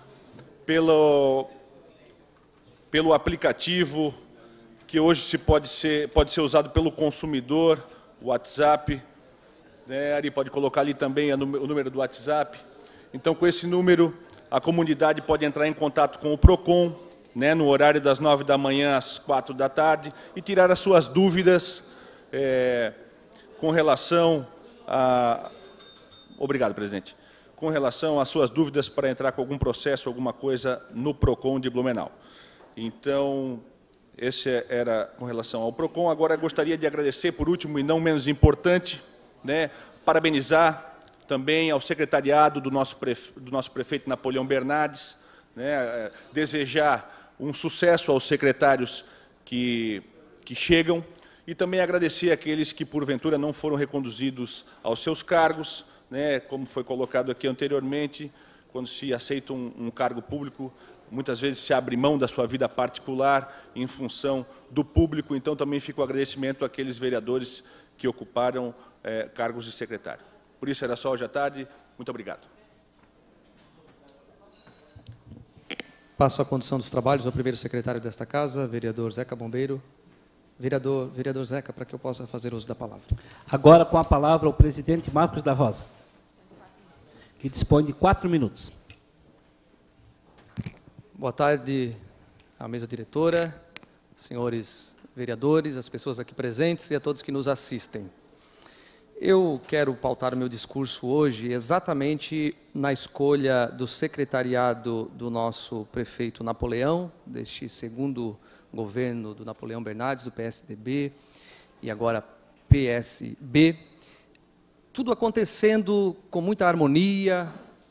pelo, pelo aplicativo que hoje se pode, ser, pode ser usado pelo consumidor, o WhatsApp. Né, Ari, pode colocar ali também o número do WhatsApp. Então, com esse número, a comunidade pode entrar em contato com o PROCON, né, no horário das nove da manhã às quatro da tarde, e tirar as suas dúvidas é, com relação a... Obrigado, presidente. Com relação às suas dúvidas para entrar com algum processo, alguma coisa no PROCON de Blumenau. Então, esse era com relação ao PROCON. Agora, gostaria de agradecer, por último e não menos importante, né, parabenizar também ao secretariado do nosso, prefe... do nosso prefeito Napoleão Bernardes, né, desejar um sucesso aos secretários que, que chegam e também agradecer àqueles que, porventura, não foram reconduzidos aos seus cargos, né, como foi colocado aqui anteriormente, quando se aceita um, um cargo público, muitas vezes se abre mão da sua vida particular em função do público, então também fica o agradecimento àqueles vereadores que ocuparam eh, cargos de secretário. Por isso era só hoje à tarde. Muito obrigado. Passo a condução dos trabalhos ao primeiro secretário desta casa, vereador Zeca Bombeiro. Vereador, vereador Zeca, para que eu possa fazer uso da palavra. Agora, com a palavra, o presidente Marcos da Rosa, que dispõe de quatro minutos. Boa tarde à mesa diretora, senhores vereadores, as pessoas aqui presentes e a todos que nos assistem. Eu quero pautar o meu discurso hoje exatamente na escolha do secretariado do nosso prefeito Napoleão, deste segundo governo do Napoleão Bernardes, do P S D B e agora P S B. Tudo acontecendo com muita harmonia,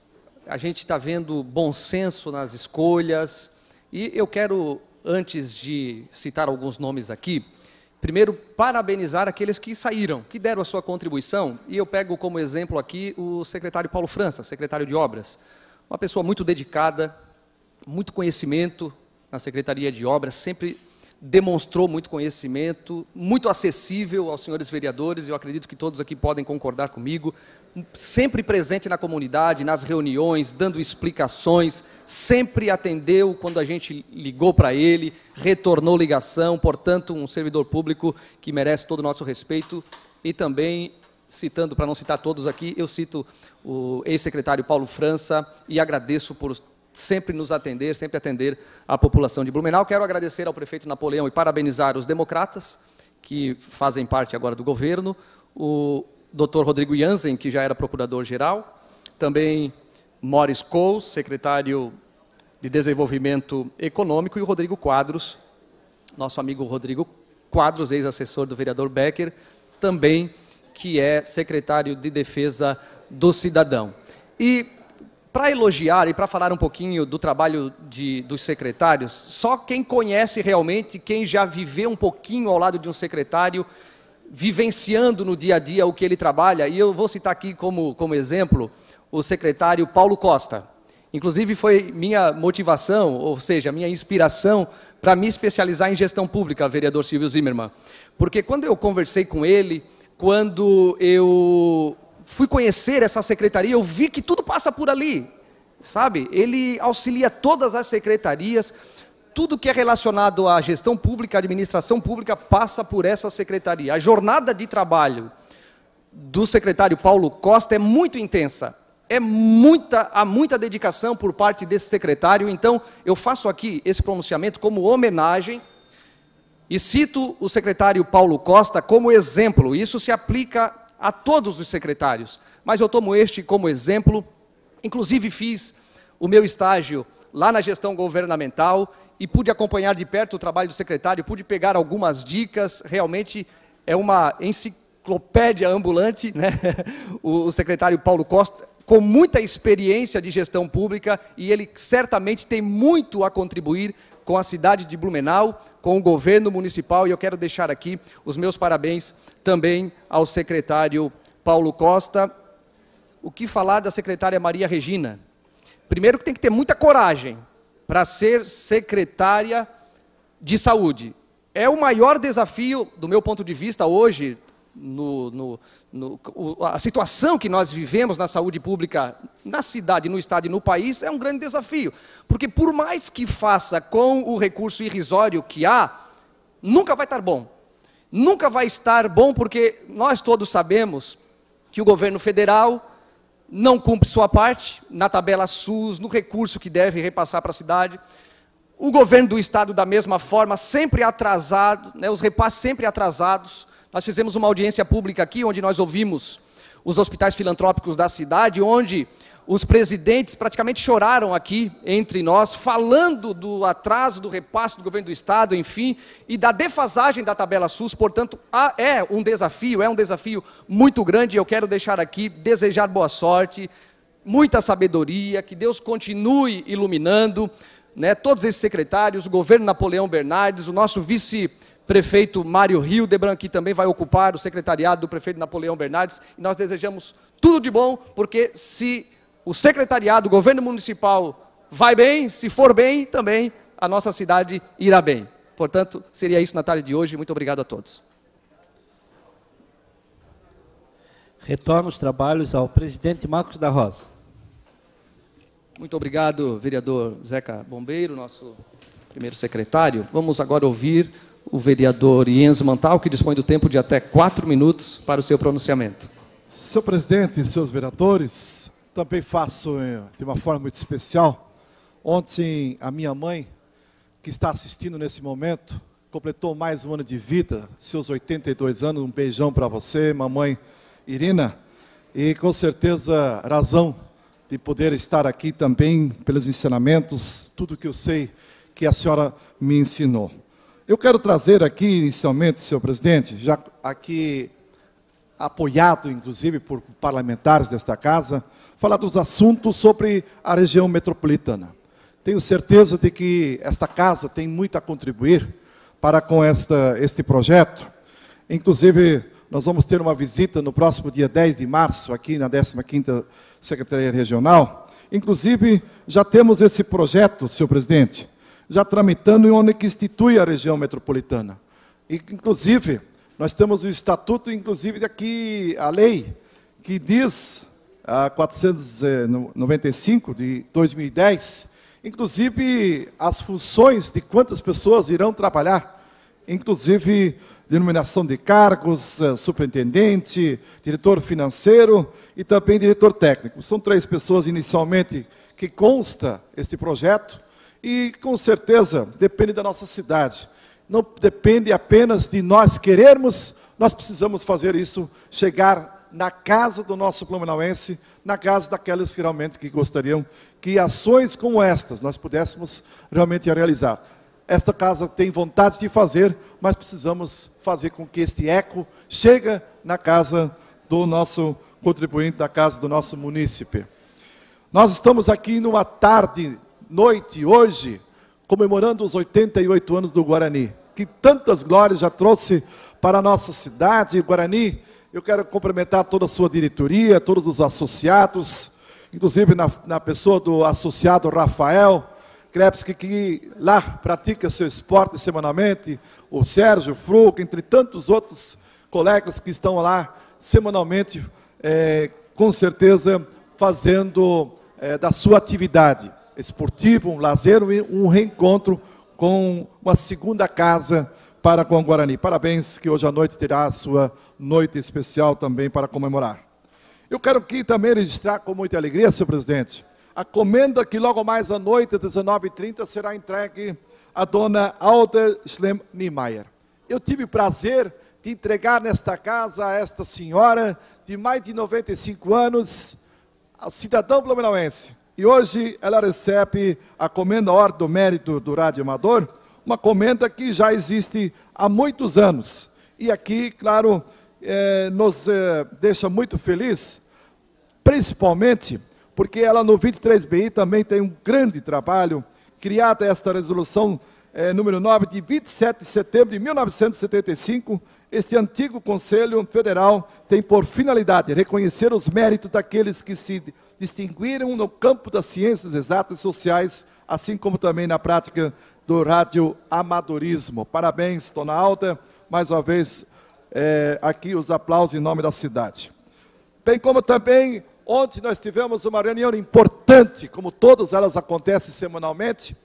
a gente está vendo bom senso nas escolhas, e eu quero, antes de citar alguns nomes aqui, primeiro parabenizar aqueles que saíram, que deram a sua contribuição, e eu pego como exemplo aqui o secretário Paulo França, secretário de Obras, uma pessoa muito dedicada, muito conhecimento na Secretaria de Obras, sempre demonstrou muito conhecimento, muito acessível aos senhores vereadores, eu acredito que todos aqui podem concordar comigo, sempre presente na comunidade, nas reuniões, dando explicações, sempre atendeu quando a gente ligou para ele, retornou ligação, portanto, um servidor público que merece todo o nosso respeito, e também, citando, para não citar todos aqui, eu cito o ex-secretário Paulo França, e agradeço por sempre nos atender, sempre atender a população de Blumenau. Quero agradecer ao prefeito Napoleão e parabenizar os democratas, que fazem parte agora do governo, o doutor Rodrigo Jansen, que já era procurador-geral, também Morris Coles, secretário de Desenvolvimento Econômico, e o Rodrigo Quadros, nosso amigo Rodrigo Quadros, ex-assessor do vereador Becker, também, que é secretário de Defesa do Cidadão. E para elogiar e para falar um pouquinho do trabalho de, dos secretários, só quem conhece realmente, quem já viveu um pouquinho ao lado de um secretário, vivenciando no dia a dia o que ele trabalha, e eu vou citar aqui como, como exemplo o secretário Paulo Costa. Inclusive foi minha motivação, ou seja, minha inspiração para me especializar em gestão pública, vereador Silvio Zimmermann. Porque quando eu conversei com ele, quando eu fui conhecer essa secretaria, eu vi que tudo passa por ali, sabe? Ele auxilia todas as secretarias, tudo que é relacionado à gestão pública, à administração pública, passa por essa secretaria. A jornada de trabalho do secretário Paulo Costa é muito intensa, é muita, há muita dedicação por parte desse secretário, então eu faço aqui esse pronunciamento como homenagem e cito o secretário Paulo Costa como exemplo. Isso se aplica a todos os secretários, mas eu tomo este como exemplo. Inclusive fiz o meu estágio lá na gestão governamental e pude acompanhar de perto o trabalho do secretário, pude pegar algumas dicas, realmente é uma enciclopédia ambulante, né? O secretário Paulo Costa, com muita experiência de gestão pública, e ele certamente tem muito a contribuir com a cidade de Blumenau, com o governo municipal, e eu quero deixar aqui os meus parabéns também ao secretário Paulo Costa. O que falar da secretária Maria Regina? Primeiro que tem que ter muita coragem para ser secretária de saúde. É o maior desafio, do meu ponto de vista, hoje, no, no, no, a situação que nós vivemos na saúde pública na cidade, no estado e no país, é um grande desafio. Porque por mais que faça com o recurso irrisório que há, nunca vai estar bom. Nunca vai estar bom porque nós todos sabemos que o governo federal não cumpre sua parte na tabela SUS, no recurso que deve repassar para a cidade. O governo do estado, da mesma forma, sempre atrasado, né, os repasses sempre atrasados. Nós fizemos uma audiência pública aqui, onde nós ouvimos os hospitais filantrópicos da cidade, onde os presidentes praticamente choraram aqui entre nós, falando do atraso do repasse do governo do Estado, enfim, e da defasagem da tabela SUS. Portanto, é um desafio, é um desafio muito grande. Eu quero deixar aqui, desejar boa sorte, muita sabedoria, que Deus continue iluminando, né, todos esses secretários, o governo Napoleão Bernardes, o nosso vice-prefeito Mário Hildebrand, que também vai ocupar o secretariado do prefeito Napoleão Bernardes, e nós desejamos tudo de bom, porque se o secretariado, o governo municipal vai bem, se for bem, também a nossa cidade irá bem. Portanto, seria isso na tarde de hoje. Muito obrigado a todos. Retorno os trabalhos ao presidente Marcos da Rosa. Muito obrigado, vereador Zeca Bombeiro, nosso primeiro secretário. Vamos agora ouvir o vereador Ienzo Mantal, que dispõe do tempo de até quatro minutos para o seu pronunciamento. Senhor presidente e seus vereadores, também faço de uma forma muito especial. Ontem, a minha mãe, que está assistindo nesse momento, completou mais um ano de vida, seus oitenta e dois anos. Um beijão para você, mamãe Irina. E, com certeza, razão de poder estar aqui também pelos ensinamentos, tudo que eu sei que a senhora me ensinou. Eu quero trazer aqui, inicialmente, senhor presidente, já aqui apoiado, inclusive, por parlamentares desta casa, falar dos assuntos sobre a região metropolitana. Tenho certeza de que esta casa tem muito a contribuir para com esta, este projeto. Inclusive, nós vamos ter uma visita no próximo dia dez de março, aqui na décima quinta Secretaria Regional. Inclusive, já temos esse projeto, senhor presidente, já tramitando, em onde que institui a região metropolitana. E, inclusive, nós temos o estatuto, inclusive, aqui, a lei, que diz, a quatrocentos e noventa e cinco, de dois mil e dez, inclusive, as funções de quantas pessoas irão trabalhar, inclusive, denominação de cargos, superintendente, diretor financeiro e também diretor técnico. São três pessoas, inicialmente, que consta este projeto, e, com certeza, depende da nossa cidade. Não depende apenas de nós querermos, nós precisamos fazer isso, chegar na casa do nosso blumenauense, na casa daqueles que realmente que gostariam que ações como estas nós pudéssemos realmente realizar. Esta casa tem vontade de fazer, mas precisamos fazer com que este eco chegue na casa do nosso contribuinte, da casa do nosso munícipe. Nós estamos aqui numa tarde, noite, hoje, comemorando os oitenta e oito anos do Guarani, que tantas glórias já trouxe para a nossa cidade. Guarani, eu quero cumprimentar toda a sua diretoria, todos os associados, inclusive na, na pessoa do associado Rafael Krepski, que lá pratica seu esporte semanalmente, o Sérgio Fruc, entre tantos outros colegas que estão lá semanalmente, é, com certeza, fazendo é, da sua atividade esportiva, um lazer, um reencontro com uma segunda casa para com o Guarani. Parabéns, que hoje à noite terá a sua noite especial também para comemorar. Eu quero aqui também registrar com muita alegria, senhor presidente, a comenda que logo mais à noite, às dezenove e trinta, será entregue à dona Alda Schlem Niemeyer. Eu tive o prazer de entregar nesta casa a esta senhora de mais de noventa e cinco anos, ao cidadão blumenauense. E hoje ela recebe a comenda Ordem do Mérito do Rádio Amador, uma comenda que já existe há muitos anos. E aqui, claro, eh, nos eh, deixa muito feliz, principalmente porque ela no vinte e três B I também tem um grande trabalho, criada esta resolução eh, número nove, de vinte e sete de setembro de mil novecentos e setenta e cinco, este antigo Conselho Federal tem por finalidade reconhecer os méritos daqueles que se distinguiram no campo das ciências exatas e sociais, assim como também na prática do radioamadorismo. Parabéns, dona Alda, mais uma vez, é, aqui os aplausos em nome da cidade. Bem como também, ontem nós tivemos uma reunião importante, como todas elas acontecem semanalmente,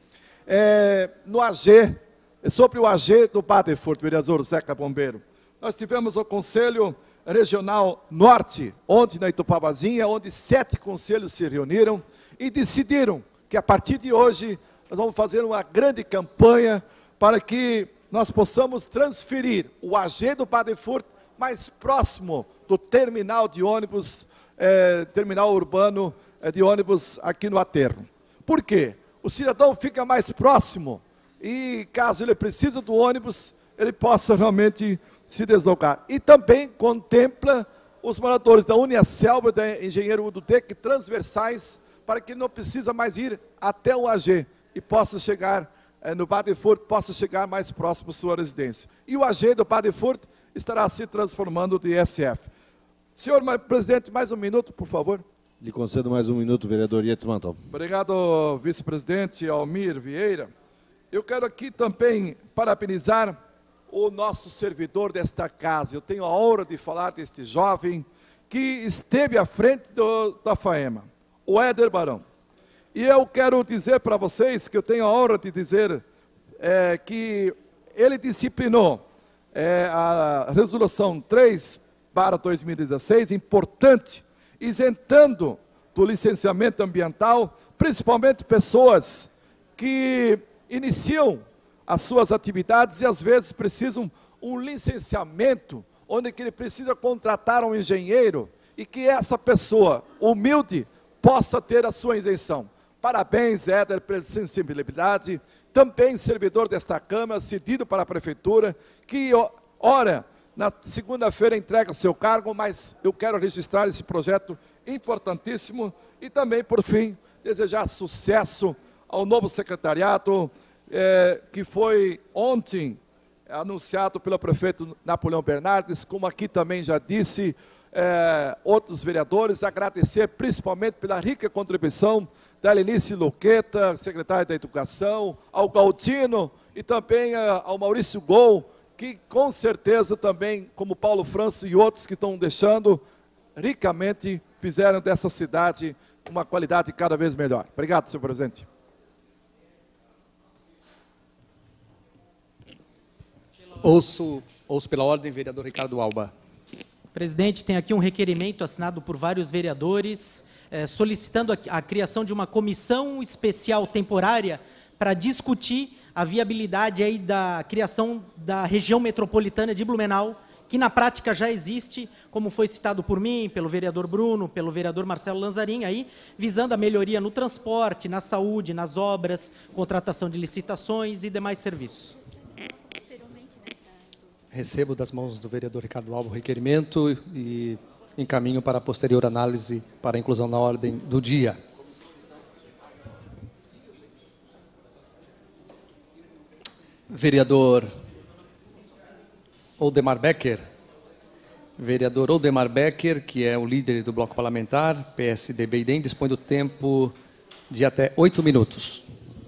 é, no A G, sobre o A G do Badefurt, vereador Zeca Bombeiro. Nós tivemos o Conselho Regional Norte, ontem na Itupabazinha, onde sete conselhos se reuniram e decidiram que a partir de hoje nós vamos fazer uma grande campanha para que nós possamos transferir o A G do Badefurt mais próximo do terminal de ônibus, é, terminal urbano é, de ônibus aqui no Aterro. Por quê? O cidadão fica mais próximo e, caso ele precise do ônibus, ele possa realmente se deslocar. E também contempla os moradores da Uniaselv e da Engenheiro Udutec transversais, para que ele não precisa mais ir até o A G e possa chegar eh, no Badefurt, possa chegar mais próximo à sua residência. E o A G do Badefurt estará se transformando de I S F. Senhor presidente, mais um minuto, por favor. Lhe concedo mais um minuto, vereador Yates Manton. Obrigado, vice-presidente Almir Vieira. Eu quero aqui também parabenizar o nosso servidor desta casa. Eu tenho a honra de falar deste jovem que esteve à frente do, da FAEMA, o Éder Barão. E eu quero dizer para vocês que eu tenho a honra de dizer é, que ele disciplinou é, a resolução três barra dois mil e dezesseis, importante, isentando do licenciamento ambiental, principalmente pessoas que iniciam as suas atividades e às vezes precisam um licenciamento, onde que ele precisa contratar um engenheiro e que essa pessoa humilde possa ter a sua isenção. Parabéns, Éder, pela sensibilidade, também servidor desta Câmara, cedido para a Prefeitura, que, ora, na segunda-feira entrega seu cargo, mas eu quero registrar esse projeto importantíssimo e também, por fim, desejar sucesso ao novo secretariado, é, que foi ontem anunciado pelo prefeito Napoleão Bernardes, como aqui também já disse, é, outros vereadores, agradecer principalmente pela rica contribuição da Helenice Luqueta, secretária da Educação, ao Galdino e também a, ao Maurício Gol, que com certeza também, como Paulo França e outros que estão deixando, ricamente fizeram dessa cidade uma qualidade cada vez melhor. Obrigado, senhor presidente. Ouço, ouço pela ordem, vereador Ricardo Alba. Presidente, tem aqui um requerimento assinado por vários vereadores, eh, solicitando a, a criação de uma comissão especial temporária para discutir a viabilidade aí da criação da região metropolitana de Blumenau, que na prática já existe, como foi citado por mim, pelo vereador Bruno, pelo vereador Marcelo Lanzarin, aí, visando a melhoria no transporte, na saúde, nas obras, contratação de licitações e demais serviços. Recebo das mãos do vereador Ricardo Alba o requerimento e encaminho para a posterior análise para a inclusão na ordem do dia. Vereador Oldemar Becker. Vereador Oldemar Becker, que é o líder do bloco parlamentar, P S D B e D E M, dispõe do tempo de até oito minutos.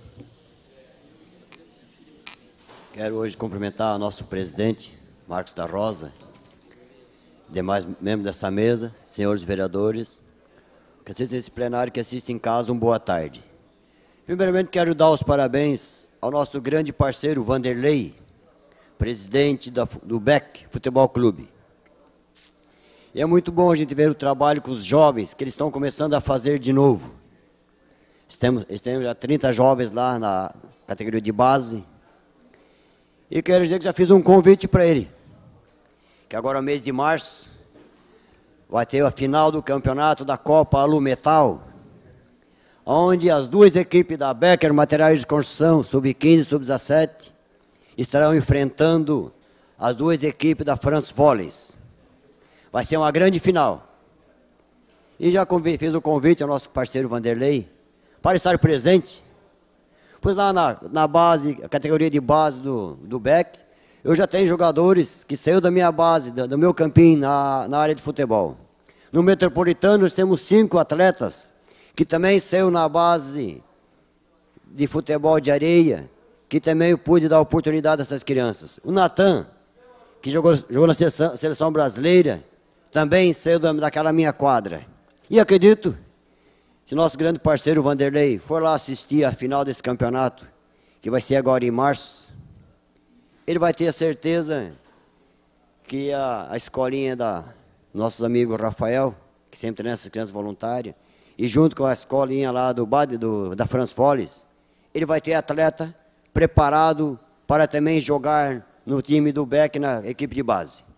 Quero hoje cumprimentar o nosso presidente, Marcos da Rosa, demais membros dessa mesa, senhores vereadores, que assistem esse plenário, que assistem em casa, um boa tarde. Primeiramente, quero dar os parabéns ao nosso grande parceiro, Vanderlei, presidente da, do B E C Futebol Clube. E é muito bom a gente ver o trabalho com os jovens, que eles estão começando a fazer de novo. Estamos, temos já trinta jovens lá na categoria de base. E quero dizer que já fiz um convite para ele, que agora, no mês de março, vai ter a final do campeonato da Copa Alumetal, onde as duas equipes da Becker Materiais de Construção, sub quinze e sub dezessete, estarão enfrentando as duas equipes da France Volleys. Vai ser uma grande final. E já fiz o convite ao nosso parceiro Vanderlei para estar presente. Pois lá na, na base, a categoria de base do, do B E C, eu já tenho jogadores que saíram da minha base, do, do meu campinho na, na área de futebol. No Metropolitano, nós temos cinco atletas que também saíram na base de futebol de areia, que também eu pude dar oportunidade a essas crianças. O Natan, que jogou, jogou na seleção, seleção brasileira, também saiu da, daquela minha quadra. E acredito, se nosso grande parceiro Vanderlei for lá assistir a final desse campeonato, que vai ser agora em março, ele vai ter a certeza que a, a escolinha da nossos amigos Rafael, que sempre tem essas crianças voluntárias, e junto com a escolinha lá do, do da France Volleys, ele vai ter atleta preparado para também jogar no time do B E C na equipe de base.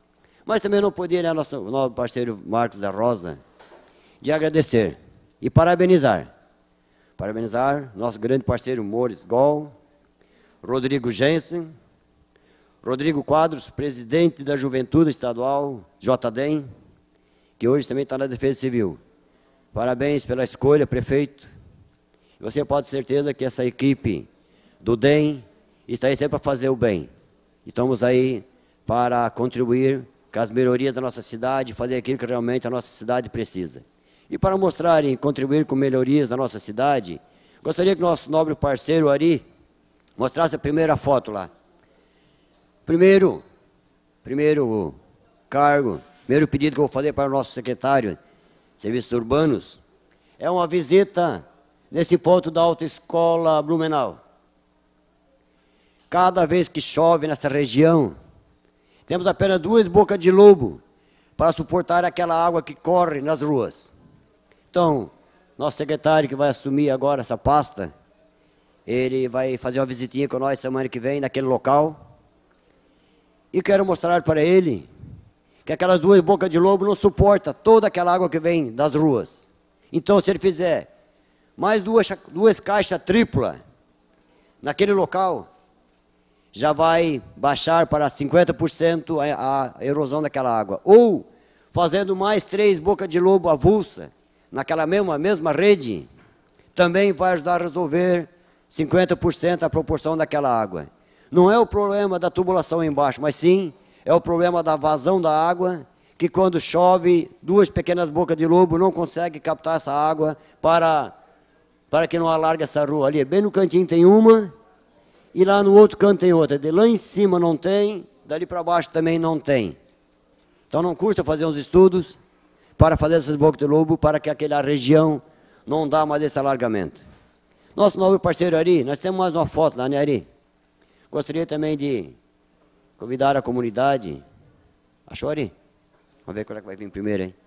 Mas também não podia, né, nosso novo parceiro Marcos da Rosa, de agradecer e parabenizar. Parabenizar nosso grande parceiro Mores Gol, Rodrigo Jensen, Rodrigo Quadros, presidente da Juventude Estadual, J D E M, que hoje também está na Defesa Civil. Parabéns pela escolha, prefeito. Você pode ter certeza que essa equipe do D E M está aí sempre para fazer o bem. Estamos aí para contribuir com as melhorias da nossa cidade, fazer aquilo que realmente a nossa cidade precisa. E para mostrar e contribuir com melhorias da nossa cidade, gostaria que o nosso nobre parceiro Ari mostrasse a primeira foto lá. Primeiro, primeiro cargo, primeiro pedido que eu vou fazer para o nosso secretário de Serviços Urbanos é uma visita nesse ponto da Autoescola Blumenau. Cada vez que chove nessa região, temos apenas duas bocas de lobo para suportar aquela água que corre nas ruas. Então, nosso secretário que vai assumir agora essa pasta, ele vai fazer uma visitinha com nós semana que vem naquele local. E quero mostrar para ele que aquelas duas bocas de lobo não suportam toda aquela água que vem das ruas. Então, se ele fizer mais duas, duas caixas triplas naquele local, já vai baixar para cinquenta por cento a, a erosão daquela água. Ou, fazendo mais três bocas de lobo avulsa, naquela mesma, mesma rede, também vai ajudar a resolver cinquenta por cento a proporção daquela água. Não é o problema da tubulação embaixo, mas sim é o problema da vazão da água, que quando chove, duas pequenas bocas de lobo não conseguem captar essa água para, para que não alargue essa rua. Ali, bem no cantinho tem uma, e lá no outro canto tem outra. De lá em cima não tem, dali para baixo também não tem. Então não custa fazer uns estudos para fazer essas bocas de lobo, para que aquela região não dá mais esse alargamento. Nosso novo parceiro Ari, nós temos mais uma foto lá, né, Ari? Gostaria também de convidar a comunidade. Achou, Ari? Vamos ver qual é que vai vir primeiro, hein?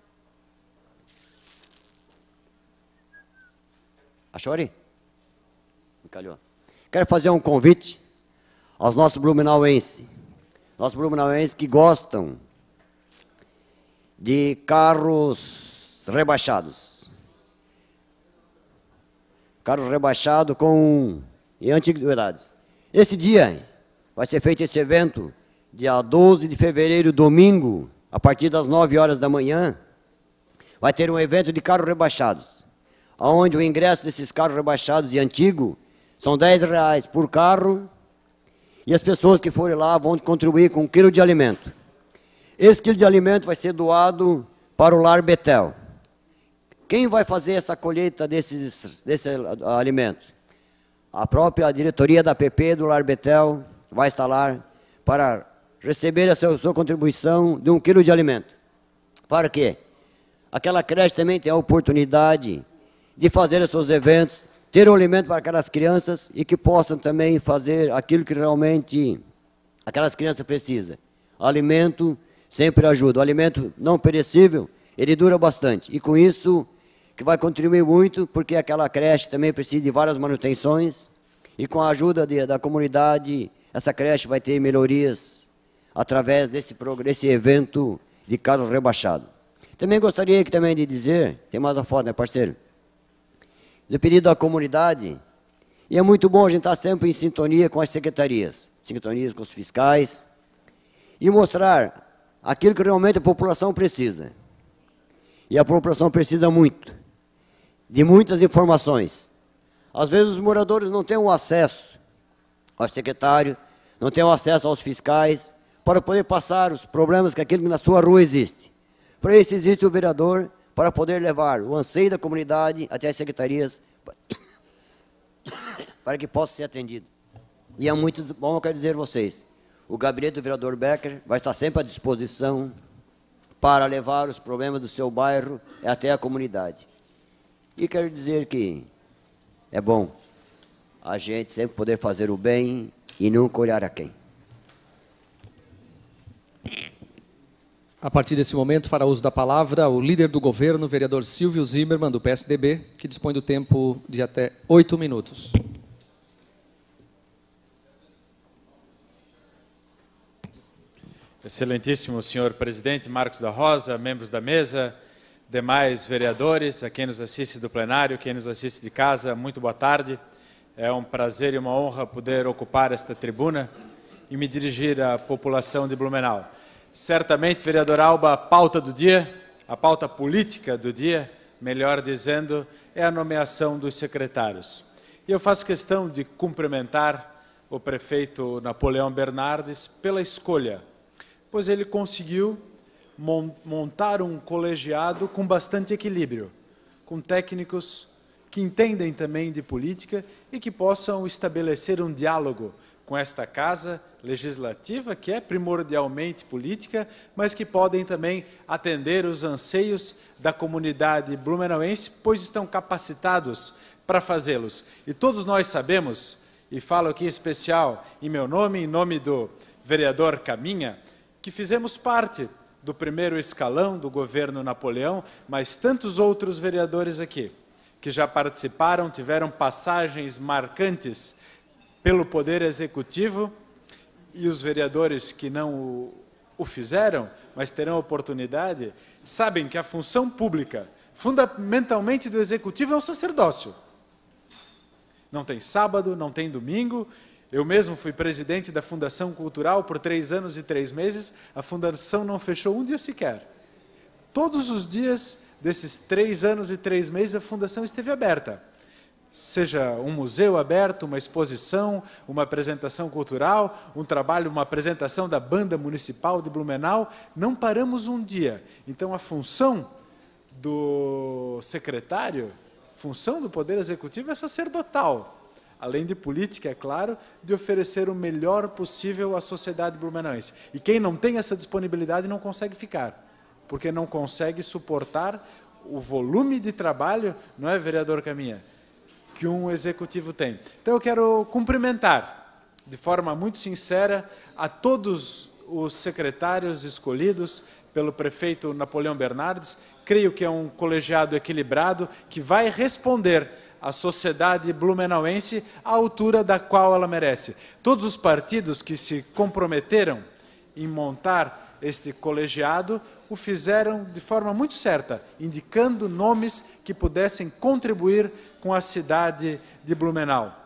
Achou, Ari? Encalhou. Quero fazer um convite aos nossos blumenauenses. Nossos blumenauenses que gostam de carros rebaixados. Carros rebaixados com em antiguidades. Esse dia vai ser feito esse evento, dia doze de fevereiro, domingo, a partir das nove horas da manhã, vai ter um evento de carros rebaixados, onde o ingresso desses carros rebaixados e antigos são dez reais por carro, e as pessoas que forem lá vão contribuir com um quilo de alimento. Esse quilo de alimento vai ser doado para o Lar Betel. Quem vai fazer essa colheita desses, desse alimento? A própria diretoria da A P P do Lar Betel vai estar lá para receber a sua, sua contribuição de um quilo de alimento. Para quê? Aquela creche também tem a oportunidade de fazer os seus eventos, ter um alimento para aquelas crianças e que possam também fazer aquilo que realmente aquelas crianças precisam. O alimento sempre ajuda. O alimento não perecível, ele dura bastante. E com isso, que vai contribuir muito, porque aquela creche também precisa de várias manutenções, e com a ajuda de, da comunidade, essa creche vai ter melhorias através desse, desse evento de carros rebaixados. Também gostaria que, também de dizer, tem mais uma foto, né, parceiro? De pedido à comunidade, e é muito bom a gente estar sempre em sintonia com as secretarias, sintonias com os fiscais, e mostrar aquilo que realmente a população precisa. E a população precisa muito, de muitas informações. Às vezes os moradores não têm o acesso ao secretário, não têm o acesso aos fiscais, para poder passar os problemas que aquilo que na sua rua existe. Para isso existe o vereador, para poder levar o anseio da comunidade até as secretarias, para que possa ser atendido. E é muito bom, eu quero dizer a vocês, o gabinete do vereador Becker vai estar sempre à disposição para levar os problemas do seu bairro até a comunidade. E quero dizer que é bom a gente sempre poder fazer o bem e nunca olhar a quem. A partir desse momento, fará uso da palavra o líder do governo, o vereador Silvio Zimmermann, do P S D B, que dispõe do tempo de até oito minutos. Excelentíssimo senhor presidente Marcos da Rosa, membros da mesa, demais vereadores, a quem nos assiste do plenário, quem nos assiste de casa, muito boa tarde. É um prazer e uma honra poder ocupar esta tribuna e me dirigir à população de Blumenau. Certamente, vereador Alba, a pauta do dia, a pauta política do dia, melhor dizendo, é a nomeação dos secretários. E eu faço questão de cumprimentar o prefeito Napoleão Bernardes pela escolha, pois ele conseguiu montar um colegiado com bastante equilíbrio, com técnicos que entendem também de política e que possam estabelecer um diálogo com esta casa legislativa, que é primordialmente política, mas que podem também atender os anseios da comunidade blumenauense, pois estão capacitados para fazê-los. E todos nós sabemos, e falo aqui em especial em meu nome, em nome do vereador Caminha, que fizemos parte do primeiro escalão do governo Napoleão, mas tantos outros vereadores aqui, que já participaram, tiveram passagens marcantes pelo Poder Executivo, e os vereadores que não o, o fizeram, mas terão oportunidade, sabem que a função pública, fundamentalmente do Executivo, é o sacerdócio. Não tem sábado, não tem domingo. Eu mesmo fui presidente da Fundação Cultural por três anos e três meses, a fundação não fechou um dia sequer. Todos os dias desses três anos e três meses a fundação esteve aberta. Seja um museu aberto, uma exposição, uma apresentação cultural, um trabalho, uma apresentação da Banda Municipal de Blumenau, não paramos um dia. Então a função do secretário, função do Poder Executivo é sacerdotal. Além de política, é claro, de oferecer o melhor possível à sociedade blumenauense. E quem não tem essa disponibilidade não consegue ficar, porque não consegue suportar o volume de trabalho, não é, vereador Caminha, que um executivo tem. Então eu quero cumprimentar, de forma muito sincera, a todos os secretários escolhidos pelo prefeito Napoleão Bernardes. Creio que é um colegiado equilibrado, que vai responder a sociedade blumenauense à altura da qual ela merece. Todos os partidos que se comprometeram em montar este colegiado o fizeram de forma muito certa, indicando nomes que pudessem contribuir com a cidade de Blumenau.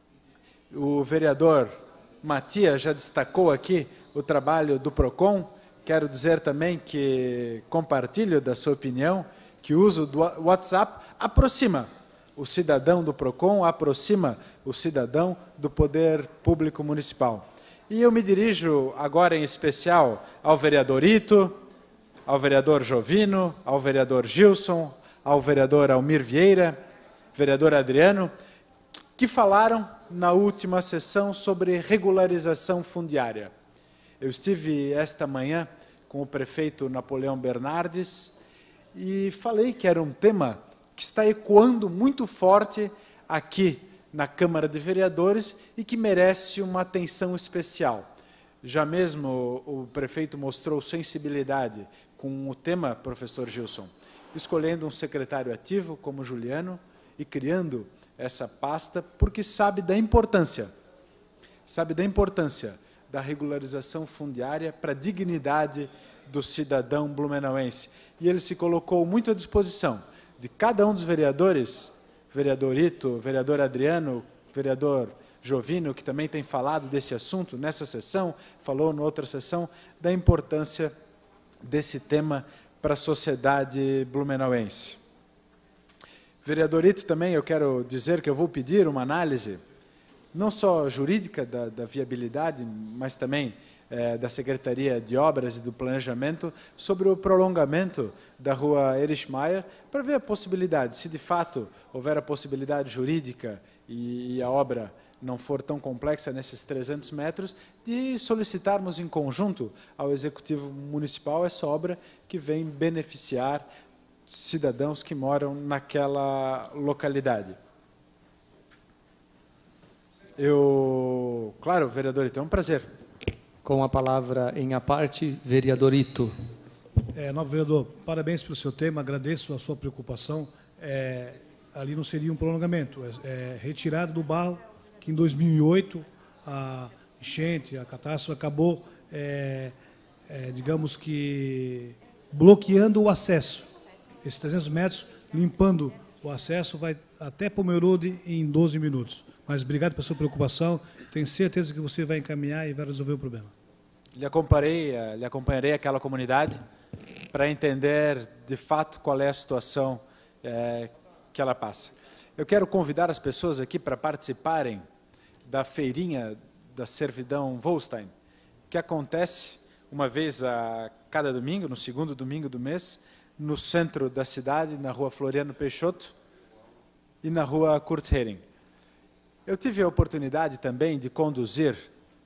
O vereador Matias já destacou aqui o trabalho do PROCON. Quero dizer também que compartilho da sua opinião que o uso do WhatsApp aproxima o cidadão do PROCON, aproxima o cidadão do poder público municipal. E eu me dirijo agora em especial ao vereador Ito, ao vereador Jovino, ao vereador Gilson, ao vereador Almir Vieira, vereador Adriano, que falaram na última sessão sobre regularização fundiária. Eu estive esta manhã com o prefeito Napoleão Bernardes e falei que era um tema que está ecoando muito forte aqui na Câmara de Vereadores e que merece uma atenção especial. Já mesmo o prefeito mostrou sensibilidade com o tema, professor Gilson, escolhendo um secretário ativo como Juliano e criando essa pasta, porque sabe da importância, sabe da importância da regularização fundiária para a dignidade do cidadão blumenauense. E ele se colocou muito à disposição de cada um dos vereadores, vereador Ito, vereador Adriano, vereador Jovino, que também tem falado desse assunto nessa sessão, falou na outra sessão, da importância desse tema para a sociedade blumenauense. Vereador Ito, também eu quero dizer que eu vou pedir uma análise, não só jurídica da, da viabilidade, mas também é, da Secretaria de Obras e do Planejamento, sobre o prolongamento da rua Erich Mayer, para ver a possibilidade, se de fato houver a possibilidade jurídica e, e a obra não for tão complexa nesses trezentos metros, de solicitarmos em conjunto ao Executivo Municipal essa obra que vem beneficiar cidadãos que moram naquela localidade. Eu, claro, vereador Ito, é um prazer. Com a palavra em a parte, vereador Ito. É, nobre vereador, parabéns pelo seu tema, agradeço a sua preocupação. É, ali não seria um prolongamento, é, é retirada do barro, que em dois mil e oito a enchente, a catástrofe acabou é, é, digamos que, bloqueando o acesso. Esses trezentos metros, limpando o acesso, vai até Pomerode em doze minutos. Mas obrigado pela sua preocupação. Tenho certeza que você vai encaminhar e vai resolver o problema. Lhe acompanharei, lhe acompanharei aquela comunidade para entender de fato qual é a situação é, que ela passa. Eu quero convidar as pessoas aqui para participarem da feirinha da servidão Volstein, que acontece uma vez a cada domingo, no segundo domingo do mês, no centro da cidade, na rua Floriano Peixoto e na rua Kurt Hering. Eu tive a oportunidade também de conduzir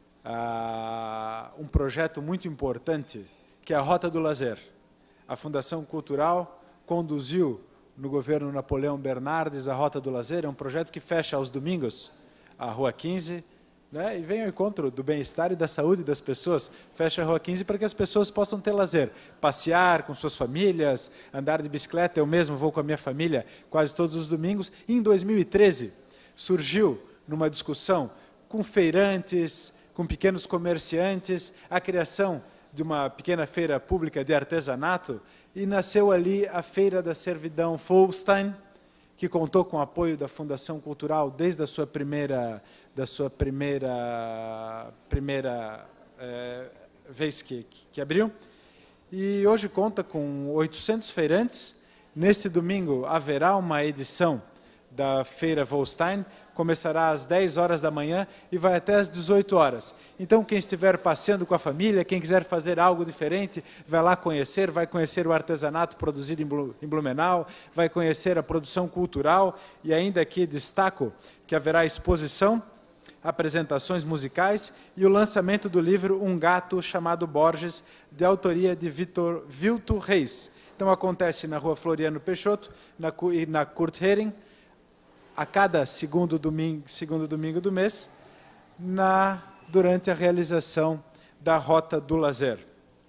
uh, um projeto muito importante, que é a Rota do Lazer. A Fundação Cultural conduziu no governo Napoleão Bernardes a Rota do Lazer, é um projeto que fecha aos domingos a Rua quinze, né, e vem ao encontro do bem-estar e da saúde das pessoas, fecha a Rua quinze para que as pessoas possam ter lazer, passear com suas famílias, andar de bicicleta. Eu mesmo vou com a minha família quase todos os domingos. E em dois mil e treze surgiu, numa discussão com feirantes, com pequenos comerciantes, a criação de uma pequena feira pública de artesanato, e nasceu ali a Feira da Servidão Volstein, que contou com o apoio da Fundação Cultural desde a sua primeira, da sua primeira, primeira é, vez que, que abriu. E hoje conta com oitocentos feirantes. Neste domingo haverá uma edição da Feira Volstein, começará às dez horas da manhã e vai até às dezoito horas. Então, quem estiver passeando com a família, quem quiser fazer algo diferente, vai lá conhecer, vai conhecer o artesanato produzido em Blumenau, vai conhecer a produção cultural, e ainda aqui destaco que haverá exposição, apresentações musicais e o lançamento do livro Um Gato Chamado Borges, de autoria de Vitor Vilto Reis. Então, acontece na rua Floriano Peixoto na, e na Kurt Hering, a cada segundo domingo, segundo domingo do mês, na, durante a realização da Rota do Lazer.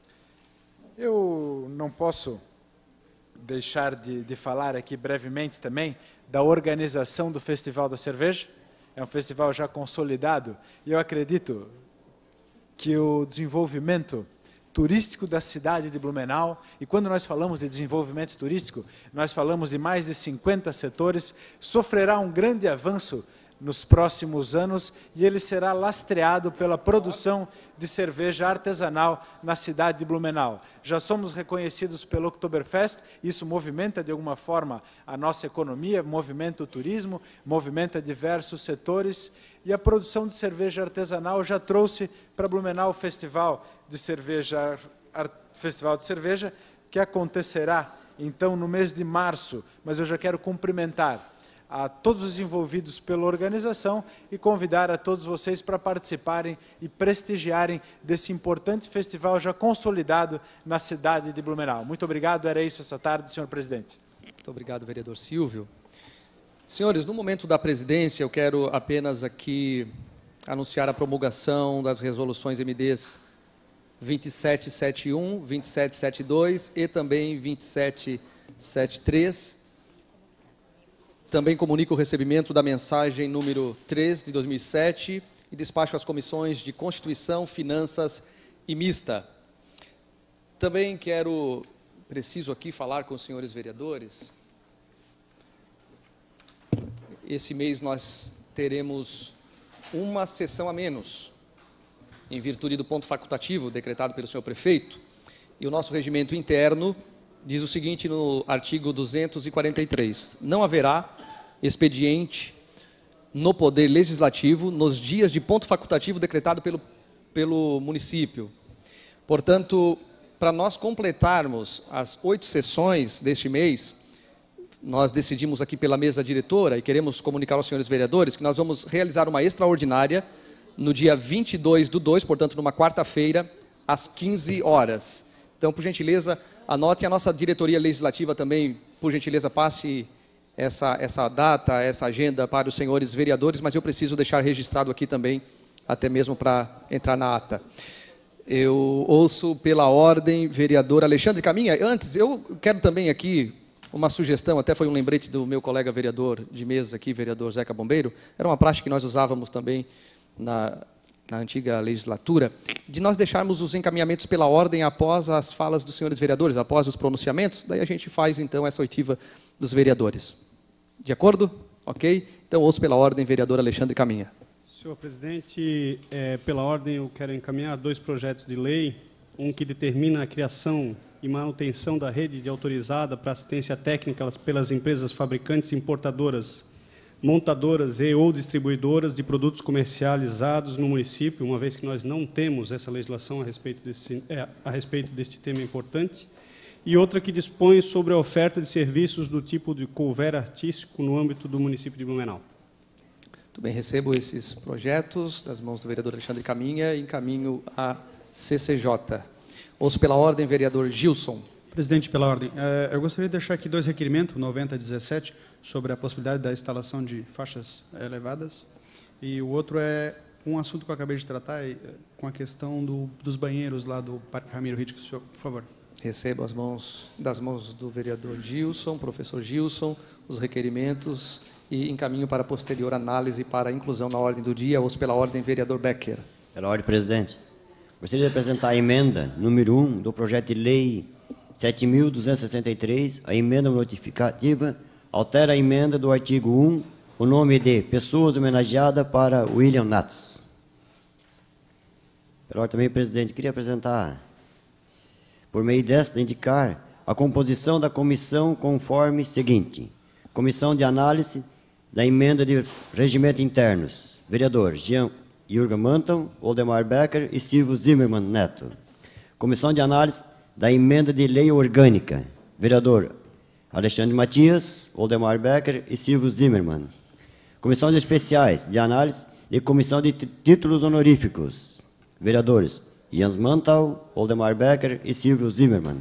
Eu não posso deixar de, de falar aqui brevemente também da organização do Festival da Cerveja. É um festival já consolidado e eu acredito que o desenvolvimento turístico da cidade de Blumenau, e quando nós falamos de desenvolvimento turístico, nós falamos de mais de cinquenta setores, sofrerá um grande avanço nos próximos anos e ele será lastreado pela produção de cerveja artesanal na cidade de Blumenau. Já somos reconhecidos pelo Oktoberfest, isso movimenta de alguma forma a nossa economia, movimenta o turismo, movimenta diversos setores, e a produção de cerveja artesanal já trouxe para Blumenau o Festival de Cerveja, Festival de Cerveja, que acontecerá então no mês de março, mas eu já quero cumprimentar a todos os envolvidos pela organização e convidar a todos vocês para participarem e prestigiarem desse importante festival já consolidado na cidade de Blumenau. Muito obrigado, era isso essa tarde, senhor presidente. Muito obrigado, vereador Silvio. Senhores, no momento da presidência, eu quero apenas aqui anunciar a promulgação das resoluções M Ds vinte e sete setenta e um, vinte e sete setenta e dois e também vinte e sete setenta e três. Também comunico o recebimento da mensagem número três de dois mil e sete e despacho às comissões de Constituição, Finanças e Mista. Também quero, preciso aqui falar com os senhores vereadores. Esse mês nós teremos uma sessão a menos, em virtude do ponto facultativo decretado pelo senhor prefeito, e o nosso regimento interno diz o seguinte no artigo duzentos e quarenta e três, não haverá expediente no Poder Legislativo nos dias de ponto facultativo decretado pelo, pelo município. Portanto, para nós completarmos as oito sessões deste mês, nós decidimos aqui pela mesa diretora e queremos comunicar aos senhores vereadores que nós vamos realizar uma extraordinária no dia vinte e dois do dois, portanto, numa quarta-feira, às quinze horas. Então, por gentileza, anote a nossa diretoria legislativa também, por gentileza, passe essa, essa data, essa agenda para os senhores vereadores, mas eu preciso deixar registrado aqui também, até mesmo para entrar na ata. Eu ouço pela ordem, vereador Alexandre Caminha. Antes, eu quero também aqui uma sugestão, até foi um lembrete do meu colega vereador de mesa aqui, vereador Zeca Bombeiro, era uma prática que nós usávamos também na, na antiga legislatura, de nós deixarmos os encaminhamentos pela ordem após as falas dos senhores vereadores, após os pronunciamentos, daí a gente faz, então, essa oitiva dos vereadores. De acordo? Ok? Então, ouço pela ordem, vereador Alexandre Caminha. Senhor presidente, é, pela ordem eu quero encaminhar dois projetos de lei, um que determina a criação e manutenção da rede de autorizada para assistência técnica pelas empresas fabricantes, importadoras, montadoras e ou distribuidoras de produtos comercializados no município, uma vez que nós não temos essa legislação a respeito desse, é, a respeito deste tema importante, e outra que dispõe sobre a oferta de serviços do tipo de couvert artístico no âmbito do município de Blumenau. Muito bem, recebo esses projetos das mãos do vereador Alexandre Caminha e encaminho a C C J. Ouço pela ordem, vereador Gilson. Presidente, pela ordem, eu gostaria de deixar aqui dois requerimentos, noventa a dezessete, sobre a possibilidade da instalação de faixas elevadas, e o outro é um assunto que eu acabei de tratar, com a questão do, dos banheiros lá do Parque Ramiro Hitchcock, senhor, por favor. Recebo as mãos, das mãos do vereador Gilson, professor Gilson, os requerimentos e encaminho para posterior análise para inclusão na ordem do dia. Ouço pela ordem, vereador Becker. Pela ordem, presidente. Gostaria de apresentar a emenda número um do projeto de lei sete mil duzentos e sessenta e três, a emenda notificativa, altera a emenda do artigo um, o nome de pessoas homenageadas para William Natz. Pela ordem também, presidente, queria apresentar, por meio desta, indicar a composição da comissão conforme seguinte. Comissão de análise da emenda de regimento internos. Vereador Jean Jürgen Manton, Oldemar Becker e Silvio Zimmermann Neto. Comissão de análise da emenda de lei orgânica. Vereador Alexandre Matias, Oldemar Becker e Silvio Zimmermann. Comissão de especiais de análise e comissão de títulos honoríficos. Vereadores Jens Mantal, Oldemar Becker e Silvio Zimmermann.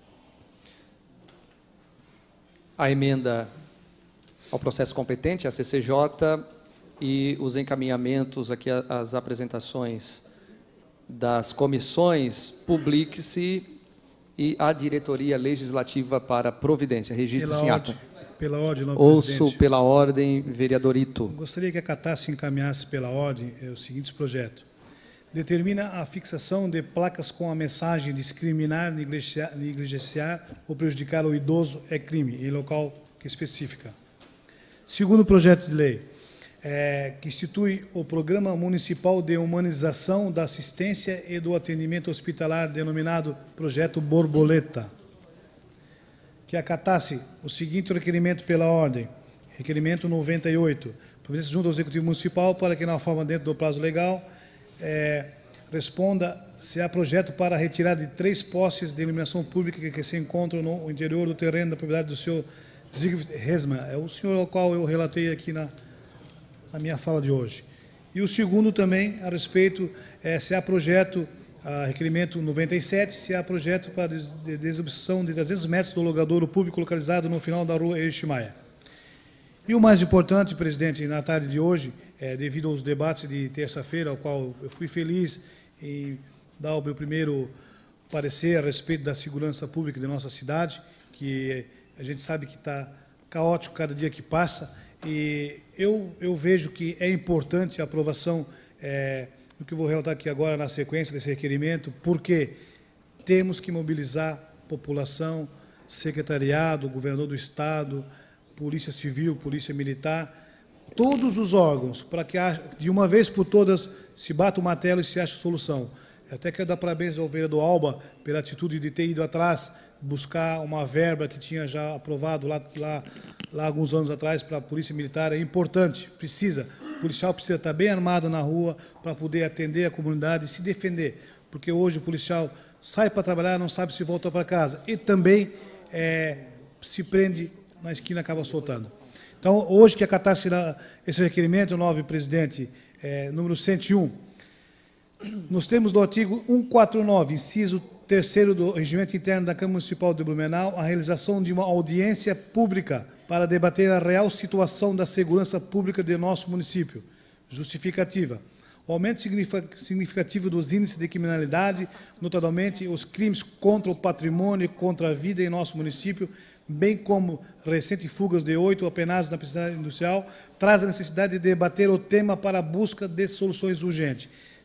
A emenda ao processo competente, a C C J, e os encaminhamentos, aqui as apresentações das comissões, publique-se e a diretoria legislativa para providência. Registre-se em ata. Pela ordem, não, Ouço presidente. pela ordem, vereador Ito. Gostaria que acatasse e encaminhasse pela ordem é, os seguintes projetos. Determina a fixação de placas com a mensagem discriminar, negligenciar, negligenciar ou prejudicar o idoso é crime, em local que especifica. Segundo projeto de lei, é, que institui o Programa Municipal de Humanização da Assistência e do Atendimento Hospitalar, denominado Projeto Borboleta. Que acatasse o seguinte requerimento pela ordem. Requerimento noventa e oito. Providência junto ao Executivo Municipal para que, na forma dentro do prazo legal, é, responda se há projeto para a retirada de três postes de iluminação pública que, que se encontram no interior do terreno da propriedade do senhor Zygmunt Resman. É o senhor ao qual eu relatei aqui na, na minha fala de hoje. E o segundo também, a respeito, é, se há projeto, a requerimento noventa e sete, se há projeto para des, de desobstrução de trezentos metros do logadouro público localizado no final da rua Eiximaya. E o mais importante, presidente, na tarde de hoje, é, devido aos debates de terça-feira, ao qual eu fui feliz em dar o meu primeiro parecer a respeito da segurança pública de nossa cidade, que a gente sabe que está caótico cada dia que passa, e eu, eu vejo que é importante a aprovação é, do que eu vou relatar aqui agora na sequência desse requerimento, porque temos que mobilizar população, secretariado, governador do Estado, Polícia Civil, Polícia Militar, todos os órgãos, para que de uma vez por todas se bata o martelo e se ache solução. Eu até quero dar parabéns ao vereador Alba pela atitude de ter ido atrás, buscar uma verba que tinha já aprovado lá, lá, lá alguns anos atrás para a Polícia Militar. É importante, precisa. O policial precisa estar bem armado na rua para poder atender a comunidade e se defender, porque hoje o policial sai para trabalhar, não sabe se volta para casa, e também é, se prende na esquina e acaba soltando. Então, hoje que acatasse esse requerimento, novo presidente, é, número cento e um, nos termos do artigo cento e quarenta e nove, inciso terceiro do Regimento Interno da Câmara Municipal de Blumenau, a realização de uma audiência pública para debater a real situação da segurança pública de nosso município. Justificativa. O aumento significativo dos índices de criminalidade, notadamente os crimes contra o patrimônio e contra a vida em nosso município, bem como recentes fugas de oito apenados na piscina industrial, traz a necessidade de debater o tema para a busca de soluções urgentes.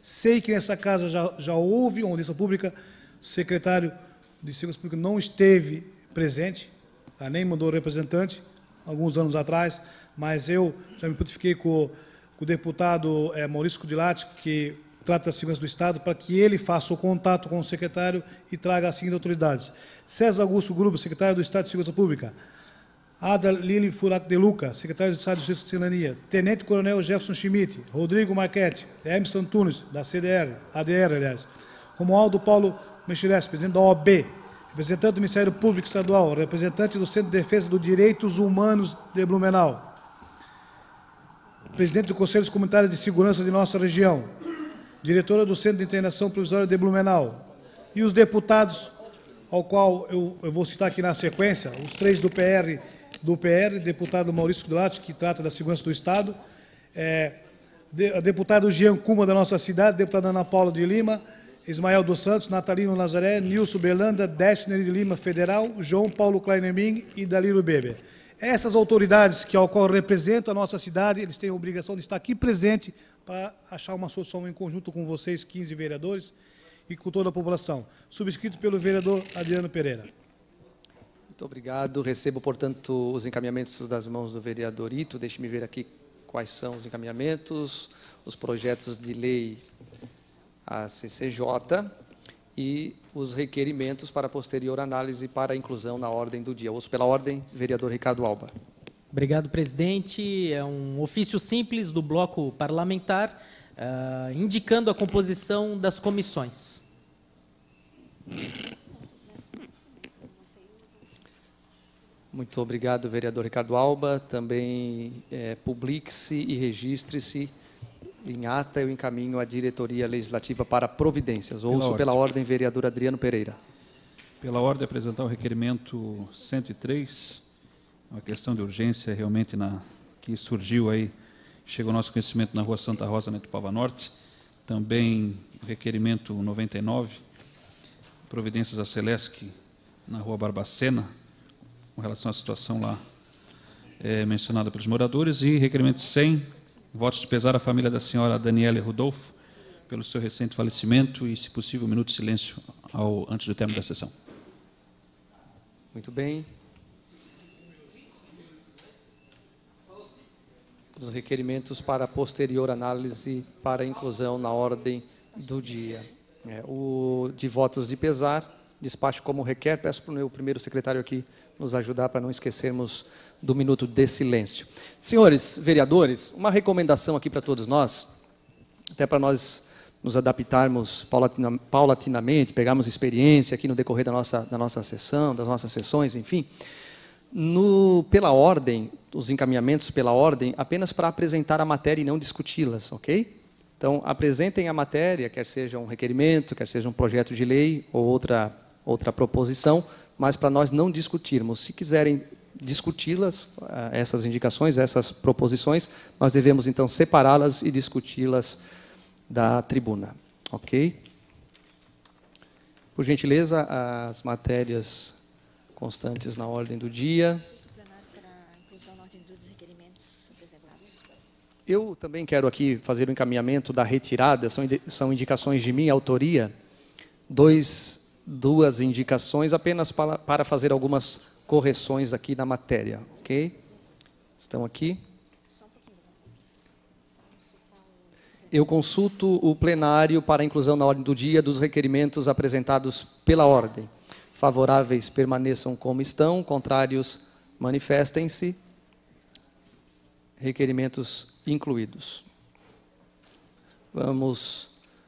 Sei que nessa casa já, já houve uma audiência pública, o secretário de Segurança Pública não esteve presente, tá? Nem mandou representante, alguns anos atrás, mas eu já me prontifiquei com, com o deputado é, Maurício Cudilati, que trata da segurança do Estado, para que ele faça o contato com o secretário e traga as seguintes autoridades. César Augusto Grubo, secretário do Estado de Segurança Pública. Ada Lili Furac de Luca, secretário de Estado de Justiça e Cidadania. Tenente Coronel Jefferson Schmidt. Rodrigo Marchetti. Emerson Antunes, da C D R, A D R, aliás. Romualdo Paulo Mechires, presidente da O A B. Representante do Ministério Público Estadual. Representante do Centro de Defesa dos Direitos Humanos de Blumenau. Presidente do Conselho Comunitário de Segurança de nossa região. Diretora do Centro de Internação Provisória de Blumenau. E os deputados, ao qual eu, eu vou citar aqui na sequência, os três do P R, do P R, deputado Maurício Cudilati, que trata da segurança do Estado, é, de, deputado Jean Kuma, da nossa cidade, deputada Ana Paula de Lima, Ismael dos Santos, Natalino Nazaré, Nilson Belanda, Décio de Lima, Federal, João Paulo Kleineming e Dalilo Beber. Essas autoridades que ao qual representam a nossa cidade, eles têm a obrigação de estar aqui presente para achar uma solução em conjunto com vocês, quinze vereadores, e com toda a população. Subscrito pelo vereador Adriano Pereira. Muito obrigado. Recebo, portanto, os encaminhamentos das mãos do vereador Ito. Deixe-me ver aqui quais são os encaminhamentos, os projetos de lei a C C J e os requerimentos para posterior análise para inclusão na ordem do dia. Ouço pela ordem, vereador Ricardo Alba. Obrigado, presidente. É um ofício simples do bloco parlamentar, uh, indicando a composição das comissões. Muito obrigado, vereador Ricardo Alba. Também é, publique-se e registre-se em ata. Eu encaminho a diretoria legislativa para providências. Ouço pela, pela ordem, vereador Adriano Pereira. Pela ordem, apresentar o requerimento cento e três, uma questão de urgência realmente na, que surgiu aí, chegou ao nosso conhecimento na rua Santa Rosa, na Itupava Norte. Também o requerimento noventa e nove, providências a Celesc, na rua Barbacena, com relação à situação lá é, mencionada pelos moradores, e requerimento cem, votos de pesar à família da senhora Daniele Rodolfo, pelo seu recente falecimento, e, se possível, um minuto de silêncio ao, antes do término da sessão. Muito bem. Os requerimentos para posterior análise para inclusão na ordem do dia. É, o de votos de pesar, despacho como requer. Peço para o meu primeiro secretário aqui nos ajudar para não esquecermos do minuto de silêncio. Senhores vereadores, uma recomendação aqui para todos nós, até para nós nos adaptarmos paulatina, paulatinamente, pegarmos experiência aqui no decorrer da nossa, da nossa sessão, das nossas sessões, enfim. No, pela ordem, os encaminhamentos pela ordem, apenas para apresentar a matéria e não discuti-las, ok? Então, apresentem a matéria, quer seja um requerimento, quer seja um projeto de lei ou outra, outra proposição, mas para nós não discutirmos. Se quiserem discuti-las, essas indicações, essas proposições, nós devemos, então, separá-las e discuti-las da tribuna, ok? Por gentileza, as matérias constantes na ordem do dia. Eu também quero aqui fazer o encaminhamento da retirada, são, são indicações de minha autoria, dois, duas indicações apenas para, para fazer algumas correções aqui na matéria, ok? Estão aqui. Eu consulto o plenário para a inclusão na ordem do dia dos requerimentos apresentados pela ordem. Favoráveis permaneçam como estão, contrários manifestem-se. Requerimentos incluídos. Vamos,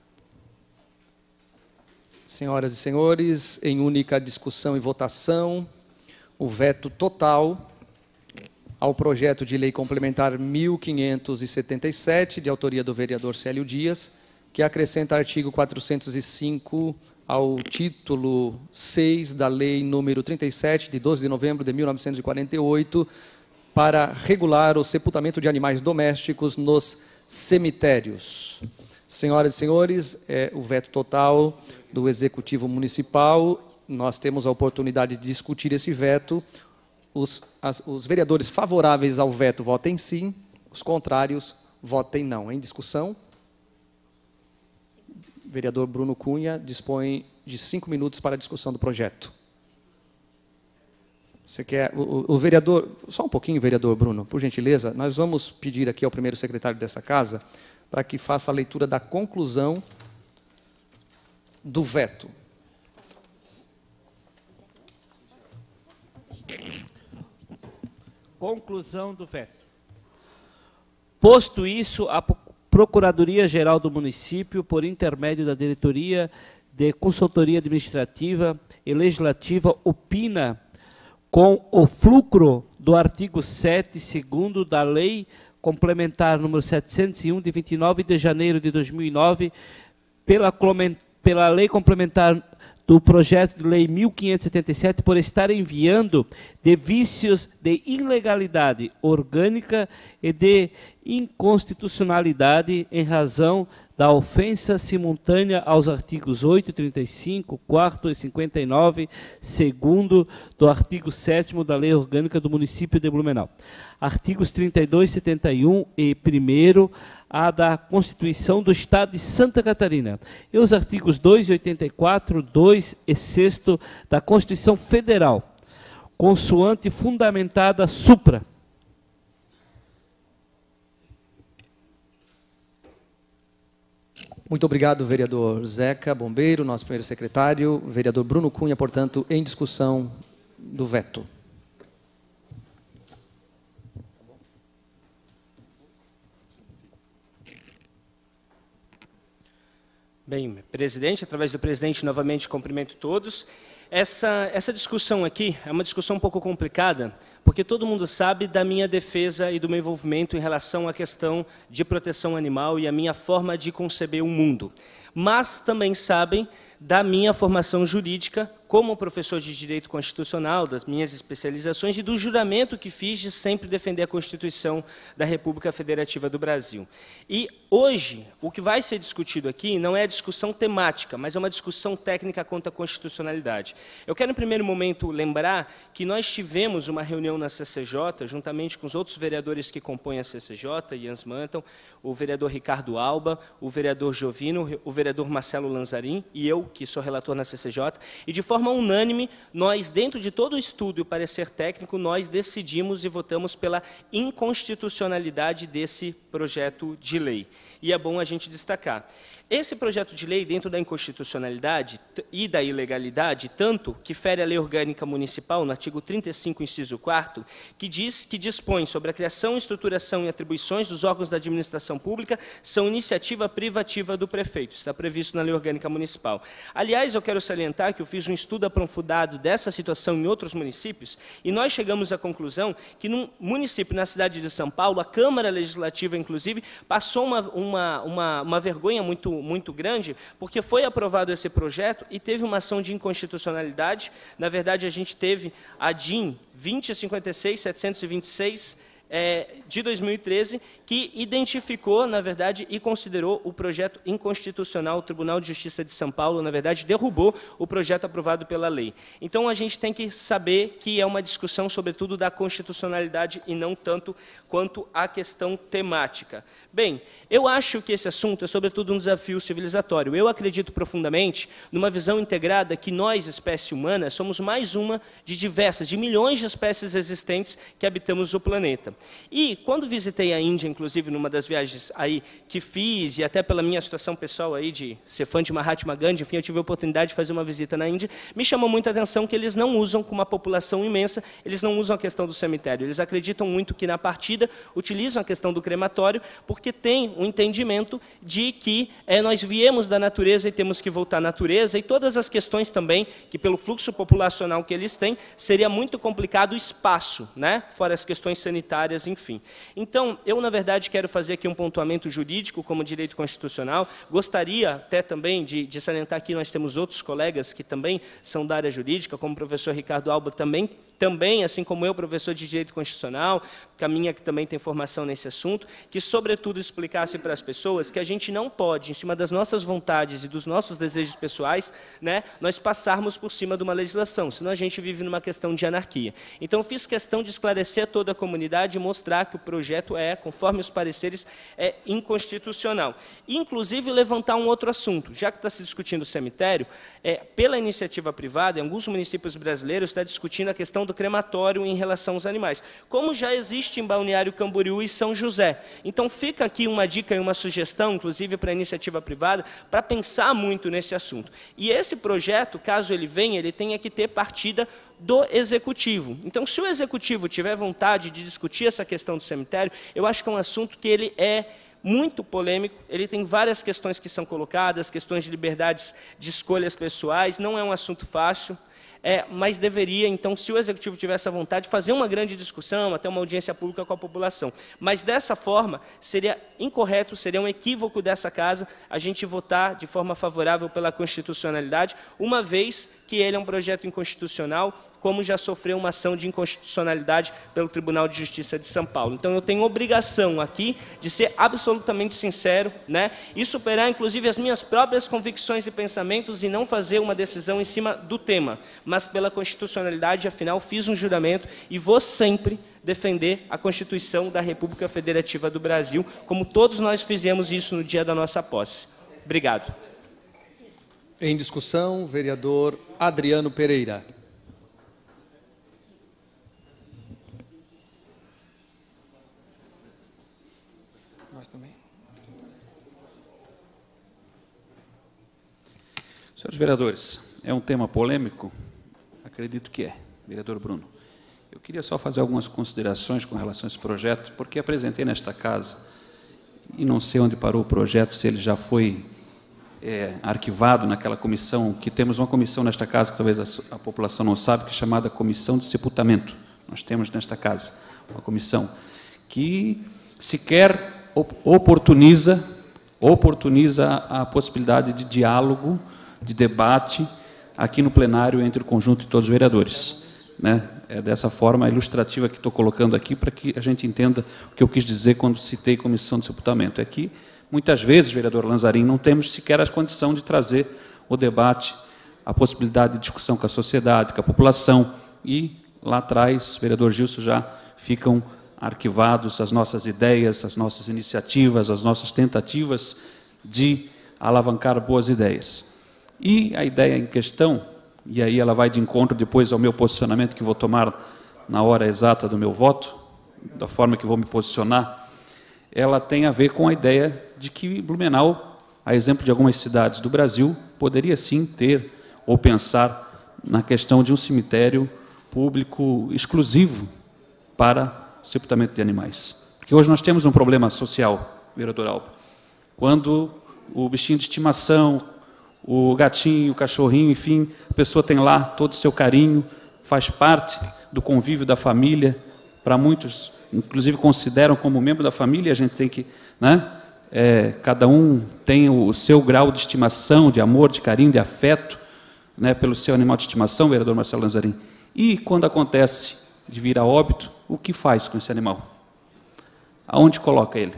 senhoras e senhores, em única discussão e votação, o veto total ao projeto de lei complementar mil quinhentos e setenta e sete, de autoria do vereador Célio Dias, que acrescenta artigo quatrocentos e cinco ao título seis da lei número trinta e sete, de doze de novembro de mil novecentos e quarenta e oito, para regular o sepultamento de animais domésticos nos cemitérios. Senhoras e senhores, é o veto total do Executivo Municipal. Nós temos a oportunidade de discutir esse veto. Os, as, os vereadores favoráveis ao veto votem sim, os contrários votem não. Em discussão? vereador Bruno Cunha dispõe de cinco minutos para a discussão do projeto. Você quer... O, o vereador... Só um pouquinho, vereador Bruno, por gentileza. Nós vamos pedir aqui ao primeiro secretário dessa casa para que faça a leitura da conclusão do veto. Conclusão do veto. Posto isso, a Procuradoria-Geral do Município, por intermédio da Diretoria de Consultoria Administrativa e Legislativa, opina com o fulcro do artigo sete, segundo da Lei Complementar número setecentos e um, de vinte e nove de janeiro de dois mil e nove, pela, pela Lei Complementar do projeto de lei mil quinhentos e setenta e sete, por estar enviando de vícios de ilegalidade orgânica e de inconstitucionalidade em razão da ofensa simultânea aos artigos oito, trinta e cinco, quatro e cinquenta e nove, segundo do artigo sétimo da Lei Orgânica do Município de Blumenau. Artigos trinta e dois, setenta e um e primeiro a da Constituição do Estado de Santa Catarina. E os artigos dois e oitenta e quatro, dois e seis da Constituição Federal, consoante fundamentada supra. Muito obrigado, vereador Zeca Bombeiro, nosso primeiro secretário. Vereador Bruno Cunha, portanto, em discussão do veto. Bem, presidente, através do presidente, novamente cumprimento todos. Essa, essa discussão aqui é uma discussão um pouco complicada, porque todo mundo sabe da minha defesa e do meu envolvimento em relação à questão de proteção animal e a minha forma de conceber o mundo. Mas também sabem da minha formação jurídica como professor de Direito Constitucional, das minhas especializações e do juramento que fiz de sempre defender a Constituição da República Federativa do Brasil. E hoje, o que vai ser discutido aqui não é a discussão temática, mas é uma discussão técnica quanto à constitucionalidade. Eu quero, em primeiro momento, lembrar que nós tivemos uma reunião na C C J, juntamente com os outros vereadores que compõem a C C J, Jans Manton, o vereador Ricardo Alba, o vereador Jovino, o vereador Marcelo Lanzarin e eu, que sou relator na C C J, e de forma unânime, nós, dentro de todo o estudo e o parecer técnico, nós decidimos e votamos pela inconstitucionalidade desse projeto de lei. E é bom a gente destacar. Esse projeto de lei, dentro da inconstitucionalidade e da ilegalidade, tanto que fere a Lei Orgânica Municipal, no artigo trinta e cinco, inciso quarto, que diz que dispõe sobre a criação, estruturação e atribuições dos órgãos da administração pública, são iniciativa privativa do prefeito. Está previsto na Lei Orgânica Municipal. Aliás, eu quero salientar que eu fiz um estudo aprofundado dessa situação em outros municípios, e nós chegamos à conclusão que num município, na cidade de São Paulo, a Câmara Legislativa, inclusive, passou uma, uma, uma, uma vergonha muito muito grande, porque foi aprovado esse projeto e teve uma ação de inconstitucionalidade. Na verdade, a gente teve a D I N vinte a cinquenta e seis, setecentos e vinte e seis, é, de dois mil e treze, que identificou, na verdade, e considerou o projeto inconstitucional. O Tribunal de Justiça de São Paulo, na verdade, derrubou o projeto aprovado pela lei. Então, a gente tem que saber que é uma discussão, sobretudo, da constitucionalidade e não tanto quanto à questão temática. Bem, eu acho que esse assunto é, sobretudo, um desafio civilizatório. Eu acredito profundamente numa visão integrada que nós, espécie humana, somos mais uma de diversas, de milhões de espécies existentes que habitamos o planeta. E, quando visitei a Índia, inclusive, numa das viagens aí que fiz, e até pela minha situação pessoal aí de ser fã de Mahatma Gandhi, enfim, eu tive a oportunidade de fazer uma visita na Índia, me chamou muito a atenção que eles não usam, com uma população imensa, eles não usam a questão do cemitério. Eles acreditam muito que, na partida, utilizam a questão do crematório, porque tem um entendimento de que é, nós viemos da natureza e temos que voltar à natureza, e todas as questões também, que pelo fluxo populacional que eles têm, seria muito complicado o espaço, né? Fora as questões sanitárias, enfim. Então, eu, na verdade, quero fazer aqui um pontuamento jurídico como direito constitucional. Gostaria até também de, de salientar aqui, nós temos outros colegas que também são da área jurídica, como o professor Ricardo Alba também também, assim como eu, professor de Direito Constitucional, Caminha, que também tem formação nesse assunto, que, sobretudo, explicasse para as pessoas que a gente não pode, em cima das nossas vontades e dos nossos desejos pessoais, né, nós passarmos por cima de uma legislação, senão a gente vive numa questão de anarquia. Então, eu fiz questão de esclarecer a toda a comunidade e mostrar que o projeto é, conforme os pareceres, é inconstitucional. E, inclusive, levantar um outro assunto. Já que está se discutindo o cemitério, é, pela iniciativa privada, em alguns municípios brasileiros, está discutindo a questão do crematório em relação aos animais, como já existe em Balneário Camboriú e São José. Então, fica aqui uma dica e uma sugestão, inclusive para a iniciativa privada, para pensar muito nesse assunto. E esse projeto, caso ele venha, ele tenha que ter partida do Executivo. Então, se o Executivo tiver vontade de discutir essa questão do cemitério, eu acho que é um assunto que ele é muito polêmico, ele tem várias questões que são colocadas, questões de liberdades de escolhas pessoais, não é um assunto fácil. É, mas deveria, então, se o Executivo tivesse a vontade, fazer uma grande discussão, até uma audiência pública com a população. Mas, dessa forma, seria incorreto, seria um equívoco dessa Casa a gente votar de forma favorável pela constitucionalidade, uma vez que ele é um projeto inconstitucional, como já sofreu uma ação de inconstitucionalidade pelo Tribunal de Justiça de São Paulo. Então, eu tenho obrigação aqui de ser absolutamente sincero, né, e superar, inclusive, as minhas próprias convicções e pensamentos e não fazer uma decisão em cima do tema, mas pela constitucionalidade, afinal, fiz um juramento e vou sempre defender a Constituição da República Federativa do Brasil, como todos nós fizemos isso no dia da nossa posse. Obrigado. Em discussão, vereador Adriano Pereira. Nós também. Senhores vereadores, é um tema polêmico? Acredito que é, vereador Bruno. Eu queria só fazer algumas considerações com relação a esse projeto, porque apresentei nesta casa, e não sei onde parou o projeto, se ele já foi é, arquivado naquela comissão, que temos uma comissão nesta casa, que talvez a, a população não sabe, que é chamada Comissão de Sepultamento. Nós temos nesta casa uma comissão que sequer oportuniza, oportuniza a possibilidade de diálogo, de debate aqui no plenário entre o conjunto de todos os vereadores. Né? É dessa forma ilustrativa que estou colocando aqui, para que a gente entenda o que eu quis dizer quando citei comissão de sepultamento. É que, muitas vezes, vereador Lanzarin, não temos sequer a condição de trazer o debate, a possibilidade de discussão com a sociedade, com a população, e lá atrás, vereador Gilson, já ficam arquivados as nossas ideias, as nossas iniciativas, as nossas tentativas de alavancar boas ideias. E a ideia em questão, e aí ela vai de encontro depois ao meu posicionamento que vou tomar na hora exata do meu voto, da forma que vou me posicionar, ela tem a ver com a ideia de que Blumenau, a exemplo de algumas cidades do Brasil, poderia sim ter ou pensar na questão de um cemitério público exclusivo para sepultamento de animais. Porque hoje nós temos um problema social, vereador Alba. Quando o bichinho de estimação, o gatinho, o cachorrinho, enfim, a pessoa tem lá todo o seu carinho, faz parte do convívio da família, para muitos, inclusive, consideram como membro da família, a gente tem que, né, é, cada um tem o seu grau de estimação, de amor, de carinho, de afeto, né, pelo seu animal de estimação, vereador Marcelo Lanzarin. E quando acontece de vir a óbito, o que faz com esse animal? Aonde coloca ele?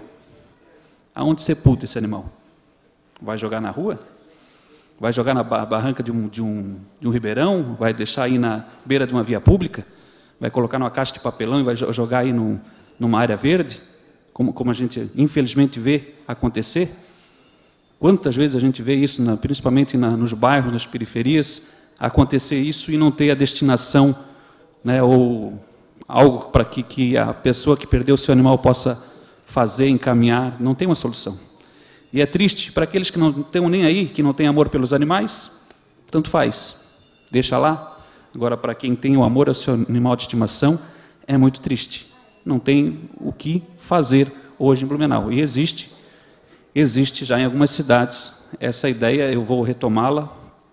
Aonde sepulta esse animal? Vai jogar na rua? Vai jogar na barranca de um, de, um, de um ribeirão? Vai deixar aí na beira de uma via pública? Vai colocar numa caixa de papelão e vai jogar aí num, numa área verde? Como, como a gente, infelizmente, vê acontecer? Quantas vezes a gente vê isso, na, principalmente na, nos bairros, nas periferias, acontecer isso e não ter a destinação, né, ou algo para que, que a pessoa que perdeu o seu animal possa fazer, encaminhar, não tem uma solução. E é triste para aqueles que não estão nem aí, que não têm amor pelos animais, tanto faz, deixa lá. Agora, para quem tem o amor ao seu animal de estimação, é muito triste. Não tem o que fazer hoje em Blumenau. E existe, existe já em algumas cidades essa ideia, eu vou retomá-la,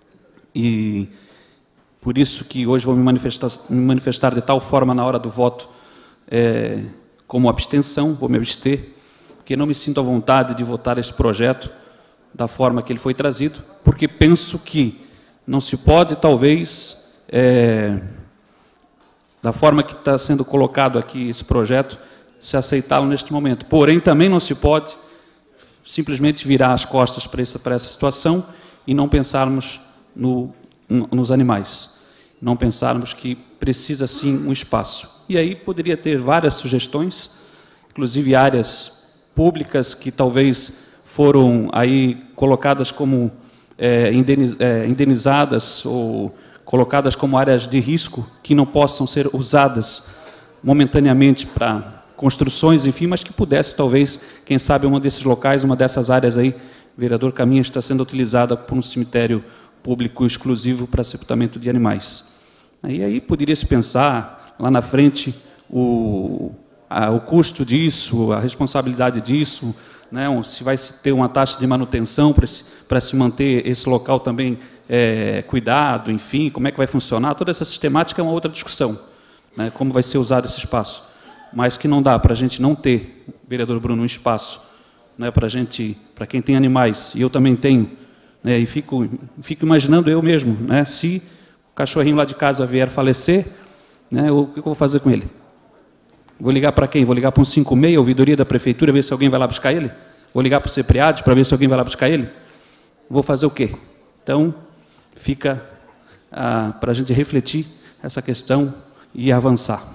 e por isso que hoje vou me manifestar, me manifestar de tal forma na hora do voto, é, como abstenção, vou me abster, porque não me sinto à vontade de votar esse projeto da forma que ele foi trazido, porque penso que não se pode, talvez, é, da forma que está sendo colocado aqui esse projeto, se aceitá-lo neste momento. Porém, também não se pode simplesmente virar as costas para essa, para essa situação e não pensarmos no, no, nos animais. Não pensarmos que precisa, sim, um espaço. E aí poderia ter várias sugestões, inclusive áreas públicas que talvez foram aí colocadas como é, indeniz, é, indenizadas ou colocadas como áreas de risco, que não possam ser usadas momentaneamente para construções, enfim, mas que pudesse, talvez, quem sabe, um desses locais, uma dessas áreas aí, vereador Caminha, está sendo utilizada por um cemitério público exclusivo para sepultamento de animais. Aí, aí poderia se pensar, lá na frente, o, a, o custo disso, a responsabilidade disso, né, se vai ter uma taxa de manutenção para se, para se manter esse local também é, cuidado, enfim, como é que vai funcionar, toda essa sistemática é uma outra discussão, né, como vai ser usado esse espaço. Mas que não dá para a gente não ter, vereador Bruno, um espaço, né, para a gente, para quem tem animais, e eu também tenho, né, e fico, fico imaginando eu mesmo, né, se o cachorrinho lá de casa vier falecer, né, o que eu vou fazer com ele? Vou ligar para quem? Vou ligar para um cinco seis, a ouvidoria da prefeitura, ver se alguém vai lá buscar ele? Vou ligar para o CEPREAD para ver se alguém vai lá buscar ele? Vou fazer o quê? Então, fica ah, para a gente refletir essa questão e avançar.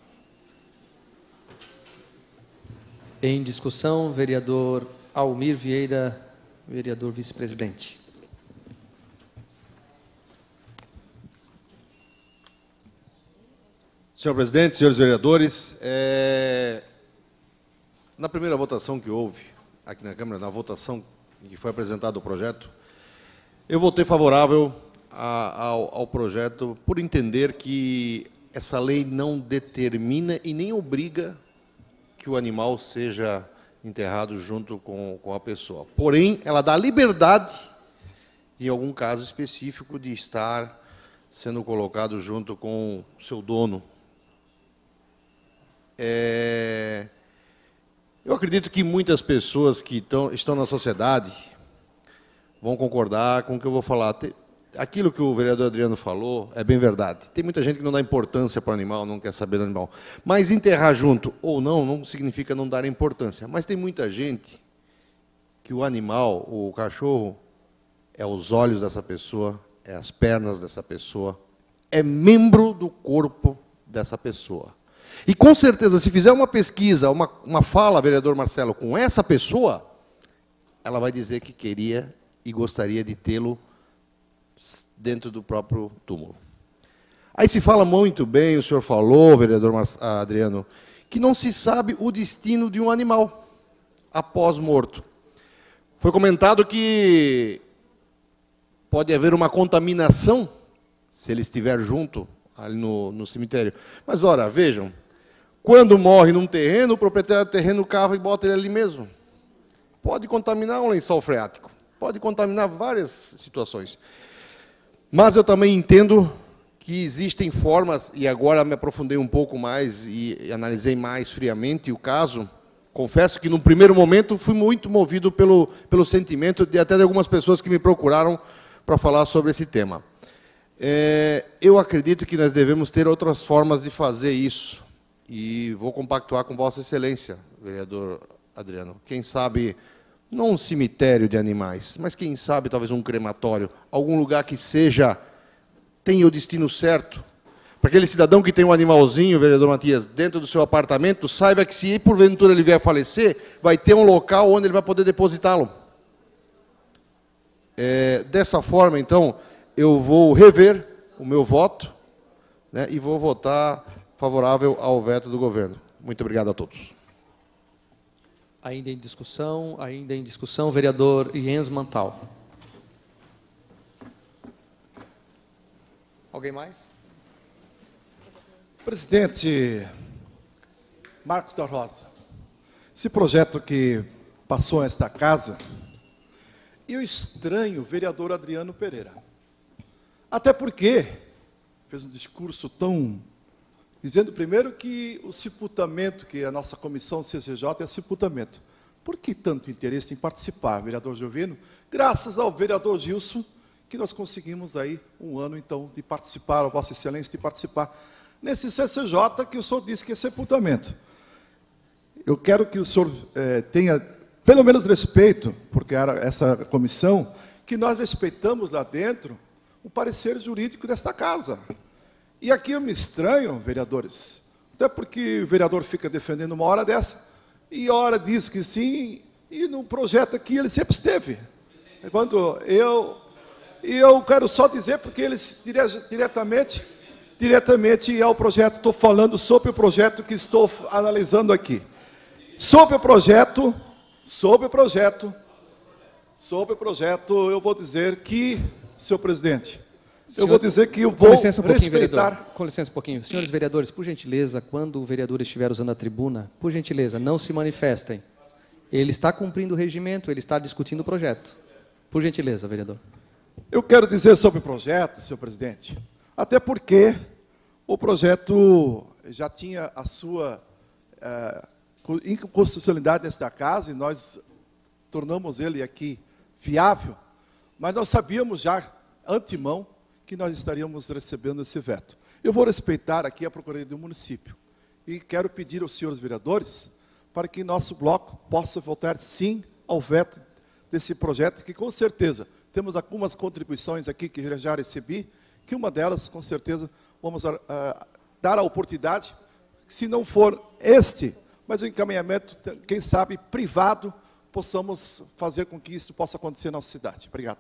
Em discussão, vereador Almir Vieira, vereador vice-presidente. Senhor presidente, senhores vereadores, é... na primeira votação que houve aqui na Câmara, na votação em que foi apresentado o projeto, eu votei favorável a, ao, ao projeto por entender que essa lei não determina e nem obriga que o animal seja enterrado junto com, com a pessoa. Porém, ela dá liberdade, em algum caso específico, de estar sendo colocado junto com o seu dono. É... Eu acredito que muitas pessoas que tão, estão na sociedade vão concordar com o que eu vou falar. Aquilo que o vereador Adriano falou é bem verdade. Tem muita gente que não dá importância para o animal, não quer saber do animal. Mas enterrar junto ou não, não significa não dar importância. Mas tem muita gente que o animal, o cachorro, é os olhos dessa pessoa, é as pernas dessa pessoa, é membro do corpo dessa pessoa. E, com certeza, se fizer uma pesquisa, uma, uma fala, vereador Marcelo, com essa pessoa, ela vai dizer que queria e gostaria de tê-lo dentro do próprio túmulo. Aí se fala muito bem, o senhor falou, vereador Adriano, que não se sabe o destino de um animal após morto. Foi comentado que pode haver uma contaminação se ele estiver junto ali no, no cemitério. Mas, ora, vejam, quando morre num terreno, o proprietário do terreno cava e bota ele ali mesmo. Pode contaminar um lençol freático, pode contaminar várias situações. Mas eu também entendo que existem formas, e agora me aprofundei um pouco mais e, e analisei mais friamente o caso. Confesso que, no primeiro momento, fui muito movido pelo, pelo sentimento de até de algumas pessoas que me procuraram para falar sobre esse tema. É, eu acredito que nós devemos ter outras formas de fazer isso, e vou compactuar com Vossa Excelência, vereador Adriano. Quem sabe, não um cemitério de animais, mas quem sabe talvez um crematório, algum lugar que seja, tenha o destino certo, para aquele cidadão que tem um animalzinho, vereador Matias, dentro do seu apartamento, saiba que se porventura ele vier a falecer, vai ter um local onde ele vai poder depositá-lo. É, dessa forma, então, eu vou rever o meu voto, né, e vou votar favorável ao veto do governo. Muito obrigado a todos. Ainda em discussão, ainda em discussão, vereador Jens Mantal. Alguém mais? Presidente Marcos da Rosa, esse projeto que passou nesta casa, eu estranho o vereador Adriano Pereira. Até porque fez um discurso tão... dizendo primeiro que o sepultamento, que a nossa comissão C C J é sepultamento. Por que tanto interesse em participar, vereador Jovino? Graças ao vereador Gilson, que nós conseguimos aí um ano, então, de participar, a Vossa Excelência, de participar nesse C C J que o senhor disse que é sepultamento. Eu quero que o senhor eh, tenha, pelo menos, respeito, porque era essa comissão, que nós respeitamos lá dentro o parecer jurídico desta casa. E aqui eu me estranho, vereadores, até porque o vereador fica defendendo uma hora dessa, e hora diz que sim, e no projeto aqui ele sempre esteve. Quando eu, eu quero só dizer, porque eles dire, diretamente, diretamente ao projeto, estou falando sobre o projeto que estou analisando aqui. Sobre o projeto, sobre o projeto, sobre o projeto, eu vou dizer que, senhor presidente, Senhor, eu vou dizer que eu vou com licença um pouquinho, respeitar... vereador. Com licença um pouquinho. Senhores vereadores, por gentileza, quando o vereador estiver usando a tribuna, por gentileza, não se manifestem. Ele está cumprindo o regimento, ele está discutindo o projeto. Por gentileza, vereador. Eu quero dizer sobre o projeto, senhor presidente, até porque o projeto já tinha a sua é, inconstitucionalidade desta casa, e nós tornamos ele aqui viável, mas nós sabíamos já, antemão, que nós estaríamos recebendo esse veto. Eu vou respeitar aqui a Procuradoria do Município, e quero pedir aos senhores vereadores para que nosso bloco possa votar sim ao veto desse projeto, que com certeza temos algumas contribuições aqui que eu já recebi, que uma delas, com certeza, vamos uh, dar a oportunidade, se não for este, mas o encaminhamento, quem sabe, privado, possamos fazer com que isso possa acontecer na nossa cidade. Obrigado.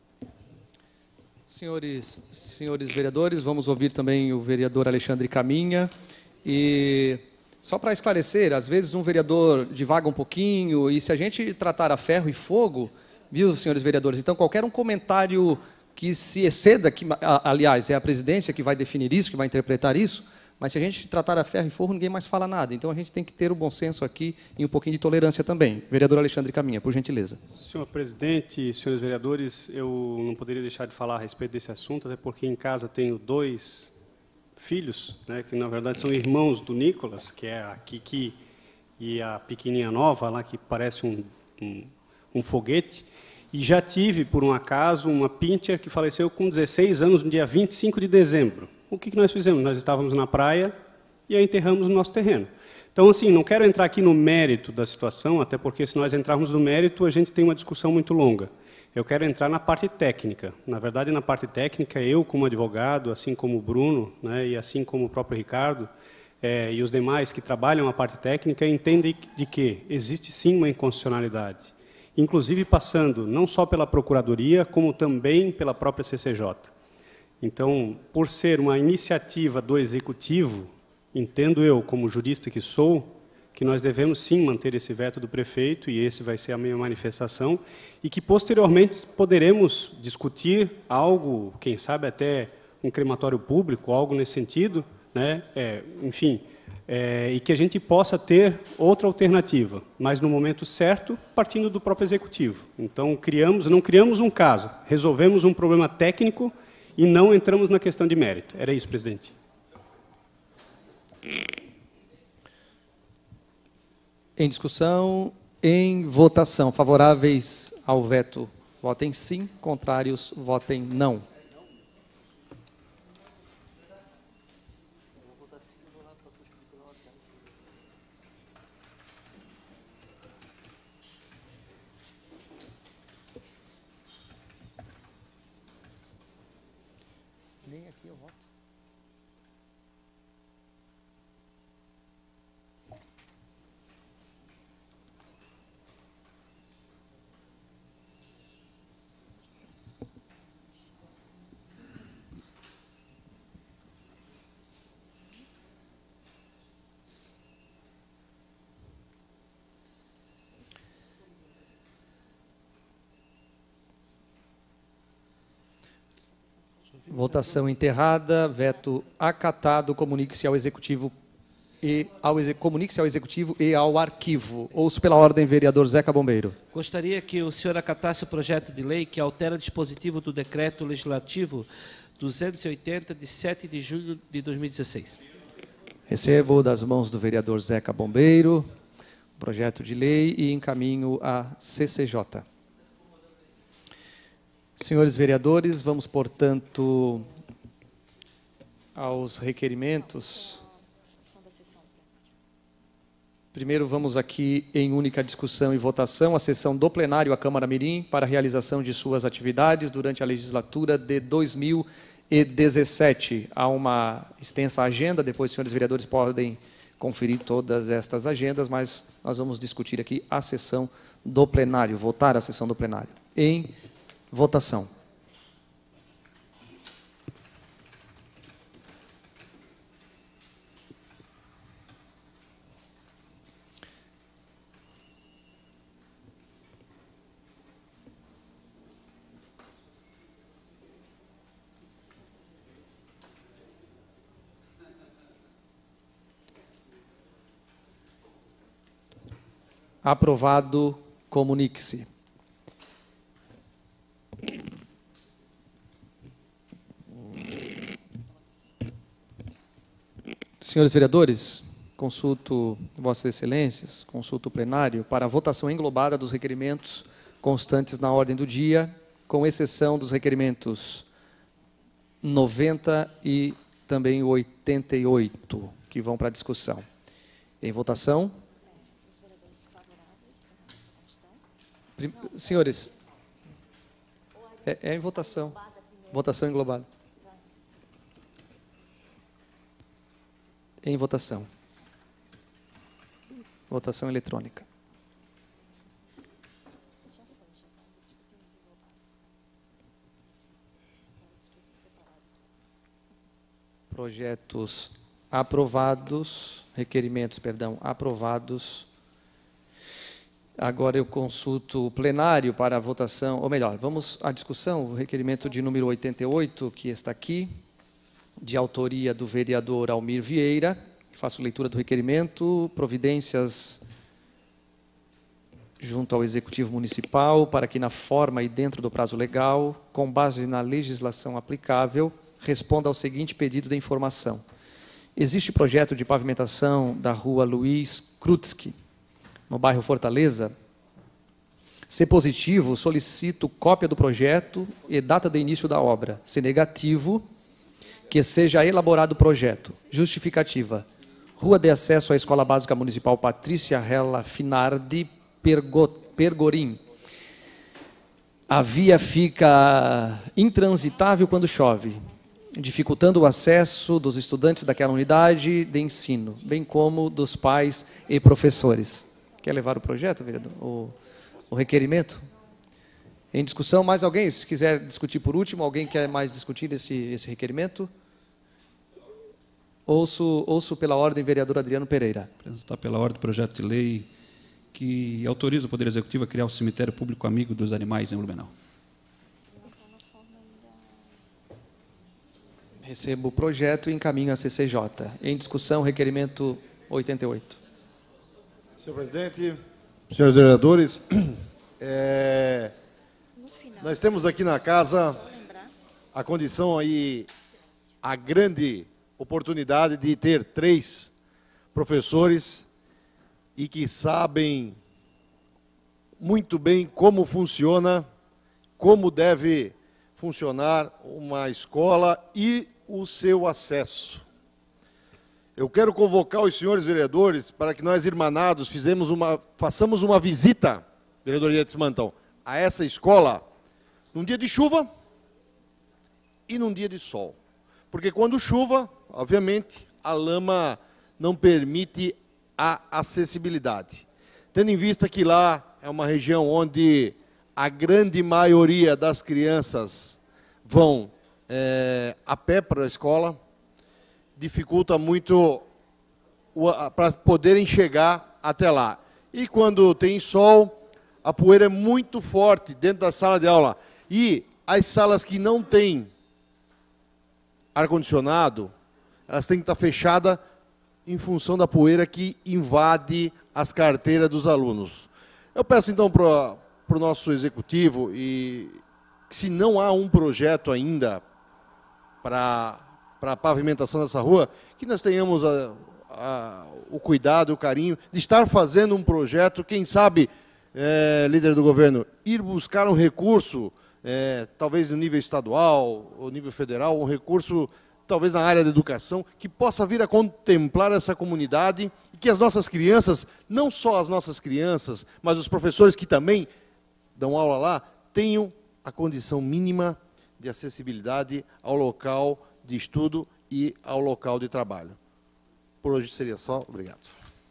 Senhores, senhores vereadores, vamos ouvir também o vereador Alexandre Caminha. E só para esclarecer, às vezes um vereador divaga um pouquinho, e se a gente tratar a ferro e fogo, viu, senhores vereadores, então qualquer um comentário que se exceda, que, aliás, é a presidência que vai definir isso, que vai interpretar isso, mas se a gente tratar a ferro e fogo, ninguém mais fala nada. Então a gente tem que ter o bom senso aqui e um pouquinho de tolerância também. Vereador Alexandre Caminha, por gentileza. Senhor presidente, senhores vereadores, eu não poderia deixar de falar a respeito desse assunto, até porque em casa tenho dois filhos, né, que na verdade são irmãos do Nicolas, que é a Kiki e a pequenininha nova, lá que parece um, um, um foguete, e já tive, por um acaso, uma pincher que faleceu com dezesseis anos, no dia vinte e cinco de dezembro. O que, que nós fizemos? Nós estávamos na praia e a enterramos no nosso terreno. Então, assim, não quero entrar aqui no mérito da situação, até porque se nós entrarmos no mérito, a gente tem uma discussão muito longa. Eu quero entrar na parte técnica. Na verdade, na parte técnica, eu, como advogado, assim como o Bruno, né, e assim como o próprio Ricardo, é, e os demais que trabalham a parte técnica, entendem de que existe sim uma inconstitucionalidade, inclusive passando não só pela Procuradoria, como também pela própria C C J. Então, por ser uma iniciativa do Executivo, entendo eu, como jurista que sou, que nós devemos sim manter esse veto do prefeito, e esse vai ser a minha manifestação, e que posteriormente poderemos discutir algo, quem sabe até um crematório público, algo nesse sentido, né? É, enfim, é, e que a gente possa ter outra alternativa, mas no momento certo, partindo do próprio Executivo. Então, criamos, não criamos um caso, resolvemos um problema técnico e não entramos na questão de mérito. Era isso, presidente. Em discussão, em votação. Favoráveis ao veto, votem sim. Contrários, votem não. Nem aqui eu voto. Votação enterrada, veto acatado, comunique-se ao Executivo e ao, comunique-se ao Executivo e ao Arquivo. Ouço pela ordem, vereador Zeca Bombeiro. Gostaria que o senhor acatasse o projeto de lei que altera o dispositivo do Decreto Legislativo duzentos e oitenta, de sete de julho de dois mil e dezesseis. Recebo das mãos do vereador Zeca Bombeiro o projeto de lei e encaminho à C C J. Senhores vereadores, vamos, portanto, aos requerimentos. Primeiro vamos aqui em única discussão e votação a sessão do plenário à Câmara Mirim para a realização de suas atividades durante a legislatura de dois mil e dezessete. Há uma extensa agenda, depois os senhores vereadores podem conferir todas estas agendas, mas nós vamos discutir aqui a sessão do plenário, votar a sessão do plenário. Em votação. Aprovado, comunique-se. Senhores vereadores, consulto Vossas Excelências, consulto o plenário para a votação englobada dos requerimentos constantes na ordem do dia, com exceção dos requerimentos noventa e também oitenta e oito, que vão para a discussão. Em votação. Senhores, é, é em votação. Votação englobada. Em votação. Votação eletrônica. Projetos aprovados, requerimentos, perdão, aprovados. Agora eu consulto o plenário para a votação, ou melhor, vamos à discussão, o requerimento de número oitenta e oito, que está aqui, de autoria do vereador Almir Vieira. Faço leitura do requerimento, providências junto ao Executivo Municipal, para que na forma e dentro do prazo legal, com base na legislação aplicável, responda ao seguinte pedido de informação. Existe projeto de pavimentação da rua Luiz Krutzky, no bairro Fortaleza. Se positivo, solicito cópia do projeto e data de início da obra. Se negativo, que seja elaborado o projeto. Justificativa. Rua de acesso à Escola Básica Municipal Patrícia Rella Finardi, Pergo, Pergorim. A via fica intransitável quando chove, dificultando o acesso dos estudantes daquela unidade de ensino, bem como dos pais e professores. Quer levar o projeto, vereador? O, o requerimento? Em discussão, mais alguém? Se quiser discutir por último, alguém quer mais discutir esse, esse requerimento? Ouço, ouço pela ordem, vereador Adriano Pereira. Apresentar pela ordem o projeto de lei que autoriza o Poder Executivo a criar o cemitério público amigo dos animais em Blumenau. Recebo o projeto e encaminho a C C J. Em discussão, requerimento oitenta e oito. Senhor presidente, senhores vereadores, é, nós temos aqui na casa a condição aí, a grande oportunidade de ter três professores e que sabem muito bem como funciona, como deve funcionar uma escola e o seu acesso. Eu quero convocar os senhores vereadores para que nós, irmanados, fizemos uma, façamos uma visita, vereadoria de Simantão, a essa escola, num dia de chuva e num dia de sol. Porque quando chuva, obviamente, a lama não permite a acessibilidade. Tendo em vista que lá é uma região onde a grande maioria das crianças vão é, a pé para a escola, dificulta muito para poderem chegar até lá. E quando tem sol, a poeira é muito forte dentro da sala de aula. E as salas que não têm ar-condicionado, elas têm que estar fechadas em função da poeira que invade as carteiras dos alunos. Eu peço então para o nosso executivo, e se não há um projeto ainda para para a pavimentação dessa rua, que nós tenhamos a, a, o cuidado, o carinho de estar fazendo um projeto, quem sabe, é, líder do governo, ir buscar um recurso, é, talvez no nível estadual ou nível federal, um recurso talvez na área da educação, que possa vir a contemplar essa comunidade e que as nossas crianças, não só as nossas crianças, mas os professores que também dão aula lá, tenham a condição mínima de acessibilidade ao local de estudo e ao local de trabalho. Por hoje seria só. Obrigado.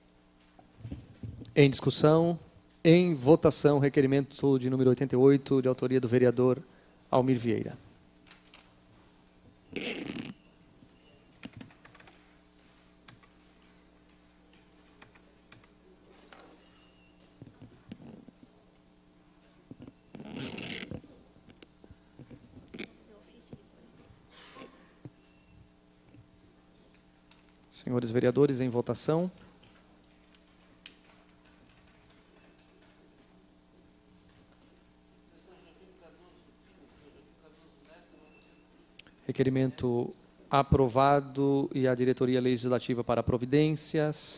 Em discussão, em votação, requerimento de número oitenta e oito, de autoria do vereador Almir Vieira. Senhores vereadores, em votação. Requerimento aprovado e a diretoria legislativa para providências.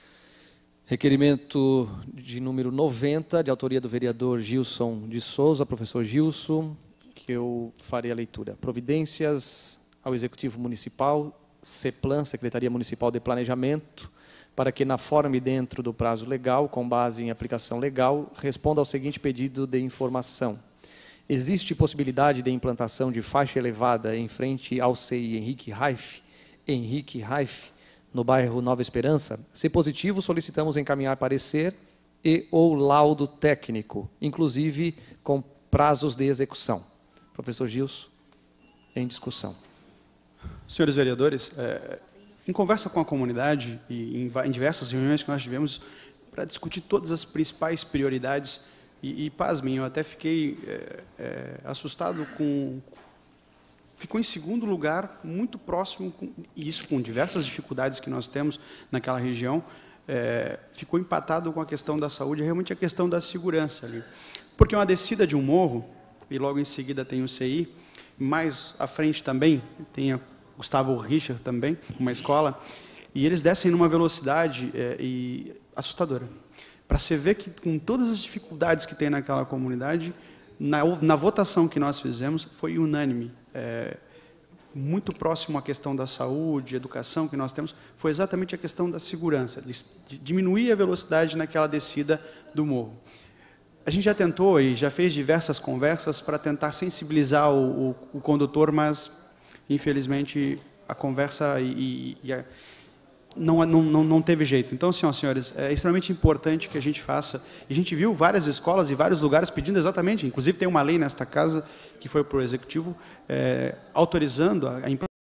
Requerimento de número noventa, de autoria do vereador Gilson de Souza, professor Gilson, que eu farei a leitura. Providências ao Executivo Municipal, CEPLAN, Secretaria Municipal de Planejamento, para que, na forma e dentro do prazo legal, com base em aplicação legal, responda ao seguinte pedido de informação. Existe possibilidade de implantação de faixa elevada em frente ao C I Henrique Raif, Henrique Raif, no bairro Nova Esperança? Se positivo, solicitamos encaminhar parecer e ou laudo técnico, inclusive com prazos de execução. Professor Gilson, em discussão. Senhores vereadores, é, em conversa com a comunidade e em, em diversas reuniões que nós tivemos para discutir todas as principais prioridades, e, e pasmem, eu até fiquei é, é, assustado com... Ficou em segundo lugar, muito próximo, com, e isso com diversas dificuldades que nós temos naquela região, é, ficou empatado com a questão da saúde, realmente a questão da segurança ali. Porque uma descida de um morro, e logo em seguida tem o C I, mais à frente também tem a Gustavo Richard também, uma escola, e eles descem numa velocidade é, e assustadora. Para você ver que, com todas as dificuldades que tem naquela comunidade, na, na votação que nós fizemos, foi unânime. É, muito próximo à questão da saúde, educação que nós temos, foi exatamente a questão da segurança, de, de diminuir a velocidade naquela descida do morro. A gente já tentou e já fez diversas conversas para tentar sensibilizar o, o, o condutor, mas, infelizmente, a conversa e, e a, não, não, não teve jeito. Então, senhoras e senhores, é extremamente importante que a gente faça. E a gente viu várias escolas e vários lugares pedindo exatamente, inclusive tem uma lei nesta casa, que foi para o Executivo, é, autorizando a implementação